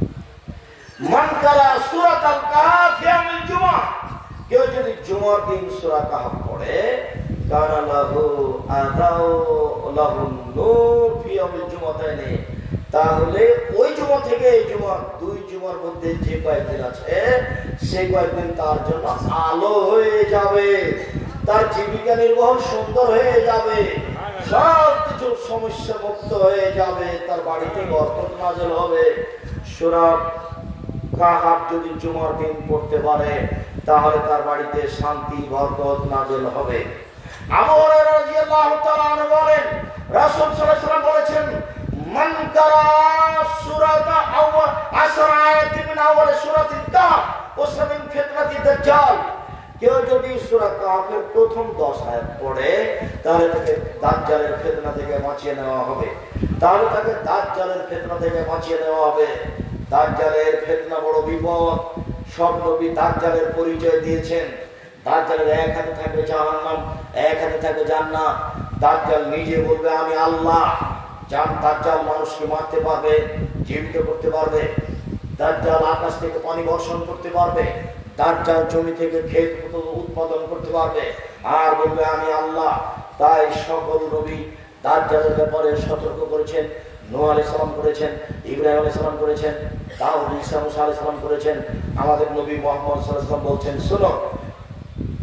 Speaker 2: মান কারা সূরাতুল কাহফ ইয়াউমুল জুমআ, কেউ যদি জুমার দিন সূরা কাহফ পড়ে কানা লাহু আদাউ লাহু নূর ফি ইয়াউমিল জুমাতাইনি, তাহলে ওই জুমা থেকে এই জুমা, দুই জুমার মধ্যে যে কয়েকদিন আছে সেই কয়েকদিন তার জন্য আলো হয়ে যাবে, তার জীবিকা নির্বাহ সুন্দর হয়ে যাবে, সব কিছু সমস্যা মুক্ত হয়ে যাবে, তার বাড়িতে বরকত নাযিল হবে। সূরা কাহফ যদি জুমার দিন পড়তে পারে তাহলে তার বাড়িতে শান্তি বরকত নাযিল হবে। আবু হুরায়রা রাদিয়াল্লাহু তাআলা আনহু বলেন, রাসূল সাল্লাল্লাহু আলাইহি ওয়াসাল্লাম বলেছেন, মান কারা সূরাতা আউয়াল আশরা আয়াতিন মিন আউয়াল সূরাতিল কাহফ ওয়াসা মিন ফিতনাতিদ দাজ্জাল, কেউ যদি সূরা কাহফের প্রথম দশ আয়াত পড়ে তাহলে তাকে দাজ্জালের ফিতনা থেকে বাঁচিয়ে নেওয়া হবে, তাহলে তাকে দাজ্জালের ফিতনা থেকে বাঁচিয়ে নেওয়া হবে। দাজ্জালের ফিতনা বড় বিপদ, সব নবী দাজ্জালের পরিচয় দিয়েছেন। দাজ্জালের এক হাতে থাকবে জাহান্নাম, এক হাতে থাকবে জান্নাত। দাজ্জাল নিজে বলবে আমি আল্লাহ। জান দাজ্জাল মানুষকে মারতে পারবে, জীবিত করতে পারবে, দাজ্জাল আকাশ থেকে পানি বর্ষণ করতে পারবে, দাজ্জাল জমি থেকে ক্ষেত উৎপাদন করতে পারবে, আর বলবে আমি আল্লাহ। তাই সকল নবী দাজ্জালের ব্যাপারে সতর্ক করেছেন। নূহ আলাইহিস সালাম করেছেন, ইব্রাহিম আলাইহিস সালাম করেছেন, দাউদ, ঈসা, মুসা আলাইহিস সালাম করেছেন। আমাদের নবী মুহাম্মদ সাল্লাল্লাহু আলাইহি ওয়াসাল্লাম বলছেন, শোনো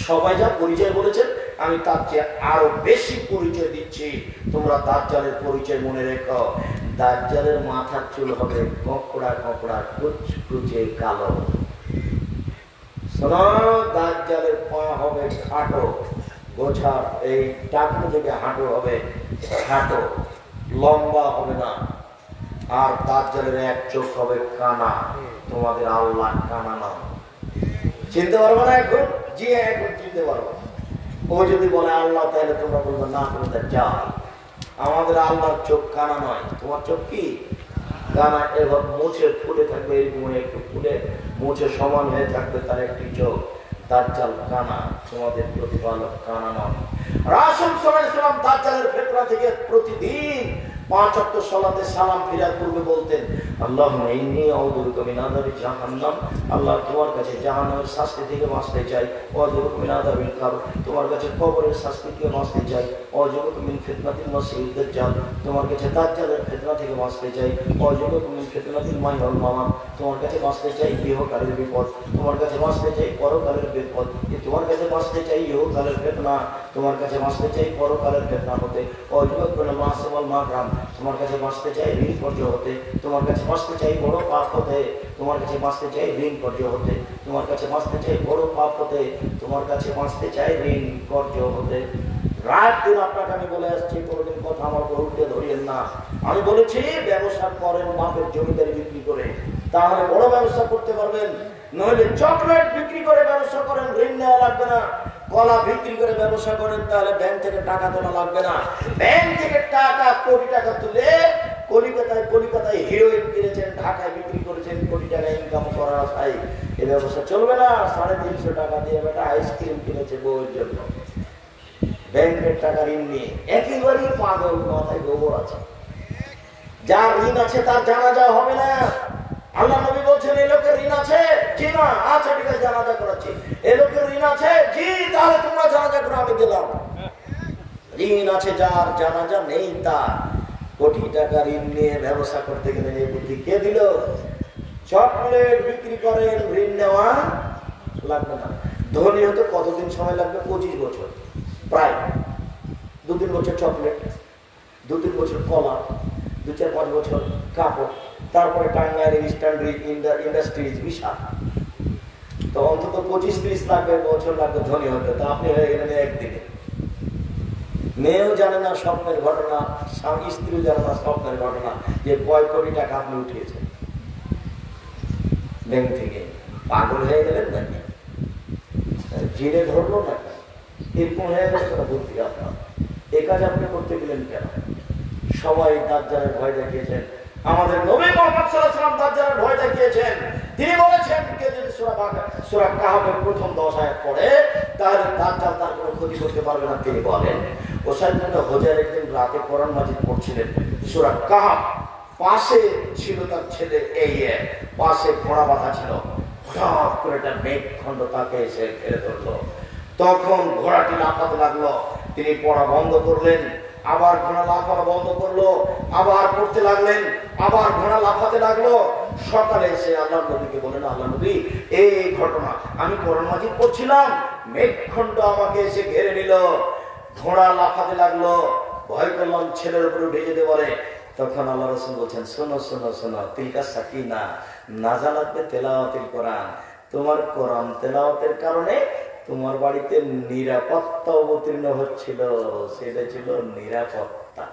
Speaker 2: সবাই যা পরিচয় বলেছেন আমি তার চেয়ে আরো বেশি পরিচয় দিচ্ছি। তোমরা দাজ্জালের পরিচয় মনে রেখো। দাজ্জালের মাথার চুল হবে ককড়া ককড়া কুচকুচে কালো। শোনো, দাজ্জালের পা হবে খাটো গোছার, এই টাকনো থেকে হাঁটু হবে খাটো, লম্বা হবে না। আর দাজ্জালের এক চোখ হবে কানা। তোমাদের আল্লাহ কানা না, চিনতে পারবো না এখন? জি এখন চিনতে পারবো। ও যদি বলে আল্লাহ, তাহলে তোমরা বলবে না, তোমাদের যা। আমাদের আল্লাহর চোখ কানা নয়। তোমার চোখ কি কানা? এবার মুছে ফুলে থাকবে, এরকম একটু ফুলে মুছে সমান হয়ে থাকবে তার একটি চোখ। দাজ্জাল কানা, তোমাদের প্রতিপালক কানা নয়। রাসূল সাল্লাল্লাহু আলাইহি ওয়াসাল্লাম দাজ্জালের ফিতনা থেকে প্রতিদিন পাঁচ ওয়াক্ত সালাতে সালাম ফিরার পূর্বে বলতেন, আল্লাহুম্মা ইন্নী আউযু বিকা মিন আযাবি জাহান্নাম, আল্লাহ তোমার কাছে জাহান্নামের শাস্তি থেকে বাঁচতে চাই। ওয়া আউযু বিকা মিন আযাবিল কবর, তোমার কাছে কবরের শাস্তি থেকে বাঁচতে চাই। ওয়া আউযু বিকা মিন ফিতনাতিল মাসীহিদ দাজ্জাল, তোমার কাছে দাজ্জালের ফিতনা থেকে বাঁচতে চাই। ওয়া আউযু বিকা মিন ফিতনাতিল মাহইয়া ওয়াল মামাত, তোমার কাছে বাঁচতে চাই ইহকালের বিপদ, তোমার কাছে বাঁচতে চাই পরকালের বিপদ, তোমার কাছে বাঁচতে চাই ইহকালের ফিতনা, তোমার কাছে বাঁচতে চাই পরকালের ফিতনা হতে। ওয়া আউযু বিকা মিনাল মাসি ওয়াল মাকরাম, তোমার কাছে বাঁচতে চাই ঋণ কর্য হতে, তোমার কাছে বাঁচতে চাই বড় পাপ হতে, তোমার কাছে বাঁচতে চাই ঋণ কর্য হতে, তোমার কাছে বাঁচতে চাই বড় পাপ হতে, তোমার কাছে বাঁচতে চাই ঋণ কর্য হতে। রাত দিন আপনাকে আমি বলে আসছি, কোনোদিন কথা আমার গরুকে ধরিয়েন না। আমি বলেছি ব্যবসা করেন বাপের জমিদারি বিক্রি করে, তাহলে বড় ব্যবসা করতে পারবেন। নইলে চকলেট বিক্রি করে ব্যবসা করেন, ঋণ নেওয়া লাগবে না। কলা বিক্রি করে ব্যবসা করেন, তাহলে ব্যাংক থেকে টাকা তোলা লাগবে না। ব্যাংক থেকে টাকা কোটি টাকা তুলে কলিকাতায় কলিকাতায় হিরোইন কিনেছেন, ঢাকায় বিক্রি করেছেন, কোটি টাকা ইনকাম করার আশায় এই ব্যবসা চলবে না। সাড়ে তিনশো টাকা দিয়ে বেটা আইসক্রিম কিনেছে বউয়ের জন্য, ব্যাংকের টাকা ঋণ নিয়ে। একেবারেই পাগল, মাথায় গোবর আছে। যার ঋণ আছে তার জানাজা হবে না। আল্লাহ নবী বলছেন এই লোকের ঋণ আছে, জি না, আচ্ছা ঠিক আছে জানাজা করাচ্ছি। এই লোকের ঋণ আছে, জি, তাহলে তোমরা জানাজা করে আমি দিলাম। ঋণ আছে যার, জানাজা নেই তার। কোটি টাকা ঋণ নিয়ে ব্যবসা করতে গেলে এই বুদ্ধি কে দিল? চকলেট বিক্রি করেন, ঋণ নেওয়া লাগবে না। ধনী হতে কতদিন সময় লাগবে? পঁচিশ বছর প্রায়। দু তিন বছর চকলেট, দু তিন বছর কলা, দু চার পাঁচ বছর কাপড়, তারপরে টাঙ্গাইল ইস্টার্ন ইন্ডাস্ট্রিজ বিশাল। তো অন্তত পঁচিশ ত্রিশ লাগবে বছর লাগবে ধনী হতে। তা আপনি হয়ে গেলেন একদিনে। মেয়েও জানে না স্বপ্নের ঘটনা, স্বামী স্ত্রীও জানে না স্বপ্নের ঘটনা, যে কয় কোটি টাকা আপনি উঠিয়েছেন ব্যাংক থেকে। পাগল হয়ে গেলেন নাকি? জিনে ধরলো না, এরকম হয়ে গেছে কোনো বুদ্ধি আপনার? এ কাজ আপনি করতে গেলেন কেন? সবাই দাজ্জালের ভয় দেখিয়েছেন। আমাদের নবী মুহাম্মদ সাল্লাল্লাহু আলাইহি ওয়াসাল্লাম দাজ্জালের ভয় দেখিয়েছেন। তিনি বলেছেন কে যদি সূরা বাকারা সূরা কাহফের প্রথম দশ আয়াত পড়ে, তাহলে দাজ্জাল তার কোনো ক্ষতি করতে পারবে না। তিনি বলেন, ওসাইদ বিন হুজাইর একদিন রাতে কোরআন মাজিদ পড়ছিলেন, সূরা কাহফ, পাশে ছিল তার ছেলে, এই পাশে ঘোড়া বাঁধা ছিল। হঠাৎ করে একটা মেঘখণ্ড তাকে এসে ঘিরে ধরলো। তখন ঘোড়াটি লাফাতে লাগলো। তিনি পড়া বন্ধ করলেন, আবার ঘোড়া লাফানো বন্ধ করলো, আবার পড়তে লাগলেন, আবার ঘোড়া লাফাতে লাগলো। সকালে এসে আল্লাহ নবীকে বলেন, আল্লাহ নবী এই ঘটনা, আমি কোরআন মাজিদ পড়ছিলাম, মেঘখণ্ড আমাকে এসে ঘেরে নিল, ঘোড়া লাফাতে লাগলো, ভয় করলাম ছেলের উপরে উঠে যেতে পারে। তখন আল্লাহ রাসূল বলছেন, শোনো শোনো শোনো, তিলকা সাকিনা নাযালাত তিলাওয়াতিল কোরআন, তোমার কোরআন তেলাওয়াতের কারণে তোমার বাড়িতে নিরাপত্তা অবতীর্ণ হচ্ছিল। সেটা ছিল নিরাপত্তা,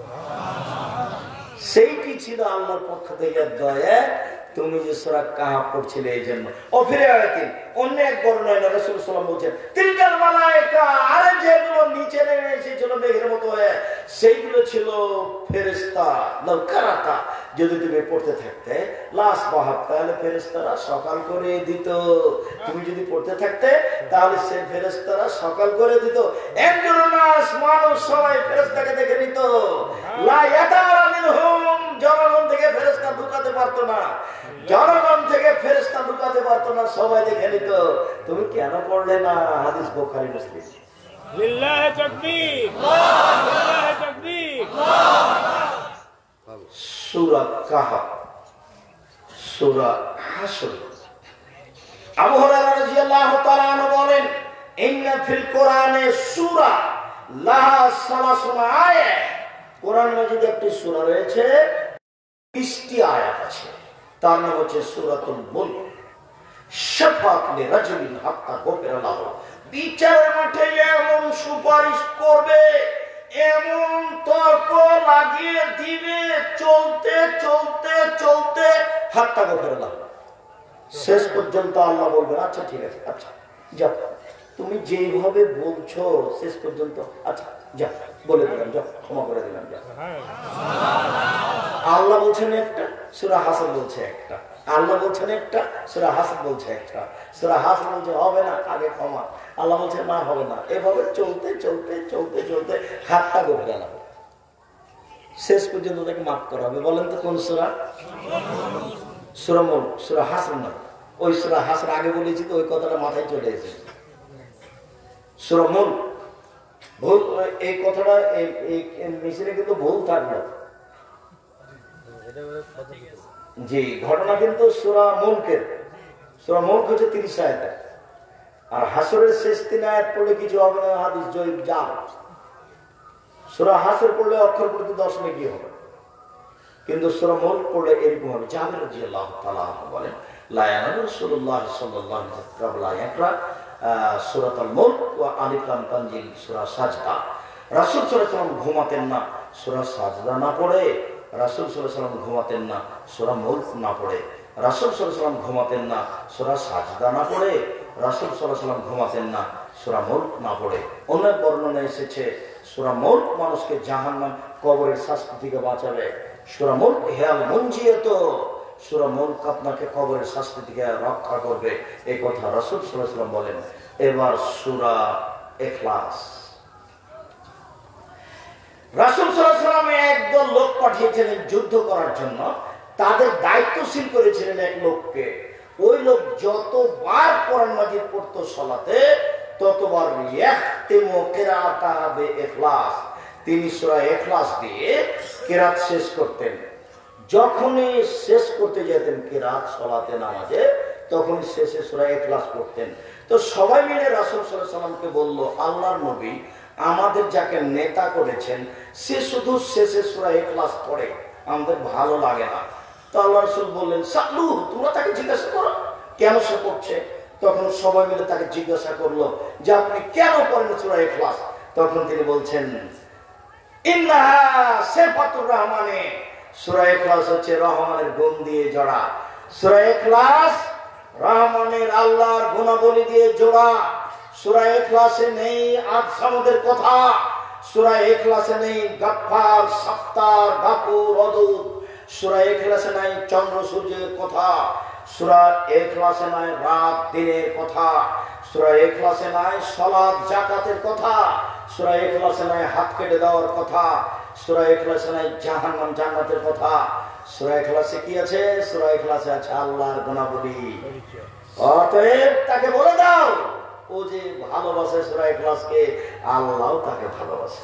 Speaker 2: সেইটি ছিল আল্লাহর পক্ষ থেকে দয়া। তুমি যে সূরা কাহফ পড়ছিলে এই জন্য। ও ফিরে আয়াতে অন্য এক বর্ণনায় রাসূল সাল্লাল্লাহু আলাইহি ওয়াসাল্লাম বলেন, তিলকাল মালায়েকা, আরে যেগুলো নিচে নেমে এসেছিল মেঘের মতো হয়ে, সেইগুলো ছিল ফেরেশতা। লাউ কারাতা, যদি তুমি পড়তে থাকতে, লাস বাহাব, তাহলে ফেরেশতারা সকাল করে দিত। তুমি যদি পড়তে থাকতে, তাহলে সেই ফেরেশতারা সকাল করে দিত। একজন নাস, মানুষ সবাই ফেরেশতাকে দেখে নিত। লা ইয়াতারা মিনহুম, জনগণ থেকে ফেরেশতা ঢুকাতে পারতো না, জনগণ থেকে ফেরেশতা ঢুকাতে পারতো না, সবাই দেখে নিত। তুমি কেন পড়লে না? হাদিস বুখারী মুসলিম।
Speaker 3: লিল্লাহি তাকবীর, লিল্লাহি তাকবীর।
Speaker 2: সূরা কাহফ, সূরা হাসর। আবু হুরায়রা রাদিয়াল্লাহু তাআলা আনহু বলেন, ইন্না ফিল কোরআনে সূরা লাহা সালাসুনা আয়াত, কোরআন মাজিদে একটি সূরা রয়েছে, বিশটি আয়াত আছে, তার নাম হচ্ছে সূরাতুল মুলক। শাফাআত লিরাজুলিন হাত্তা গফিরা লাহু, বিচারের মাঠে এমন সুপারিশ করবে, এমন তর্ক লাগিয়ে দিবে, চলতে চলতে চলতে হাত্তা গফিরা লাহু, শেষ পর্যন্ত আল্লাহ বলবেন আচ্ছা ঠিক আছে, আচ্ছা যাও, তুমি যেভাবে বলছো শেষ পর্যন্ত আচ্ছা যা বলে দিলাম, যা ক্ষমা করে দিলাম, যা। আল্লাহ বলছেন একটা, সূরা হাসর বলছে একটা, আল্লাহ বলছেন একটা, সূরা হাসর বলছে একটা, সূরা হাসর বলছে হবে না, আগে ক্ষমা, আল্লাহ বলছে না হবে না, এভাবে চলতে চলতে চলতে চলতে হাতটা গড়ে গেল, শেষ পর্যন্ত তাকে মাফ করা হবে। বলেন তো কোন সূরা? সূরা মুলক, সূরা হাসর না, ওই সূরা হাসর আগে বলেছি তো ওই কথাটা মাথায় চলে এসেছে। সূরা মুলক, ভুল এই কথাটা মিশনে কিন্তু ভুল থাকলো, জি ঘটনা কিন্তু সূরা মুলকের, সূরা মুলক হচ্ছে তিরিশ আয়াত, আর হাসরের শেষ তিন আয়াত পড়লে কিছু হবে না, হাদিস জয়ীফ যা। সূরা হাসর পড়লে অক্ষর প্রতি দশ নেকি হবে, কিন্তু সূরা মুলক পড়লে এরকম হবে। জাবের রাদিয়াল্লাহু তাআলা বলেন লা ইয়ানালু রাসূলুল্লাহ সাল্লাল্লাহু আলাইহি ওয়াসাল্লাম ক্বাবলা ইয়াকরা সূরাতুল মুলক ওয়া আলিফ লাম তানজিল সূরা সাজদা। রাসূল সাল্লাল্লাহু আলাইহি ওয়াসাল্লাম ঘুমাতেন না সূরা সাজদা না পড়ে, রাসূল সাল্লাল্লাহু আলাইহি ওয়াসাল্লাম ঘুমাতেন না সূরা মুলক না পড়ে, রাসূল সাল্লাল্লাহু আলাইহি ওয়াসাল্লাম ঘুমাতেন না সূরা সাজদা না পড়ে, রাসূল সাল্লাল্লাহু আলাইহি ওয়াসাল্লাম ঘুমাতেন না সূরা মুলক না পড়ে। অন্য বর্ণনায় এসেছে সূরা মুলক মানুষকে জাহান্নাম কবরের শাস্তি থেকে বাঁচাবে, সূরা মুলক হিয়াল মুনজিয়াত, সূরা মুলক আপনাকে কবরের শাস্তি থেকে রক্ষা করবে, এই কথা রাসূল সাল্লাল্লাহু আলাইহি ওয়াসাল্লাম বলেন। এবার সূরা ইখলাস, রাসূল সাল্লাল্লাহু আলাইহি ওয়াসাল্লাম একদল লোক পাঠিয়েছিলেন যুদ্ধ করার জন্য, তাদের দায়িত্বশীল করেছিলেন এক লোককে। ওই লোক যতবার কোরআন মাজিদ পড়তো সালাতে ততবার ইয়াখতিমু কিরাআতাহু বিইখলাস, তিনি সূরা ইখলাস দিয়ে কিরাত শেষ করতেন। যখনই শেষ করতে যেতেন কিরাত সালাতে নামাজে, তখন শেষে সূরা ইখলাস পড়তেন। তো সবাই মিলে রাসূল সাল্লাল্লাহু আলাইহি ওয়াসাল্লামকে বলল, আল্লাহর নবী আমাদের যাকে নেতা করেছেন সে শুধু শেষে সূরা ইখলাস পড়ে, আমাদের ভালো লাগে না। তো আল্লাহ রাসূল বললেন সালু, তোমরা তাকে জিজ্ঞাসা করো কেন সে পড়ছে। তখন সবাই মিলে তাকে জিজ্ঞাসা করলো যে আপনি কেন পড়েন সূরা ইখলাস। তখন তিনি বলছেন ইন্নাহা সিফাতুর রহমানে, সূরা ইখলাস হচ্ছে রহমানের গুণ দিয়ে জড়া, সূরা ইখলাস রহমানের আল্লাহর গুণাবলী দিয়ে জোড়া। সূরা ইখলাসে নেই আদ সামুদের কথা, সূরা ইখলাসে নেই গাফফার, সাত্তার, গাফুর, ওয়াদুদ, সূরা ইখলাসে নাই চন্দ্র সূর্যের কথা, সূরা ইখলাসে নাই রাত দিনের কথা, সূরা ইখলাসে নাই সালাত যাকাতের কথা, সূরা ইখলাসে নাই হাত কেটে দেওয়ার কথা, সূরা ইখলাসে নাই জাহান্নাম জান্নাতের কথা। সূরা ইখলাসে কি আছে? সূরা ইখলাসে আছে আল্লাহর গুণাবলী। অতএব তাকে বলে দাও ও যে ভালোবাসে সূরা ইখলাসকে, আল্লাহও তাকে ভালোবাসে।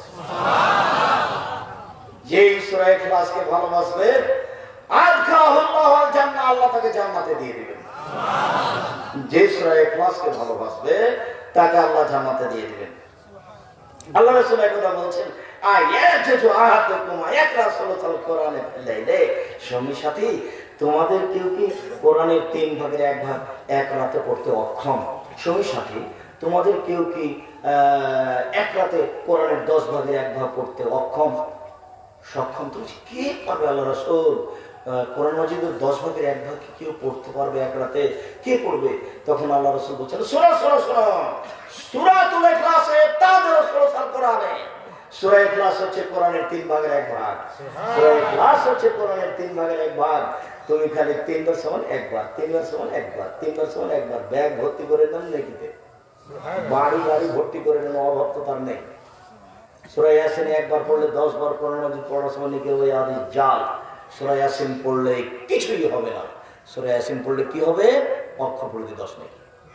Speaker 2: যেই সূরা ইখলাসকে ভালোবাসবে আদখালাহুল্লাহুল জান্নাহ, আল্লাহ তাকে জান্নাতে দিয়ে দিবেন। যে সূরা ইখলাসকে ভালোবাসবে তাকে আল্লাহ জান্নাতে দিয়ে দিবেন। আল্লাহ রাসূল একদা বলছেন আয়াতুু আহাদুকুম ইয়াকরা সালাতাল কোরআনে লাইলে, স্বামী সাথী তোমাদের কেউ কি কোরআনের তিন ভাগের এক ভাগ এক রাতে পড়তে অক্ষম? স্বামী সাথী তোমাদের কেউ কি এক রাতে কোরআনের দশ ভাগের এক ভাগ পড়তে অক্ষম? সক্ষম তো কে পারবে? আল্লাহ রাসূল কোরআন মাজিদের দশ ভাগের এক ভাগ কেউ পড়তে পারবে এক রাতে? কে পড়বে? তখন আল্লাহ রাসূল বলছেন শোনো শোনো শোনো, সূরাতুল ইখলাসে তাদের রাসূল কোরআনে, সূরা ইখলাস হচ্ছে কোরআনের তিন ভাগের এক ভাগ, সূরা ইখলাস হচ্ছে কোরআনের তিন ভাগের এক ভাগ। তুমি খালি তিনবার সমান একবার, তিনবার সমান একবার, তিনবার সমান একবার ব্যাগ ভর্তি করে নেন নেকিতে, বাড়ি বাড়ি ভর্তি করে নেন, অভাব তো তার নেই। সূরা ইয়াসিন একবার পড়লে দশ বার কোরআন মাজিদ পড়ার সময় নাকি ওই আদি জাল। সূরা ইয়াসিন পড়লে কিছুই হবে না, সূরা ইয়াসিন পড়লে কি হবে? অক্ষর পড়লে দশ নেই।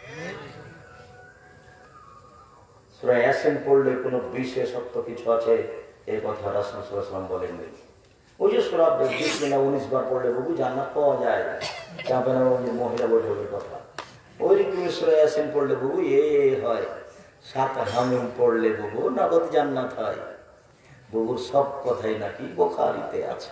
Speaker 2: সূরা ইয়াসিন পড়লে কোনো বিশেষত্ব কিছু আছে এই কথা রাসূল সাল্লাল্লাহু আলাইহি ওয়াসাল্লাম বলেননি। ওই যে সূরা বিশ না উনিশ বার পড়লে বহু জান্নাত পাওয়া যায়, যাবে না ওই মহিলা বৈঠকের কথা। ওই রকম সূরা ইয়াসিন পড়লে বহু এ হয়, সাত হামিম পড়লে বাবু নগদ জান্নাত হয়। বাবুর সব কথাই নাকি বুখারীতে আছে,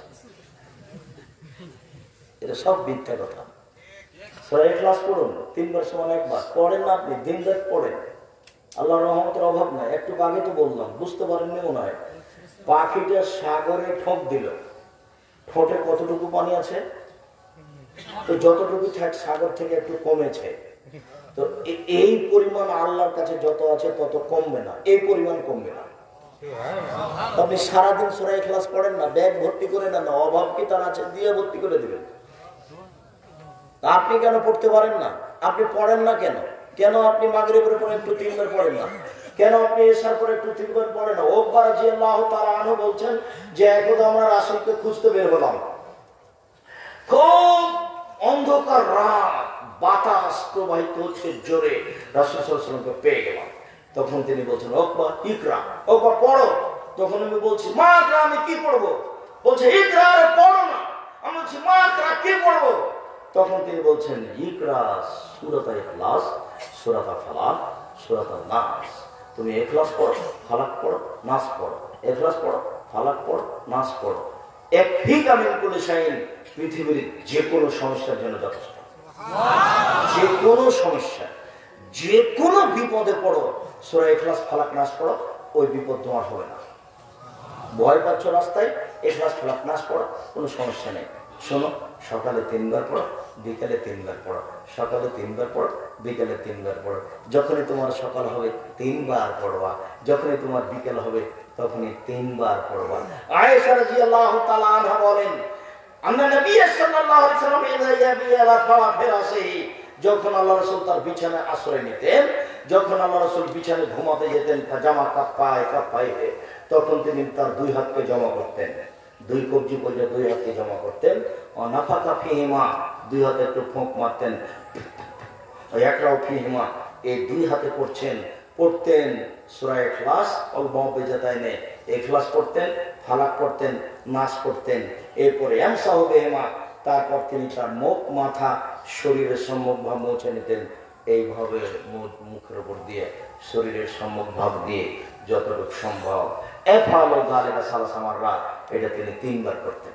Speaker 2: এটা সব মিথ্যা কথা। সূরা ইখলাস পড়ুন, তিনবার সমান একবার পড়েন না আপনি, দিন রাত পড়েন, আল্লাহর রহমতের অভাব নাই। একটু আগে তো বললাম, বুঝতে পারেননি মনে হয়। পাখিটা সাগরে ঠোঁট দিল, ঠোঁটে কতটুকু পানি আছে? তো যতটুকু থাক সাগর থেকে একটু কমেছে, তো এই পরিমাণ আল্লাহর কাছে যত আছে তত কমবে না, এই পরিমাণ কমবে না। আপনি সারাদিন সূরা ইখলাস পড়েন না, ব্যাগ ভর্তি করে না, না অভাব কি তার আছে দিয়ে ভর্তি করে দিবেন। আপনি কেন পড়তে পারেন না? আপনি পড়েন না কেন? কেন আপনি মাগরিবের পরে একটু তিনবার পড়েন না? কেন আপনি এশার পরে একটু তিনবার পড়েন না? ওকবার রাদিয়াল্লাহু তাআলা আনহু বলছেন যে একদা আমরা রাসূলকে খুঁজতে বের হলাম, খুব অন্ধকার রাত, বাতাস প্রবাহিত হচ্ছে জোরে, রাসূল সাল্লাল্লাহু আলাইহি ওয়াসাল্লামকে পেয়ে গেলাম। তখন তিনি বলছেন ওকবা ইকরা, ওকবা পড়ো। তখন আমি বলছি মা ইকরা, আমি কি পড়বো? বলছে ইকরা, আরে পড়ো না। আমি বলছি মা ইকরা, কি পড়বো? তখন তিনি বলছেন ইকরা সূরাতুল ইখলাস, সূরাতুল ফালাক, সূরাতুল নাস। তুমি ইখলাস পড়ো, ফালাক পড়ো, নাস পড়ো, ইখলাস পড়ো, ফালাক পড়ো, নাস পড়ো। একফিকা মিন কুল্লি শাইইন, পৃথিবীর যে কোনো সমস্যার জন্য যথেষ্ট। যে কোনো সমস্যা, যে কোনো বিপদে পড়ো, সূরা ইখলাস, ফালাক, নাস পড়ো, ওই বিপদ তোমার হবে না। ভয় পাচ্ছ রাস্তায়, ইখলাস, ফালাক, নাস পড়ো, কোনো সমস্যা নেই। শোনো, সকালে তিনবার পড়ো, বিকালে তিনবার পড়ো, সকালে তিনবার পড়ো, বিকালে তিনবার পড়ো। যখনই তোমার সকাল হবে তিনবার পড়বা, যখনই তোমার বিকেল হবে তখনই তিনবার পড়বা। আয়েশা রাদিয়াল্লাহু তাআলা আনহা বলেন, আন্না নবী সাল্লাল্লাহু আলাইহি ওয়াসাল্লাম ইযা ইয়াবি আলা ফারাসিহি, যখন আল্লাহ রাসূল তার বিছানায় আশ্রয় নিতেন, যখন আল্লাহ রাসূল বিছানায় ঘুমাতে যেতেন, জামা কাপ্পায় কাপ্পায়, তখন তিনি তার দুই হাতকে জমা করতেন, দুই কবজি করে দুই হাতকে জমা করতেন। অনাফাকা ফিহিমা, দুই হাতে একটু ফোঁক মারতেন, একরাও ফিহিমা, এই দুই হাতে পড়ছেন, পড়তেন সূরা ইখলাস, অল্প বেজাতাইনে ইখলাস পড়তেন, ফালাক পড়তেন, নাস পড়তেন। এরপরে ইয়ামসাহু বিহিমা, তারপর তিনি তার মুখ, মাথা, শরীরের সম্মুখ ভাব মুছে নিতেন। এইভাবে মুখের উপর দিয়ে, শরীরের সম্মুখ ভাব দিয়ে যতটুকু সম্ভব এফালো গালিবা সালাসা মাররা, এটা তিনি তিনবার করতেন।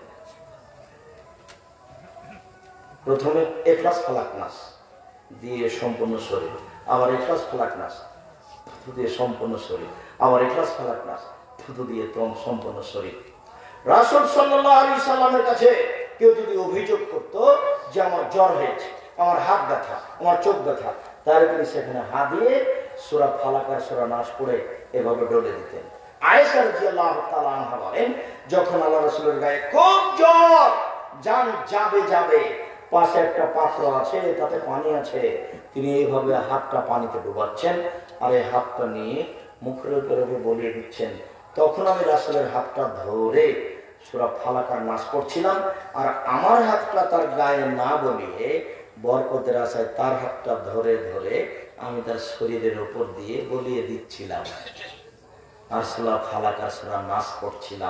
Speaker 2: প্রথমে ইখলাস, ফালাক, নাস দিয়ে সম্পূর্ণ শরীর, আবার ইখলাস, ফালাক, নাস থুতু দিয়ে সম্পূর্ণ শরীর, আবার ইখলাস, ফালাক, নাস থুতু দিয়ে তম সম্পূর্ণ শরীর। রাসূল সাল্লাল্লাহু আলাইহি সাল্লামের কাছে কেউ যদি অভিযোগ করতো যে আমার জ্বর হয়েছে, আমার হাত ব্যথা, আমার চোখ ব্যথা, তাহলে তিনি সেখানে হাত দিয়ে সূরা ফালাক আর সূরা নাস পড়ে এভাবে ডলে দিতেন। আয়েশা রাদিয়াল্লাহু তাআলা আনহা বলেন, যখন আল্লাহ রাসূলের গায়ে খুব জ্বর, জান যাবে যাবে, পাশে একটা পাত্র আছে, তাতে পানি আছে, তিনি এইভাবে হাতটা পানিতে ডুবাচ্ছেন আর এই হাতটা নিয়ে মুখের উপরে বলিয়ে দিচ্ছেন। তখন আমি রাসূলের হাতটা ধরে সূরা ফালাক আর নাস পড়ছিলাম, আর আমার হাতটা তার গায়ে না বলিয়ে বরকতের আশায় তার হাতটা ধরে ধরে আমি তার শরীরের উপর দিয়ে বলিয়ে দিচ্ছিলাম আর সূরা ফালাক আর সূরা নাস পড়ছিলাম।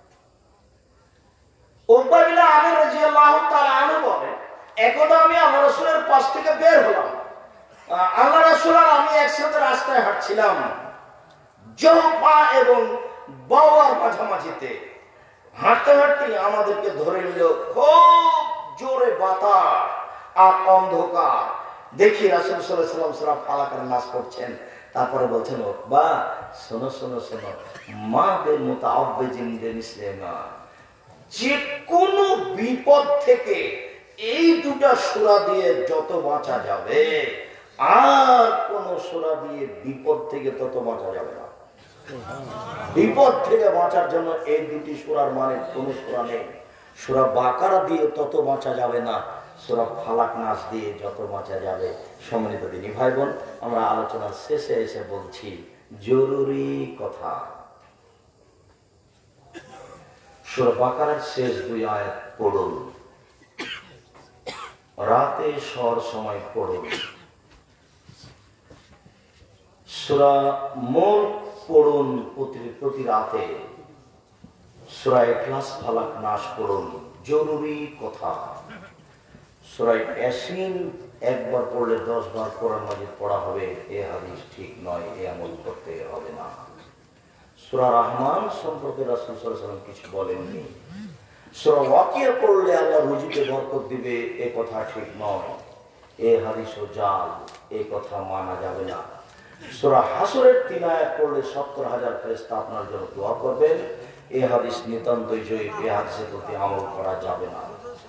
Speaker 2: উকবা বিন আমির রাদিয়াল্লাহু তাআলা আনহু বলেন, একদা আমি আল্লাহ রাসূলের পাশ থেকে বের হলাম, আল্লাহ রাসূল আর আমি একসাথে রাস্তায় হাঁটছিলাম, জহফা এবং বাওয়ার মাঝামাঝিতে। হাঁটতে হাঁটতে আমাদেরকে ধরে নিল খুব জোরে বাতাস আর অন্ধকার। দেখি রাসূল সাল্লাল্লাহু আলাইহি ওয়াসাল্লাম সূরা ফালাক আর নাস পড়ছেন। তারপরে বলছেন, উকবা শোনো শোনো শোনো, মা বে মুতাআব্বিজিন বিমিসলিমা, যে কোনো বিপদ থেকে এই দুটা সূরা দিয়ে যত বাঁচা যাবে, আর কোন সূরা দিয়ে বিপদ থেকে তত বাঁচা যাবে না। বিপদ থেকে বাঁচার জন্য এই দুটি সূরার মানে কোন সূরা নেই। সূরা বাকারা দিয়ে তত বাঁচা যাবে না, সূরা ফালাক নাস দিয়ে যত বাঁচা যাবে। সম্মানিত দিনী ভাই বোন, আমরা আলোচনার শেষে এসে বলছি জরুরি কথা। সূরা বাকারার শেষ দুই আয়াত পড়ুন, রাতে সর সময় পড়ুন। সূরা মুলক পড়ুন প্রতি প্রতি রাতে। সূরা ইখলাস, ফালাক, নাস পড়ুন, জরুরি কথা। সূরা ইয়াসিন একবার পড়লে দশ বার কোরআন মাজিদ পড়া হবে, এ হাদিস ঠিক নয়, এ আমল করতে হবে না। সূরা রহমান সম্পর্কে রাসূল সাল্লাল্লাহু আলাইহি ওয়াসাল্লাম কিছু বলেননি। সূরা ওয়াকিয়া পড়লে আল্লাহ রুজিতে বরকত দিবে, এ কথা ঠিক নয়, এ হাদিসও জাল, এ কথা মানা যাবে না। সূরা হাসরের তিন আয়াত পড়লে সত্তর হাজার ফেরেশতা আপনার জন্য দোয়া করবেন, এ হাদিস নিতান্তই জয়ীফ, এ হাদিসের প্রতি আমল করা যাবে না।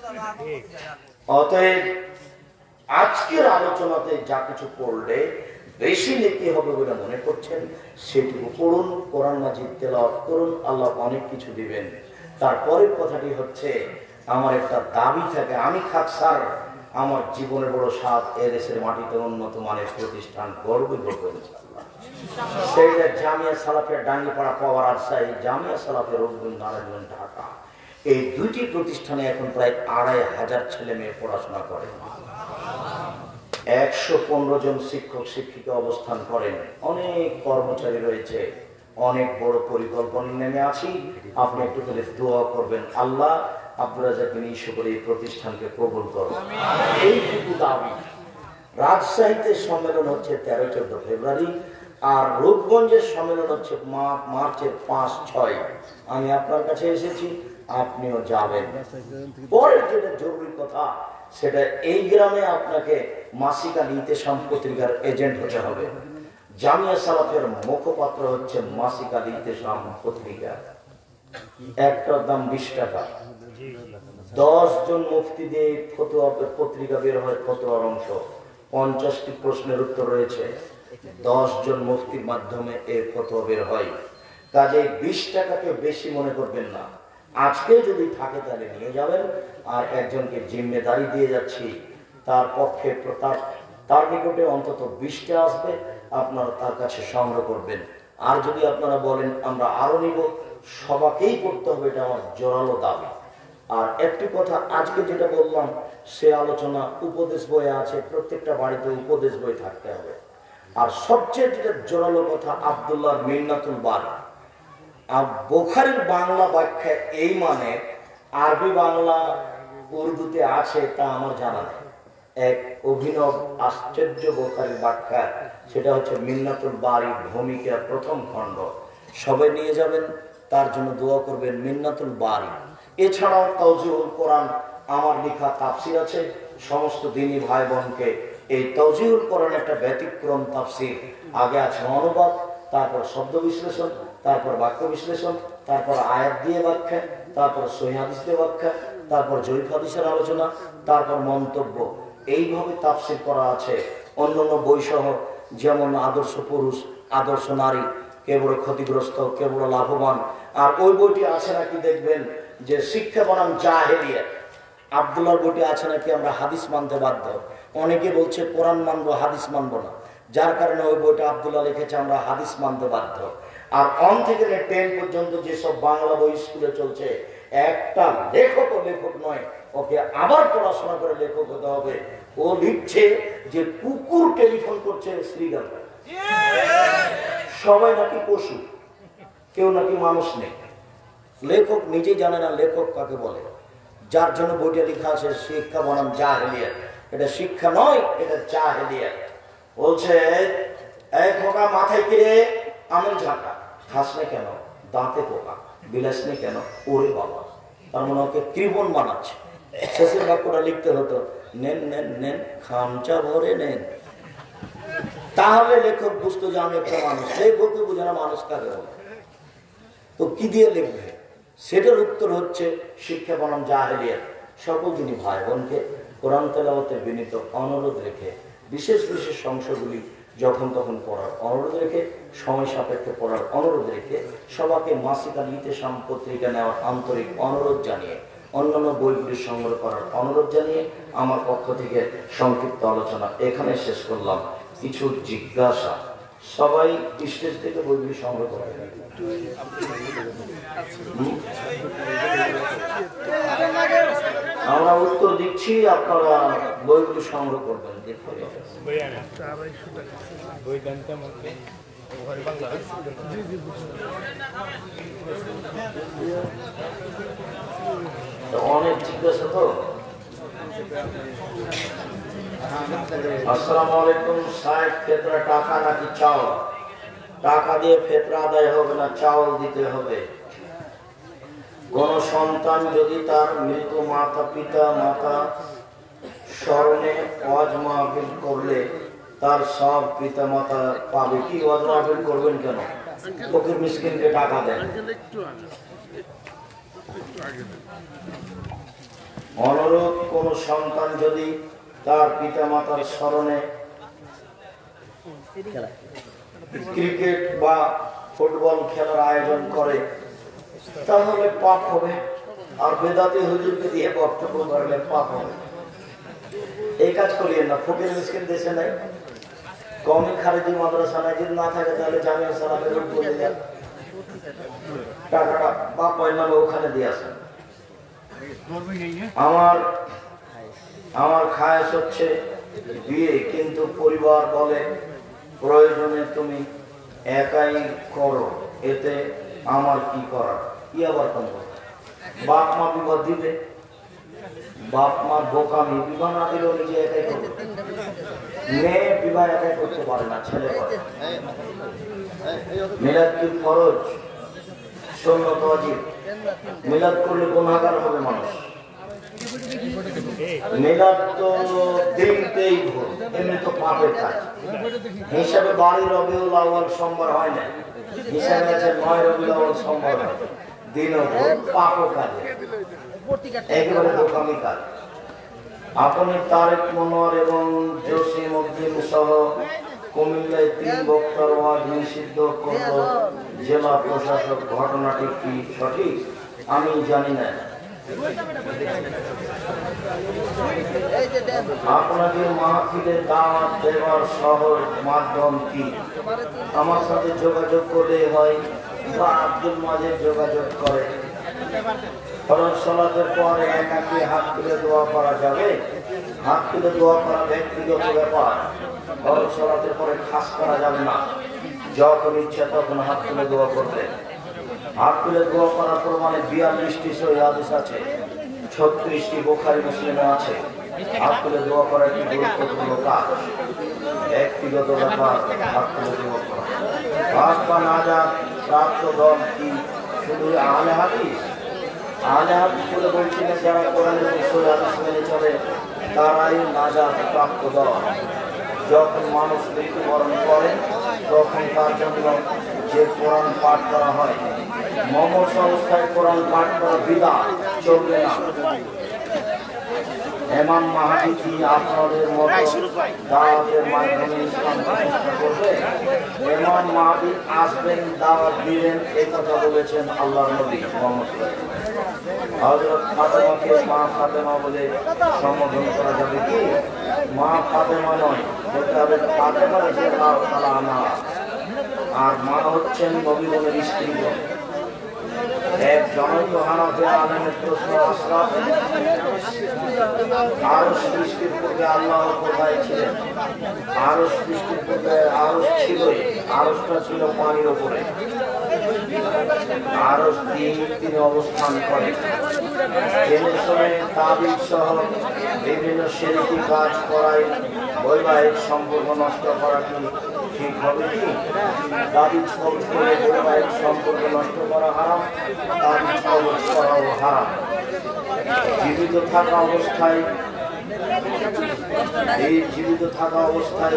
Speaker 2: অতএব আজকের আলোচনাতে যা কিছু পড়লে বেশি নেকি হবে বলে মনে করছেন সেটুকু পড়ুন, কোরআন মাজিদ তেলাওয়াত করুন, আল্লাহ অনেক কিছু দিবেন। তারপরের কথাটি হচ্ছে, আমার একটা দাবি থাকে, আমি খাকসার আমার জীবনের বড় স্বাদ এদেশের মাটিতে উন্নত মানের প্রতিষ্ঠান গর্বই করবো ইনশাআল্লাহ। সেইটা জামিয়া সালাফিয়া ডাঙ্গিপাড়া পাওয়ার আশায়, জামিয়া সালাফিয়া রংপুর নারায়ণগঞ্জ ঢাকা, এই দুইটি প্রতিষ্ঠানে এখন প্রায় আড়াই হাজার ছেলে মেয়ে পড়াশোনা করে। একশো পনেরো জন শিক্ষক শিক্ষিকা অবস্থান করেন, অনেক কর্মচারী রয়েছে, অনেক বড় পরিকল্পনা নেমে আছি। আপনি একটু করে দোয়া করবেন, আল্লাহ আব্দুর রাজ্জাক বিন ইউসুফ এই প্রতিষ্ঠানকে কবুল করুন, এইটুকু দাবি। রাজশাহীতে সম্মেলন হচ্ছে তেরো চোদ্দ ফেব্রুয়ারি, আর রূপগঞ্জের সম্মেলন হচ্ছে মার্চের পাঁচ ছয়। আমি আপনার কাছে এসেছি, আপনিও যাবেন। পরের যেটা জরুরি কথা, সেটা এই গ্রামে আপনাকে মাসিক আল ইতিসাম পত্রিকার এজেন্ট হতে হবে। জামিয়া সালাফের মুখপাত্র হচ্ছে মাসিক আল ইতিসাম পত্রিকা, একটার দাম বিশ টাকা। দশ জন মুফতি দিয়ে ফতোয়া পত্রিকা বের হয়, ফতোয়ার অংশ, পঞ্চাশটি প্রশ্নের উত্তর রয়েছে, দশ জন মুফতির মাধ্যমে এই ফতোয়া বের হয়। কাজে বিশ টাকাকে বেশি মনে করবেন না, আজকে যদি থাকে তাহলে নিয়ে যাবেন। আর একজনকে জিম্মেদারি দিয়ে যাচ্ছি, তার পক্ষে তার তার নিকটে অন্তত বিশটা আসবে, আপনারা তার কাছে সংগ্রহ করবেন। আর যদি আপনারা বলেন আমরা আরো নিব, সবাইকেই করতে হবে, এটা আমার জোরালো দাবি। আর একটি কথা, আজকে যেটা বললাম সে আলোচনা উপদেশ বইয়ে আছে, প্রত্যেকটা বাড়িতে উপদেশ বই থাকতে হবে। আর সবচেয়ে যেটা জোরালো কথা, আব্দুল্লাহ মিন্নাতুল বারী, আর বুখারীর বাংলা ব্যাখ্যা এই মানে আরবি বাংলা উর্দুতে আছে তা আমার জানা নেই। এক অভিনব আশ্চর্য বুখারীর ব্যাখ্যা, সেটা হচ্ছে মিন্নাতুল বারী ভূমিকা প্রথম খণ্ড, সবাই নিয়ে যাবেন, তার জন্য দোয়া করবেন। মিন্নাতুল বারী এছাড়াও তাওজিহুল কোরআন আমার লেখা তাফসির আছে, সমস্ত দিনী ভাই বোনকে এই তাওজিহুল কোরআন একটা ব্যতিক্রম তাফসির। আগে আছে অনুবাদ, তারপর শব্দ বিশ্লেষণ, তারপর বাক্য বিশ্লেষণ, তারপর আয়াত দিয়ে ব্যাখ্যা, তারপর সহিহ হাদিস দিয়ে ব্যাখ্যা, তারপর জয়ীফ হাদিসের আলোচনা, তারপর মন্তব্য, এইভাবে তাফসির করা আছে। অন্যান্য বই সহ, যেমন আদর্শ পুরুষ, আদর্শ নারী, কে বড় ক্ষতিগ্রস্ত, কে বড় লাভবান। আর ওই বইটি আছে নাকি দেখবেন যে শিক্ষা বনাম জাহেলিয়াত, আব্দুল্লাহর বইটি আছে নাকি আমরা হাদিস মানতে বাধ্য। অনেকে বলছে কোরআন মানবো, হাদিস মানবো না, যার কারণে ওই বইটা আব্দুল্লাহ লিখেছে আমরা হাদিস মানতে বাধ্য। আর অন থেকে টেন পর্যন্ত যেসব বাংলা বই স্কুলে চলছে, একটা লেখক ও লেখক নয়, ওকে আবার পড়াশোনা করে লেখক হতে হবে। ও লিখছে যে কুকুর টেলিফোন করছে শ্রীগঞ্জ, সবাই নাকি পশু, কেউ নাকি মানুষ নেই। লেখক নিজেই জানে না লেখক কাকে বলে, যার জন্য বইটা লেখা আছে শিক্ষা বনাম জাহেলিয়াত। এটা শিক্ষা নয়, এটা জাহেলিয়াত। বলছে এই খোকা মাথায় কিরে আমের ঝাঁকা, খাস না কেন, দাঁতে পোকা, বিলাস নেই কেন, ওরে বাবা। তার মানে ওকে ত্রিভুবন বানাচ্ছে। শেষের বাক্যটা লিখতে হতো নেন নেন নেন খামচা ভরে নেন, তাহলে লেখক বুঝতো যে আমি একটা মানুষ। লেখককে বুঝে না মানুষ কাকে বলে, তো কি দিয়ে লিখবে? সেটার উত্তর হচ্ছে শিক্ষা বনাম জাহেলিয়াত। সকল যিনি ভাই বোনকে কোরআন তেলাওয়াতের বিনীত অনুরোধ রেখে, বিশেষ বিশেষ অংশগুলি যখন তখন পড়ার অনুরোধ রেখে, সময় সাপেক্ষে পড়ার অনুরোধ রেখে, সবাইকে মাসিক আল ইতিসাম পত্রিকা নেওয়ার আন্তরিক অনুরোধ জানিয়ে, অন্যান্য বইগুলি সংগ্রহ করার অনুরোধ জানিয়ে আমার পক্ষ থেকে সংক্ষিপ্ত আলোচনা এখানে শেষ করলাম। কিছু জিজ্ঞাসা, সবাই স্টেজ থেকে বইগুলি সংগ্রহ করে আমরা উত্তর দিচ্ছি, আপনারা বইগুলি সংগ্রহ করবেন। অনেক জিজ্ঞাসা তো আসসালামু আলাইকুম সাহেব, ফেতরা টাকা নাকি চাউল? টাকা দিয়ে ফেতরা আদায় হবে না, চাউল দিতে হবে। কোন সন্তান যদি তার মৃত মাতা পিতা মাতা স্মরণে ওয়াজ মাহফিল করলে তার সব পিতা মাতা পাবে কি? ওয়াজ মাহফিল করবেন কেন? ফকির মিসকিনকে টাকা দেন। অনুরোধ, কোন সন্তান যদি তার পিতা মাতার স্মরণে ক্রিকেট বা ফুটবল খেলার আয়োজন করে তাহলে পাপ হবে, আর বেদাতি হুজুরকে দিয়ে বক্তব্য করলে পাপ হবে। এই কাজ করিয়েন না। ফকির মিসকিন দেশে নাই, কওমি খারিজি মাদ্রাসা নাই, যদি না থাকে তাহলে জামিয়া সালামের বলে দেন, টাকাটা বাপ নামে ওখানে দিয়ে আসেন। আমার আমার খায়াস হচ্ছে বিয়ে, কিন্তু পরিবার বলে প্রয়োজনে তুমি একাই করো, এতে আমার কি করার? কি আবার কম কথা? বাপ মা বিবাহ দিবে, বাপ মার বোকামি, বিবাহ না দিলেও নিজে একাই করবে। মেয়ে বিবাহ একাই করতে পারে না, ছেলে করে। মিলাদ কি ফরজ? সুন্নাত ওয়াজিব। মিলাদ করলে গুনাহগার হবে মানুষ। মিলাদ তো দিনতেই ভুল, এমনি তো পাপের কাজ। হিসাবে বারোই রবিউল আউয়াল সোমবার হয় না, হিসাবে আছে নয় রবিউল আউয়াল সোমবার হয়। দিনও ভুল, পাপও কাজে, একেবারে বোকামি কাজ। আপনি তারেক মনোয়ার এবং জসিম উদ্দিন সহ কুমিল্লায় তিন বক্তার ওয়াজ নিষিদ্ধ করল জেলা প্রশাসক, ঘটনাটি কি সঠিক? আমি জানি না। আপনাকে মাহফিলে দাওয়াত দেওয়ার সহজ মাধ্যম কি? আমার সাথে যোগাযোগ করলে হয় বা আব্দুল মাজেদ যোগাযোগ করে। ফরজ সালাতের পরে একাকি হাত তুলে দোয়া করা যাবে? হাত তুলে দোয়া করা ব্যক্তিগত ব্যাপার, ফরজ সালাতের পরে খাস করা যাবে না। যখন ইচ্ছা তখন হাত তুলে দোয়া করবে। হাত তুলে দোয়া করার প্রমাণে বিয়াল্লিশটি সহিহ হাদিস আছে, ছত্রিশটি বুখারী মুসলিমে আছে। হাত তুলে দোয়া করা একটি গুরুত্বপূর্ণ কাজ, ব্যক্তিগত ব্যাপার। হাত তুলে দোয়া করা পাক বা নাজাত প্রাপ্ত দল কি শুধু আহলে হাদিস? আহলে হাদিস বলে বলছিলেন যারা কোরআনের সহিহ হাদিস মেনে চলে তারাই নাজাত প্রাপ্ত দল। যখন মানুষ মৃত্যুবরণ করে তখন তার জন্য যে কোরআন পাঠ করা হয়, মমস অবস্থায় কোরআন পাঠ করা বিদআত, চলবে না। ইমাম মাহদী কি আপনাদের মতো দাওয়াতের মাধ্যমে ইসলাম প্রতিষ্ঠা করবে? ইমাম মাহদী আসবেন, দাওয়াত দিবেন, এই কথা বলেছেন আল্লাহর নবী মুহাম্মদ। হযরত ফাতেমাকে মা ফাতেমা বলে সম্বোধন করা যাবে কি? মা ফাতেমা নয়, বলতে হবে ফাতেমা রাদিয়াল্লাহু তাআলা আনহা। আর মা হচ্ছেন নবীগণের স্ত্রী। এক জনৈক হানাফি আলেমের প্রশ্ন আসলো, আরশ সৃষ্টির পূর্বে আল্লাহ কোথায় ছিলেন? আরশ সৃষ্টির পূর্বে আরশ ছিল, আরশটা ছিল পানির উপরে। আরশ দিয়ে তিনি অবস্থান করেন। জেনে শুনে তাবিজ সহ বিভিন্ন শিরকি কাজ করায় বৈবাহিক সম্পর্ক নষ্ট করা কি ঠিক হবে কি? তাবিজ কবজ করে বৈবাহিক সম্পর্ক নষ্ট করা হারাম, তাবিজ কবজ করাও হারাম। জীবিত থাকা অবস্থায় এই জীবিত থাকা অবস্থায়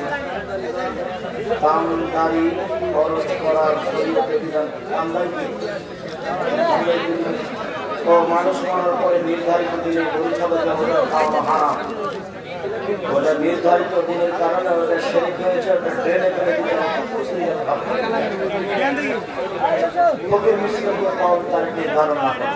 Speaker 2: দামদারি খরচ করার শরীয়তে বিধান। তো মানুষ মারার পরে নির্ধারিত দিনে গরু ছাগল খাওয়ানো হারাম। ওটা নির্ধারিত দিনের কারণে ওটা শিরক হয়েছে, ওটা ড্রেনে ফেলে দিতে ফকির মিসকিনকে পাওয়ার তার নির্ধারণ না করে।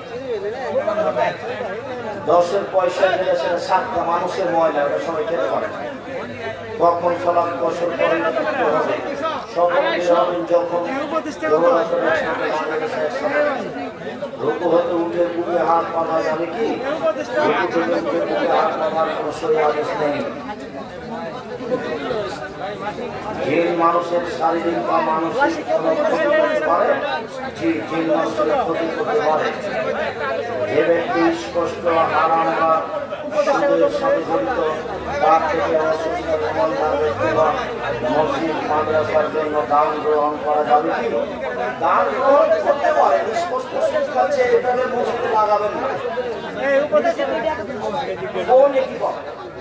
Speaker 2: দশের পয়সা যেটা সেটা সাতটা মানুষের ময়লা, ওটা সবাই খেতে পারে না। কখন সলাপ বছর পরে হবে সকলে হবেন যখন রুকু হতে উঠে বুকে হাত বাঁধা যাবে কি? রুকু থেকে উঠে বুকে হাত বাঁধার কোনো সহিহ হাদিস নেই। জিন মানুষের শারীরিক বা মানসিক কোনো ক্ষতি করতে পারে? জি, জিন মানুষের ক্ষতি করতে পারে। যে ব্যক্তি স্পষ্ট হারাম বা মসজিদের সাথে জড়িত তার থেকে অসুস্থ ইমানদারগণ মসজিদ মাদ্রাসার জন্য দান গ্রহণ করা যাবে কি? দান গ্রহণ করতে পারেন, স্পষ্ট শিক্ষা আছে এভাবে মসজিদে লাগাবেন না। কোন কি বল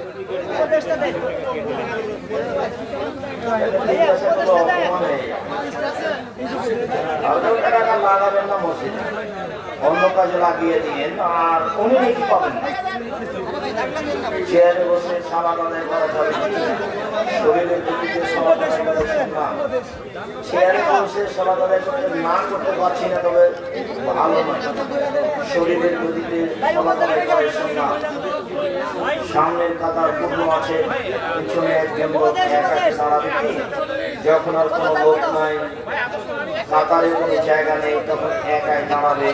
Speaker 2: টাকা লাগাবেন না মসজিদে, অন্য কাজে লাগিয়ে দিন আর উনি নাকি পাবেন না। চেয়ারে বসে সালাদ আদায় করা যাবে কি? শরীরের প্রতিকে সালাদ আদায় করা না। চেয়ারে বসে সালাদ আদায় করতে না করতে পারছি না, তবে ভালো নয়। শরীরের প্রতিকে সালাদ আদায় করা না। সামনের কাতার পূর্ণ আছে, পিছনে একজন লোক একা দাঁড়াবে কি? যখন আর কোনো লোক নাই, কাতারে কোনো জায়গা নেই, তখন একাই দাঁড়াবে।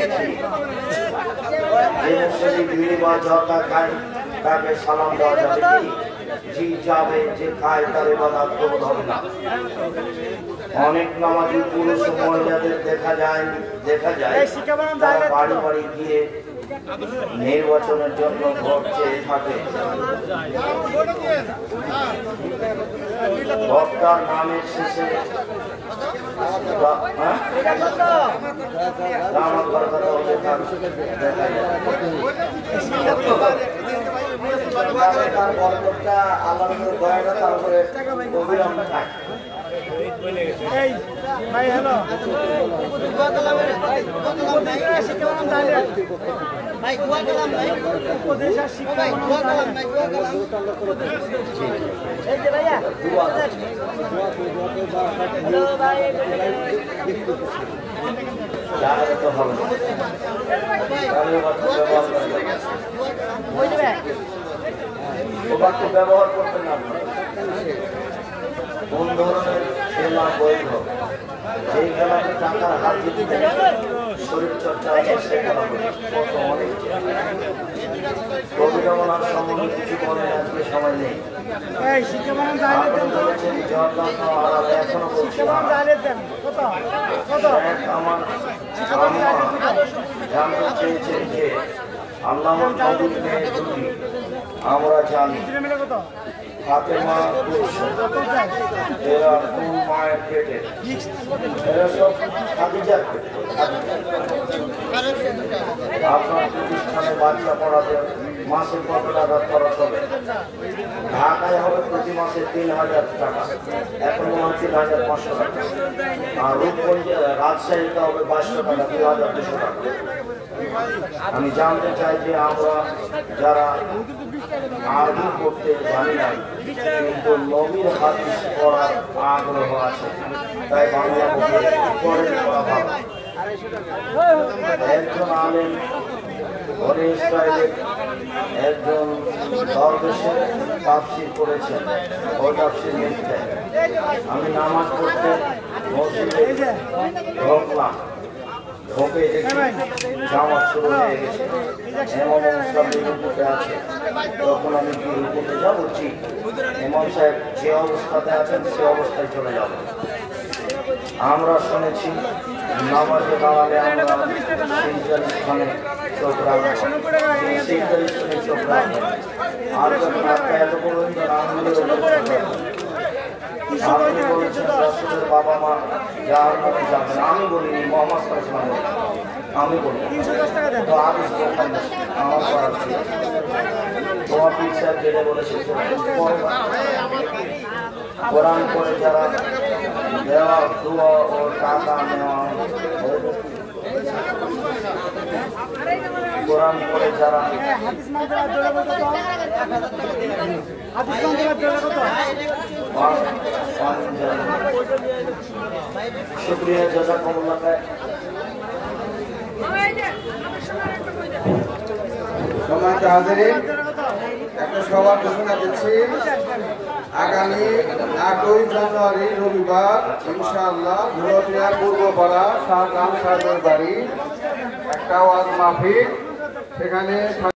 Speaker 2: যে মুসলিম বিড়ি বা জর্দা খায় তাকে সালাম দেওয়া যাবে কি? জি যাবে, যে খায় তার ইবাদত কবুল হবে না। অনেক নামাজি পুরুষ মহিলাদের দেখা যায় দেখা যায় তারা বাড়ি বাড়ি গিয়ে নির্বাচনের জন্য ভোট চেয়ে থাকে। ভোটার নামের শেষে তার বরকতটা আল্লাহর দয়াটা তার উপরে অবিলম্বে থাকে।
Speaker 3: ভাই হ্যালো ভাই দোয়া করলাম ভাই উপদেশ আর শিক্ষা ভাই দোয়া করলাম ভাই দোয়া করলাম এই যে ভাইয়া দোয়া হ্যালো ভাই
Speaker 2: জানাতে তো হবে
Speaker 3: ওই দেবে
Speaker 2: ওটা তো ব্যবহার করতে না। কোন ধরনের খেলা বৈধ? যেই খেলাতে টাকার হাত দিতে শরীর চর্চা আছে সে খেলা কত অনেক রবীন্দ্রনাথ সম্বন্ধে কিছু বলে আজকে সময় নেই। এখনো বলছি আমার জানতে চেয়েছেন যে আল্লাহ আমরা জানি ফাতেমা এরা কোন মায়ের পেটে, এরা সব খাদিজার পেটে। আপনার প্রতিষ্ঠানে বাচ্চা পড়াতে মাসে কত টাকা খরচ হবে? ঢাকায় হবে প্রতি মাসে তিন হাজার টাকা, এখন মনে হয় তিন হাজার পাঁচশো টাকা। আর রূপগঞ্জ রাজশাহীতে হবে বাইশশো টাকা, দুই হাজার দুশো টাকা। আমি জানতে চাই যে আমরা যারা আরবি পড়তে জানি না কিন্তু নবীর হাদিস পড়ার আগ্রহ আছে, তাই বাংলা পড়ে পড়া ভালো। একজন আলেম বনি ইসরায়েলের একজন দরবেশের তাফসীর করেছেন, ওই তাফসীর লিখতে আমি নামাজ পড়তে মসজিদে ঢুকলাম, ঢোকে দেখি জামাত শুরু হয়ে গেছে, এমন ইসলামের রূপতে আছে। তখন আমি কি রূপতে যাবো? জি, ইমাম সাহেব যে অবস্থাতে আছেন সে অবস্থায় চলে যাব। আমরা শুনেছি নামাজে দাঁড়ালে আমরা সেইটার স্থানে চোখ রাখবো, সেইটার স্থানে চোখ রাখবো। আর যখন একটা এত পর্যন্ত আঙ্গুলের উপরে আপনি বলেছেন রাসূলের বাবা মা জাহান্নামে যাবেন, আমি বলিনি, মুহাম্মদ সাল্লাল্লাহু আলাইহি ওয়াসাল্লাম আমি বলি। তো আদেশ দেখান আমার করার ছিল, তোমার পীর সাহেব যেটা বলেছে কোরআন করে যারা দেওয়া দোয়া ও টাকা নেওয়া, কোরআন করে যারা শুক্রিয়া জাযাকুমুল্লাহ।
Speaker 1: সম্মানিত হাজিরিন, একটা সভা ঘোষণা দিচ্ছি। আগামী আটই জানুয়ারি রবিবার ইনশাআল্লাহ ভুলটিয়া পূর্বপাড়া শাহজাহান সাহেবের বাড়ি একটা ওয়াজ মাহফিল, সেখানে